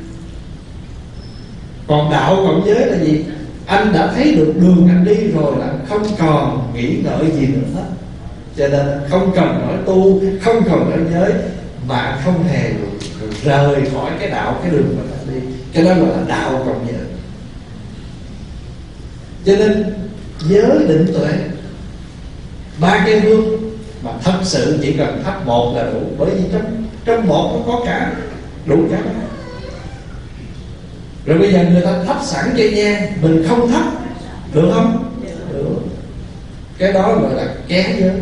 Còn đạo cộng giới là gì? Anh đã thấy được đường anh đi rồi là không còn nghĩ ngợi gì nữa hết. Cho nên không cần nói tu, không cần nói giới, mà không hề rời khỏi cái đạo, cái đường mà anh đi. Cái đó gọi là đạo cộng giới. Cho nên giới định tuệ, ba cái hương mà thật sự chỉ cần thắp một là đủ. Bởi vì trong trong một nó có cả đủ cả đó. Rồi bây giờ người ta thắp sẵn cây nhang, mình không thắp được không? Được. Cái đó gọi là ké giới.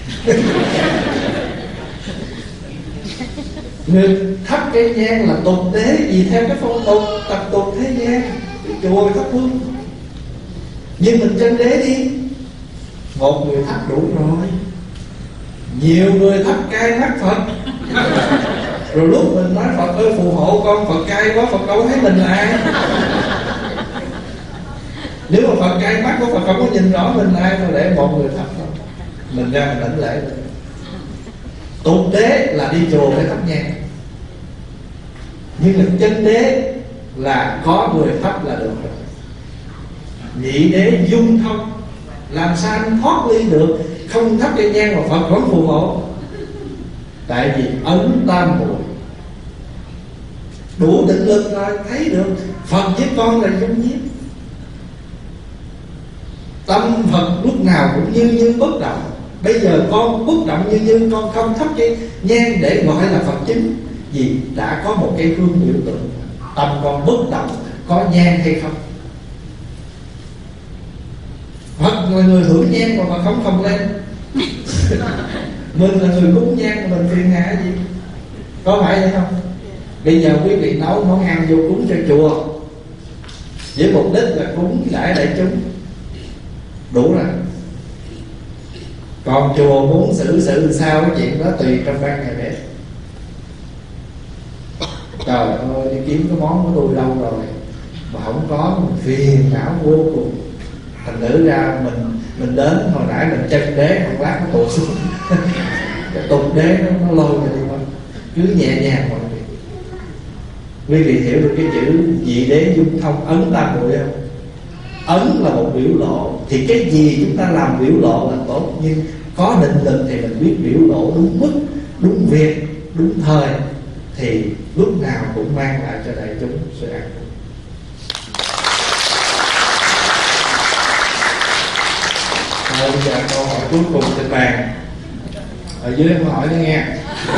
Người thắp cây nhang là tục tế, vì theo cái phong tục tập tục thế gian, chùa thắp hương. Nhưng mình chân đế đi, một người thắp đủ rồi, nhiều người thắp cay mắt Phật. Rồi lúc mình nói Phật ơi phù hộ con, Phật cay quá, Phật đâu thấy mình là ai. Nếu mà Phật cay mắt của Phật không có nhìn rõ mình là ai, thôi để một người thắp thôi, mình ra mình lãnh lễ. Tục đế là đi chùa để thắp nhang, nhưng mà chân đế là có người thắp là được rồi. Nhị đế dung thông, làm sao anh thoát ly được, không thắp cây nhang mà Phật vẫn phù hộ. Tại vì ấn tam muội đủ định lực rồi, thấy được Phật với con là dung nhiếp. Tâm Phật lúc nào cũng như như bất động. Bây giờ con bất động như như, con không thắp cây nhang để gọi là Phật chính, vì đã có một cây hương biểu tượng. Tâm con bất động, có nhang hay không? Phật là người hưởng nhang mà Phật không không lên. Mình là người cúng nhang mà mình phiền hà gì? Có phải vậy không? Bây giờ quý vị nấu món ăn vô cúng cho chùa với mục đích là cúng đãi đại chúng, đủ rồi. Còn chùa muốn xử sự sao cái chuyện đó tùy trong ban ngày để. Trời ơi, đi kiếm cái món của tôi đâu rồi mà không có, mình phiền não vô cùng. Thành thử ra mình mình đến hồi nãy mình chân đế một lát nó tụt xuống. Cái tục đế nó, nó lôi ra đi thôi, cứ nhẹ nhàng mọi việc. Quý vị hiểu được cái chữ vị đế dung thông ấn tam muội không? Ấn là một biểu lộ, thì cái gì chúng ta làm biểu lộ là tốt, nhưng có định lực thì mình biết biểu lộ đúng mức, đúng việc, đúng thời, thì lúc nào cũng mang lại cho đại chúng sự an vui. Rồi bây giờ câu hỏi cuối cùng trên bàn, ở dưới câu hỏi đó nghe.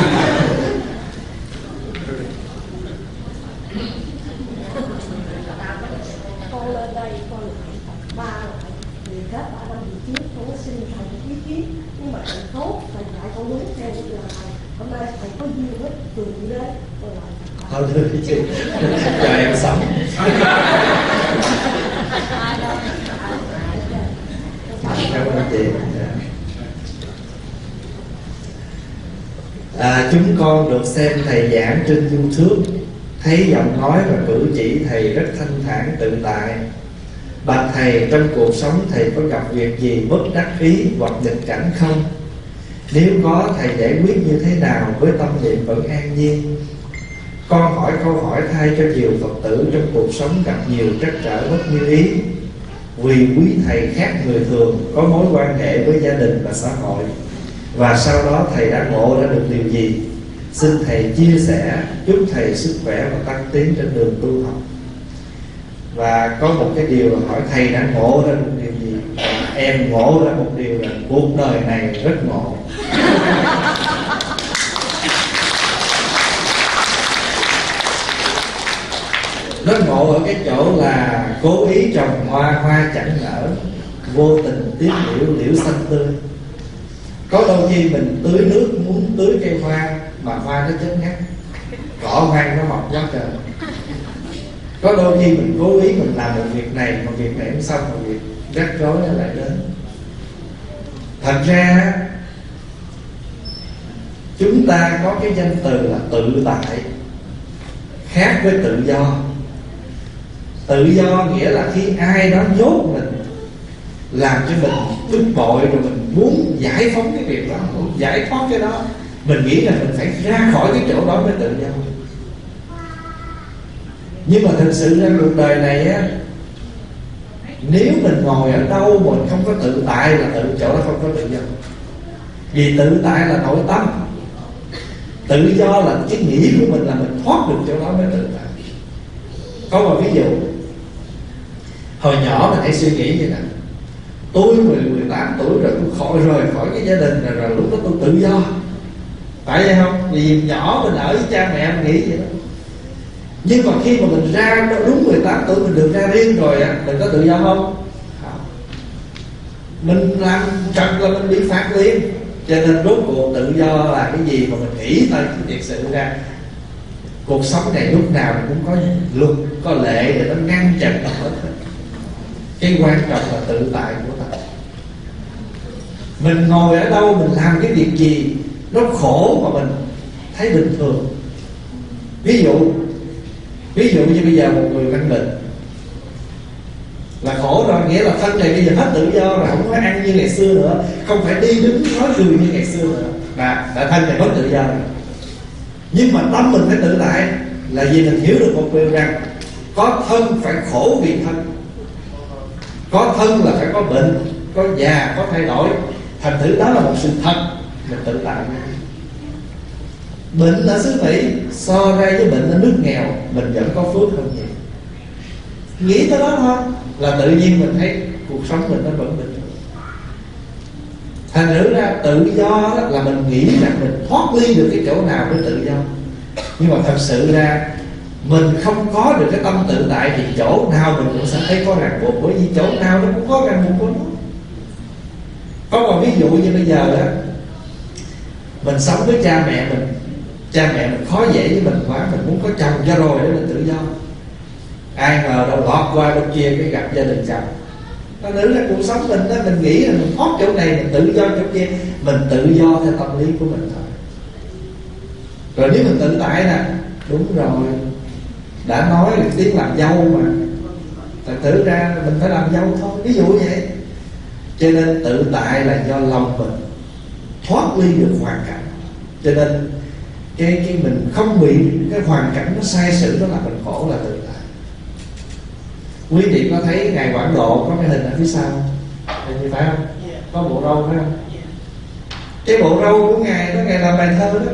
Con lên đây con ba lại thì kết quả năm gì trước con có xin thầy ý kiến, nhưng mà thầy tốt thầy lại con đúng theo như là thầy hôm nay thầy có duyên với trường gì đấy con lại thôi đưa đi chị cho em sống. Cảm ơn chị. À, chúng con được xem thầy giảng trên YouTube, thấy giọng nói và cử chỉ thầy rất thanh thản tự tại. Bạch thầy, trong cuộc sống thầy có gặp việc gì bất đắc ý hoặc nghịch cảnh không? Nếu có, thầy giải quyết như thế nào với tâm niệm vẫn an nhiên? Con hỏi câu hỏi thay cho nhiều Phật tử trong cuộc sống gặp nhiều trắc trở bất như ý. Vì quý thầy khác người thường, có mối quan hệ với gia đình và xã hội, và sau đó thầy đã ngộ ra được điều gì? Xin thầy chia sẻ, chúc thầy sức khỏe và tăng tiến trên đường tu học. Và có một cái điều là hỏi thầy đã ngộ ra một điều gì? Em ngộ ra một điều là cuộc đời này rất ngộ. Nó ngộ ở cái chỗ là cố ý trồng hoa, hoa chẳng nở, vô tình tiếc liễu, liễu xanh tươi. Có đôi khi mình tưới nước muốn tưới cây hoa mà hoa nó chết ngắt, cỏ hoang nó mọc quá trời. Có đôi khi mình cố ý mình làm một việc này, một việc này không xong, một việc rắc rối nó lại đến. Thật ra chúng ta có cái danh từ là tự tại, khác với tự do. Tự do nghĩa là khi ai đó nhốt mình, làm cho mình bực bội, rồi mình muốn giải phóng cái việc đó, muốn giải thoát cái đó, mình nghĩ là mình phải ra khỏi cái chỗ đó mới tự do. Nhưng mà thực sự ra cuộc đời này á, nếu mình ngồi ở đâu mình không có tự tại là tự chỗ đó không có tự do. Vì tự tại là nội tâm, tự do là cái nghĩ của mình, là mình thoát được chỗ đó mới tự tại. Có một ví dụ, hồi nhỏ mình hãy suy nghĩ vậy nè: tôi mười tám tuổi rồi, tôi khỏi rời khỏi cái gia đình rồi, rồi lúc đó tôi tự do. Phải vậy không? Vì nhỏ mình ở với cha mẹ mình nghĩ vậy đó. Nhưng mà khi mà mình ra đúng mười tám tuổi, mình được ra riêng rồi á, mình có tự do không? Không. Mình làm trật là mình bị phạt liền. Cho nên rốt cuộc tự do là cái gì mà mình nghĩ thôi, chứ thiệt sự ra cuộc sống này lúc nào cũng có luật, có lệ để nó ngăn chặn hết. Cái quan trọng là tự tại của ta. Mình ngồi ở đâu, mình làm cái việc gì nó khổ mà mình thấy bình thường. Ví dụ Ví dụ như bây giờ một người căn bệnh là khổ rồi, nghĩa là thân này bây giờ hết tự do rồi, không có ăn như ngày xưa nữa, không phải đi đứng nói cười như ngày xưa nữa, và là thân này hết tự do rồi. Nhưng mà tâm mình phải tự tại, là vì mình hiểu được một điều rằng có thân phải khổ vì thân, có thân là phải có bệnh, có già, có thay đổi. Thành thử đó là một sự thật, mình tự tại. Bệnh ở xứ Mỹ so ra với bệnh ở nước nghèo, mình vẫn có phước hơn nhiều. Nghĩ tới đó thôi là tự nhiên mình thấy cuộc sống mình nó vẫn bình thường. Thành thử ra tự do đó là mình nghĩ rằng mình thoát ly được cái chỗ nào với tự do. Nhưng mà thật sự ra mình không có được cái tâm tự tại thì chỗ nào mình cũng sẽ thấy có ràng buộc, bởi vì chỗ nào nó cũng có ràng buộc của nó. Có một ví dụ như bây giờ đó, mình sống với cha mẹ mình, cha mẹ mình khó dễ với mình quá, mình muốn có chồng cho rồi để mình tự do. Ai ngờ đâu lọt qua bên kia cái gặp gia đình chồng. Nó nữa là cuộc sống mình đó, mình nghĩ là mình thoát chỗ này, mình tự do chỗ kia. Mình tự do theo tâm lý của mình thôi. Rồi nếu mình tự tại nè, đúng rồi, đã nói là tiếng làm dâu mà, thật thử ra mình phải làm dâu thôi, ví dụ vậy. Cho nên tự tại là do lòng mình thoát ly được hoàn cảnh. Cho nên cái cái mình không bị cái hoàn cảnh nó sai sử, đó là mình khổ, là tự tại. Quý vị có thấy ngài Quảng Độ có cái hình ở phía sau hình như phải không? Có bộ râu phải không? Cái bộ râu của ngài đó, ngài làm bài thơ đó: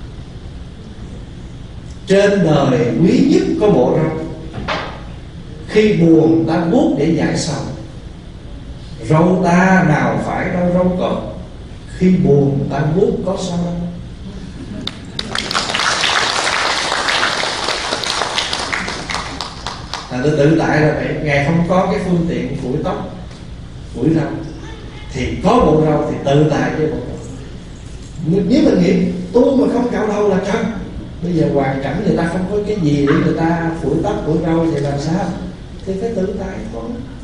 trên đời quý nhất có bộ râu, khi buồn ta vuốt để giải sầu. Râu ta nào phải đâu râu còn, khi buồn ta vuốt có sao đâu. Là tôi tự tại là vậy. Ngài không có cái phương tiện phủi tóc, phủi râu, thì có bộ râu thì tự tại với bộ râu. Nếu mình nghĩ tôi mà không cạo đầu là trần, bây giờ hoàn cảnh người ta không có cái gì để người ta phủi tóc, phủi râu thì làm sao? Thì phải tự tại thôi.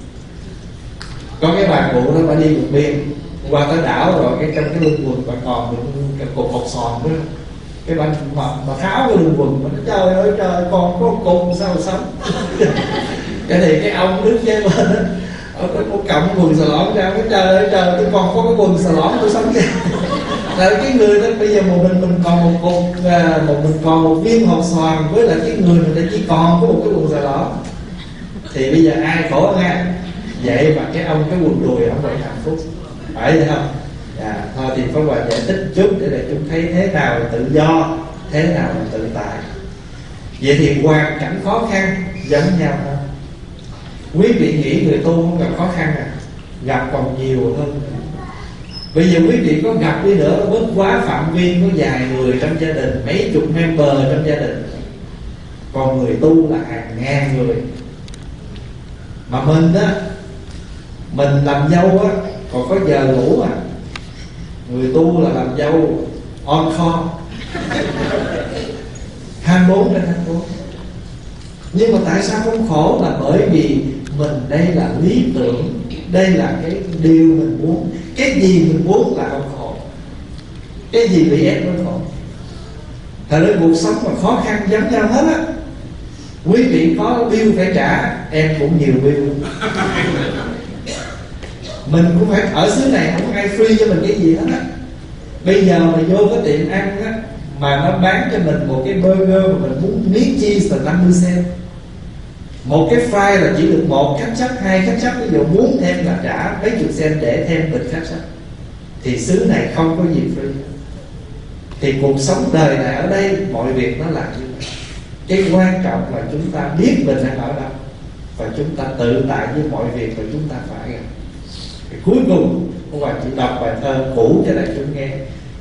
Có cái bà cụ đó, bà đi một biên qua tới đảo rồi, cái trong cái lưng quần bà còn những cái cục bột sòn đó, cái bà mà, mà tháo cái lưng quần, mà nó trời ơi trời, còn có cục sao sống. Cái thì cái ông đứng kế bên đó, ông có cộng quần xà lõn ra, cái trời ơi trời, tôi còn có cái quần xà lõn tôi sống vậy. Là cái người đó bây giờ một mình mình còn một cục, một mình còn một viên hột xoàn, với lại cái người mình chỉ còn có một cái quần xà lõn, thì bây giờ ai khổ nghe? Vậy mà cái ông cái quần đùi ông vẫn hạnh phúc, phải vậy không? À, thôi thì Pháp Hòa giải thích chút để để chúng thấy thế nào là tự do, thế nào là tự tại. Vậy thì hoàn cảnh khó khăn giống nhau thôi. Quý vị nghĩ người tu không gặp khó khăn à? Gặp còn nhiều hơn. Bây giờ quý vị có gặp đi nữa, bất quá phạm vi có vài người trong gia đình, mấy chục member trong gia đình, còn người tu là hàng ngàn người. Mà mình á, mình làm dâu á, còn có giờ ngủ à. Người tu là làm dâu on call hai mươi bốn trên hai mươi bốn. Nhưng mà tại sao không khổ? Là bởi vì mình đây là lý tưởng, đây là cái điều mình muốn. Cái gì mình muốn là không khổ, cái gì bị ép mới khổ. Thật ra cuộc sống mà khó khăn giống nhau hết á. Quý vị có bill phải trả, em cũng nhiều bill. Mình cũng phải ở xứ này không ai free cho mình cái gì hết á. Bây giờ mà vô cái tiệm ăn á, mà nó bán cho mình một cái burger mà mình muốn miếng cheese là năm mươi cent, một cái fry là chỉ được một ketchup, hai ketchup, ví dụ muốn thêm là trả mấy chục cent để thêm bịch ketchup. Thì xứ này không có gì free. Thì cuộc sống đời này ở đây mọi việc nó là như vậy. Cái quan trọng là chúng ta biết mình đang ở đâu, và chúng ta tự tại với mọi việc mà chúng ta phải làm. Thì cuối cùng ông bà chỉ đọc bài thơ cũ cho đại chúng nghe: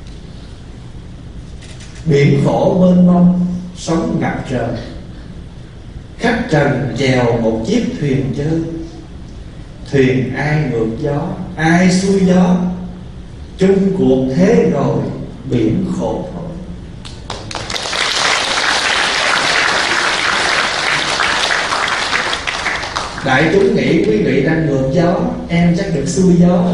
biển khổ mênh mông sóng ngập trời, khách trần chèo một chiếc thuyền chơi. Thuyền ai ngược gió, ai xuôi gió, chung cuộc thế rồi biển khổ thôi. Đại chúng nghĩ quý vị đang ngược gió, em chắc được xuôi gió.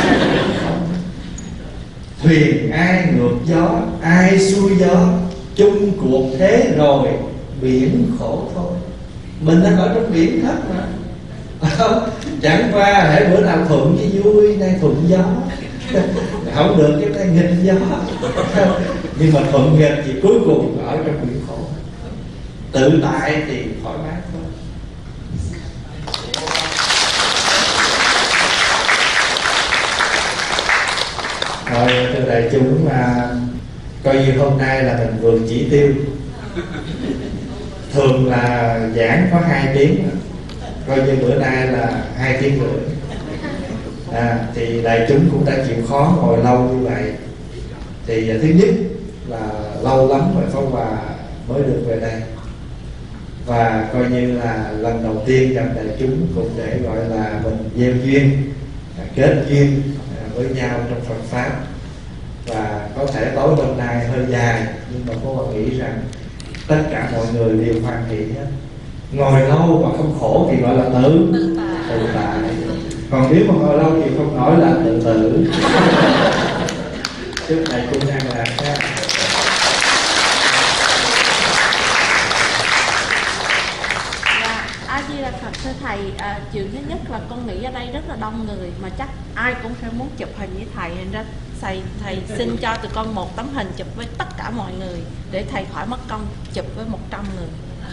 Thuyền ai ngược gió, ai xuôi gió, chung cuộc thế rồi biển khổ thôi. Mình đang ở trong biển hết mà. Chẳng qua hễ bữa nào thuận chứ vui, nay thuận gió. Không được cái tay nghịch gió. Nhưng mà thuận nghịch thì cuối cùng ở trong biển khổ. Tự tại thì thoải mái thôi. Rồi thưa đại chúng, mà coi như hôm nay là mình vượt chỉ tiêu. Thường là giảng có hai tiếng, coi như bữa nay là hai tiếng rưỡi. À, thì đại chúng cũng đã chịu khó ngồi lâu như vậy. Thì thứ nhất là lâu lắm rồi Pháp Hòa mới được về đây, và coi như là lần đầu tiên gặp đại chúng cũng để gọi là mình gieo duyên, kết duyên với nhau trong Phật pháp. Và có thể tối hôm nay hơi dài, nhưng mà Pháp Hòa nghĩ rằng tất cả mọi người đều hoan hỷ hết. Ngồi lâu mà không khổ thì gọi là tự tự tại. Còn nếu mà ngồi lâu thì không nói là tự tử. Chúc đại chúng an lạc nha. A Di Đà Phật. Thưa thầy, à, chuyện thứ nhất là con nghĩ ở đây rất là đông người, mà chắc ai cũng sẽ muốn chụp hình với thầy, nên ra thầy thầy xin cho tụi con một tấm hình chụp với tất cả mọi người để thầy khỏi mất công chụp với một trăm người.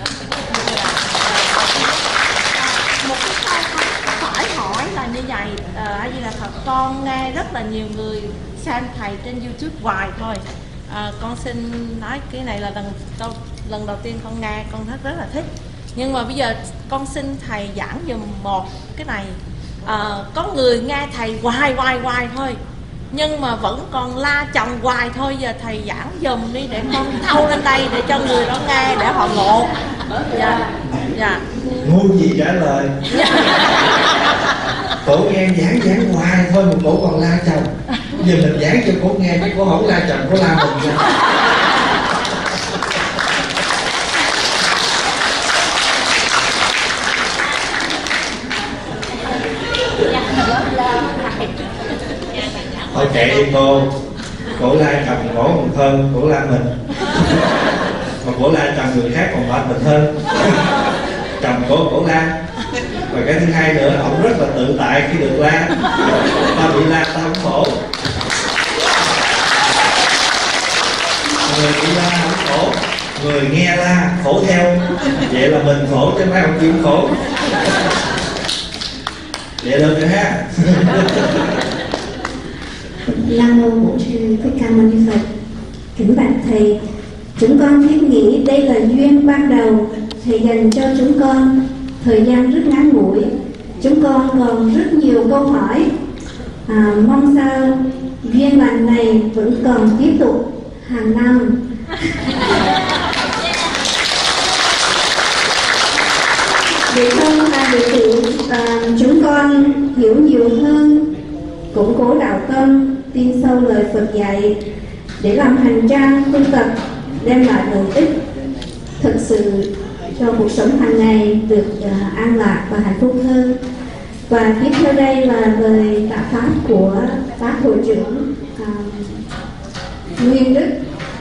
Một cái câu phải hỏi là như vậy. A Di Đà Phật, con nghe rất là nhiều người xem thầy trên YouTube hoài thôi. À, con xin nói cái này là lần đầu, lần đầu tiên con nghe, con rất rất là thích. Nhưng mà bây giờ con xin thầy giảng dùm một cái này. À, có người nghe thầy hoài hoài hoài thôi, nhưng mà vẫn còn la chồng hoài thôi. Giờ thầy giảng dùm đi để con thâu lên đây để cho người đó nghe để họ ngộ. Dạ, dạ. Ngu gì trả lời. Cổ nghe giảng giảng hoài thôi mà cổ còn la chồng. Giờ mình giảng cho cổ nghe chứ cổ không la chồng, cổ la mình sao? Thôi kệ đi cô. Cổ la chồng cổ còn hơn cổ la mình. Mà cổ la chồng người khác còn mệt mình hơn. Chồng cổ cổ la. Và cái thứ hai nữa, ông rất là tự tại khi được la. Tao bị la tao không khổ. Người bị la không khổ, người nghe la khổ theo. Vậy là mình khổ chứ mấy ông kia không khổ. Vậy được rồi ha. Nam mô Bổn Sư Thích Ca Mâu Ni Phật. Kính bạch thầy, chúng con thiết nghĩ đây là duyên ban đầu thầy dành cho chúng con. Thời gian rất ngắn ngủi, chúng con còn rất nhiều câu hỏi. À, mong sao duyên lành này vẫn còn tiếp tục hàng năm. Để không là đệ tử à, chúng con hiểu nhiều hơn, củng cố đạo tâm, tin sâu lời Phật dạy, để làm hành trang tu tập đem lại lợi ích thực sự cho cuộc sống hàng ngày được uh, an lạc và hạnh phúc hơn. Và tiếp theo đây là lời tạ pháp của bác hội trưởng uh, Nguyên Đức.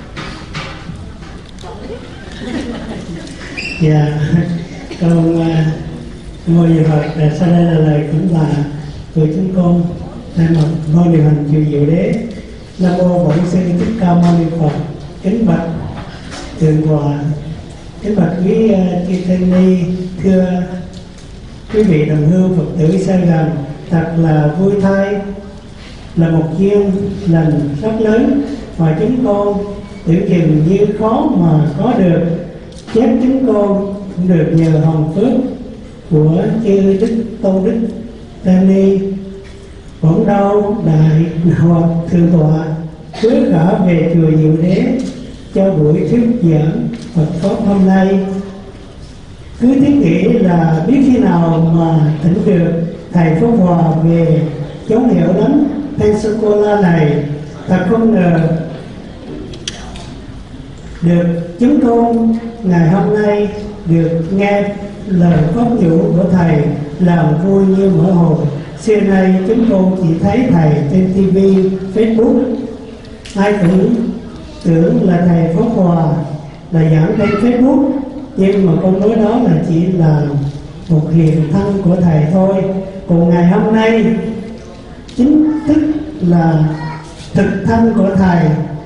Dạ, con ngôi nhà Phật, sau đây là lời cũng là của chúng con thay mặt ban điều hành chùa Diệu Đế. Nam mô Bổn Sư Thích Ca Mâu Ni Phật. Kính bạch thượng tọa, kính bạch quý chư tăng ni, thưa quý vị đồng hương Phật tử xa gần, thật là vui thay, là một duyên lành rất lớn mà chúng con tưởng chừng như khó mà có được. Chắc chúng con cũng được nhờ hồng phước của chư Đức Tôn Đức Tăng Ni Bổn Đau Đại Hòa Thượng Tọa phước gả về chùa Diệu Đế cho buổi thuyết giảng Phật pháp hôm nay. Cứ thiết nghĩ là biết khi nào mà thỉnh được thầy Pháp Hòa về chốn hẻo lánh Pensacola này. Thật không ngờ được chúng con ngày hôm nay được nghe lời pháp nhũ của thầy làm vui như mỗi hồi. Xưa nay chúng con chỉ thấy thầy trên ti vi, Facebook, ai cũng tưởng là thầy Pháp Hòa là giảng trên Facebook, nhưng mà con nói đó là chỉ là một hiện thân của thầy thôi. Còn ngày hôm nay chính thức là thực thân của thầy.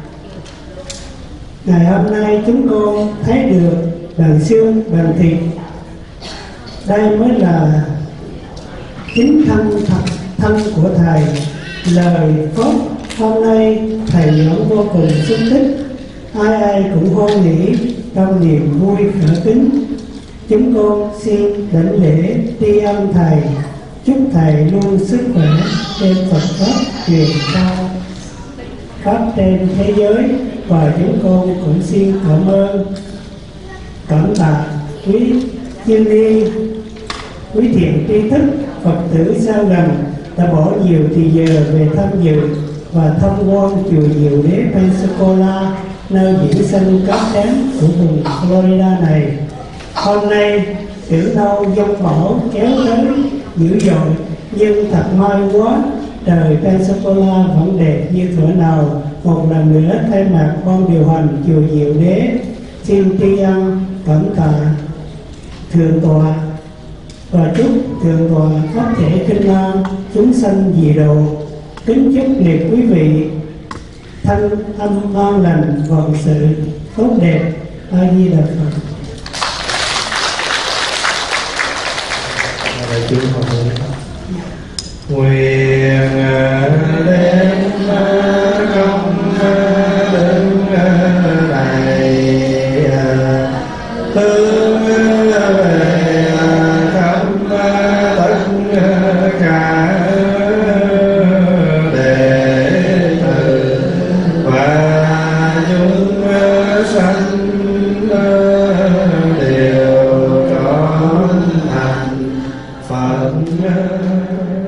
Ngày hôm nay chúng con thấy được bằng xương, bằng thịt. Đây mới là chính thân thật thân của thầy. Lời pháp hôm nay thầy giảng vô cùng xúc tích, ai ai cũng hoan hỷ trong niềm vui khởi kính. Chúng con xin đảnh lễ tri ân thầy, chúc thầy luôn sức khỏe trên Phật pháp truyền cao khắp trên thế giới. Và chúng con cũng xin cảm ơn, cảm tạ quý chư ni, quý thiện tri thức, Phật tử xa gần đã bỏ nhiều thời giờ về tham dự và tham quan chùa Diệu Đế Pensacola, nơi diễn sinh cát trắng của vùng Florida này. Hôm nay tưởng đâu giông bão kéo tới dữ dội, nhưng thật may quá, trời Pensacola vẫn đẹp như thuở nào. Một lần nữa thay mặt ban điều hành chùa Diệu Đế xin tri ân cảm tạ thượng tọa và chúc thượng tọa pháp thể kinh an chúng sanh dị độ. Kính chúc liệt quý vị thân âm an lành, vạn sự tốt đẹp. A Di Đà Phật. Nguyện đem công đức này hướng về khắp tất cả đệ tử và chúng sanh đều trọn thành Phật.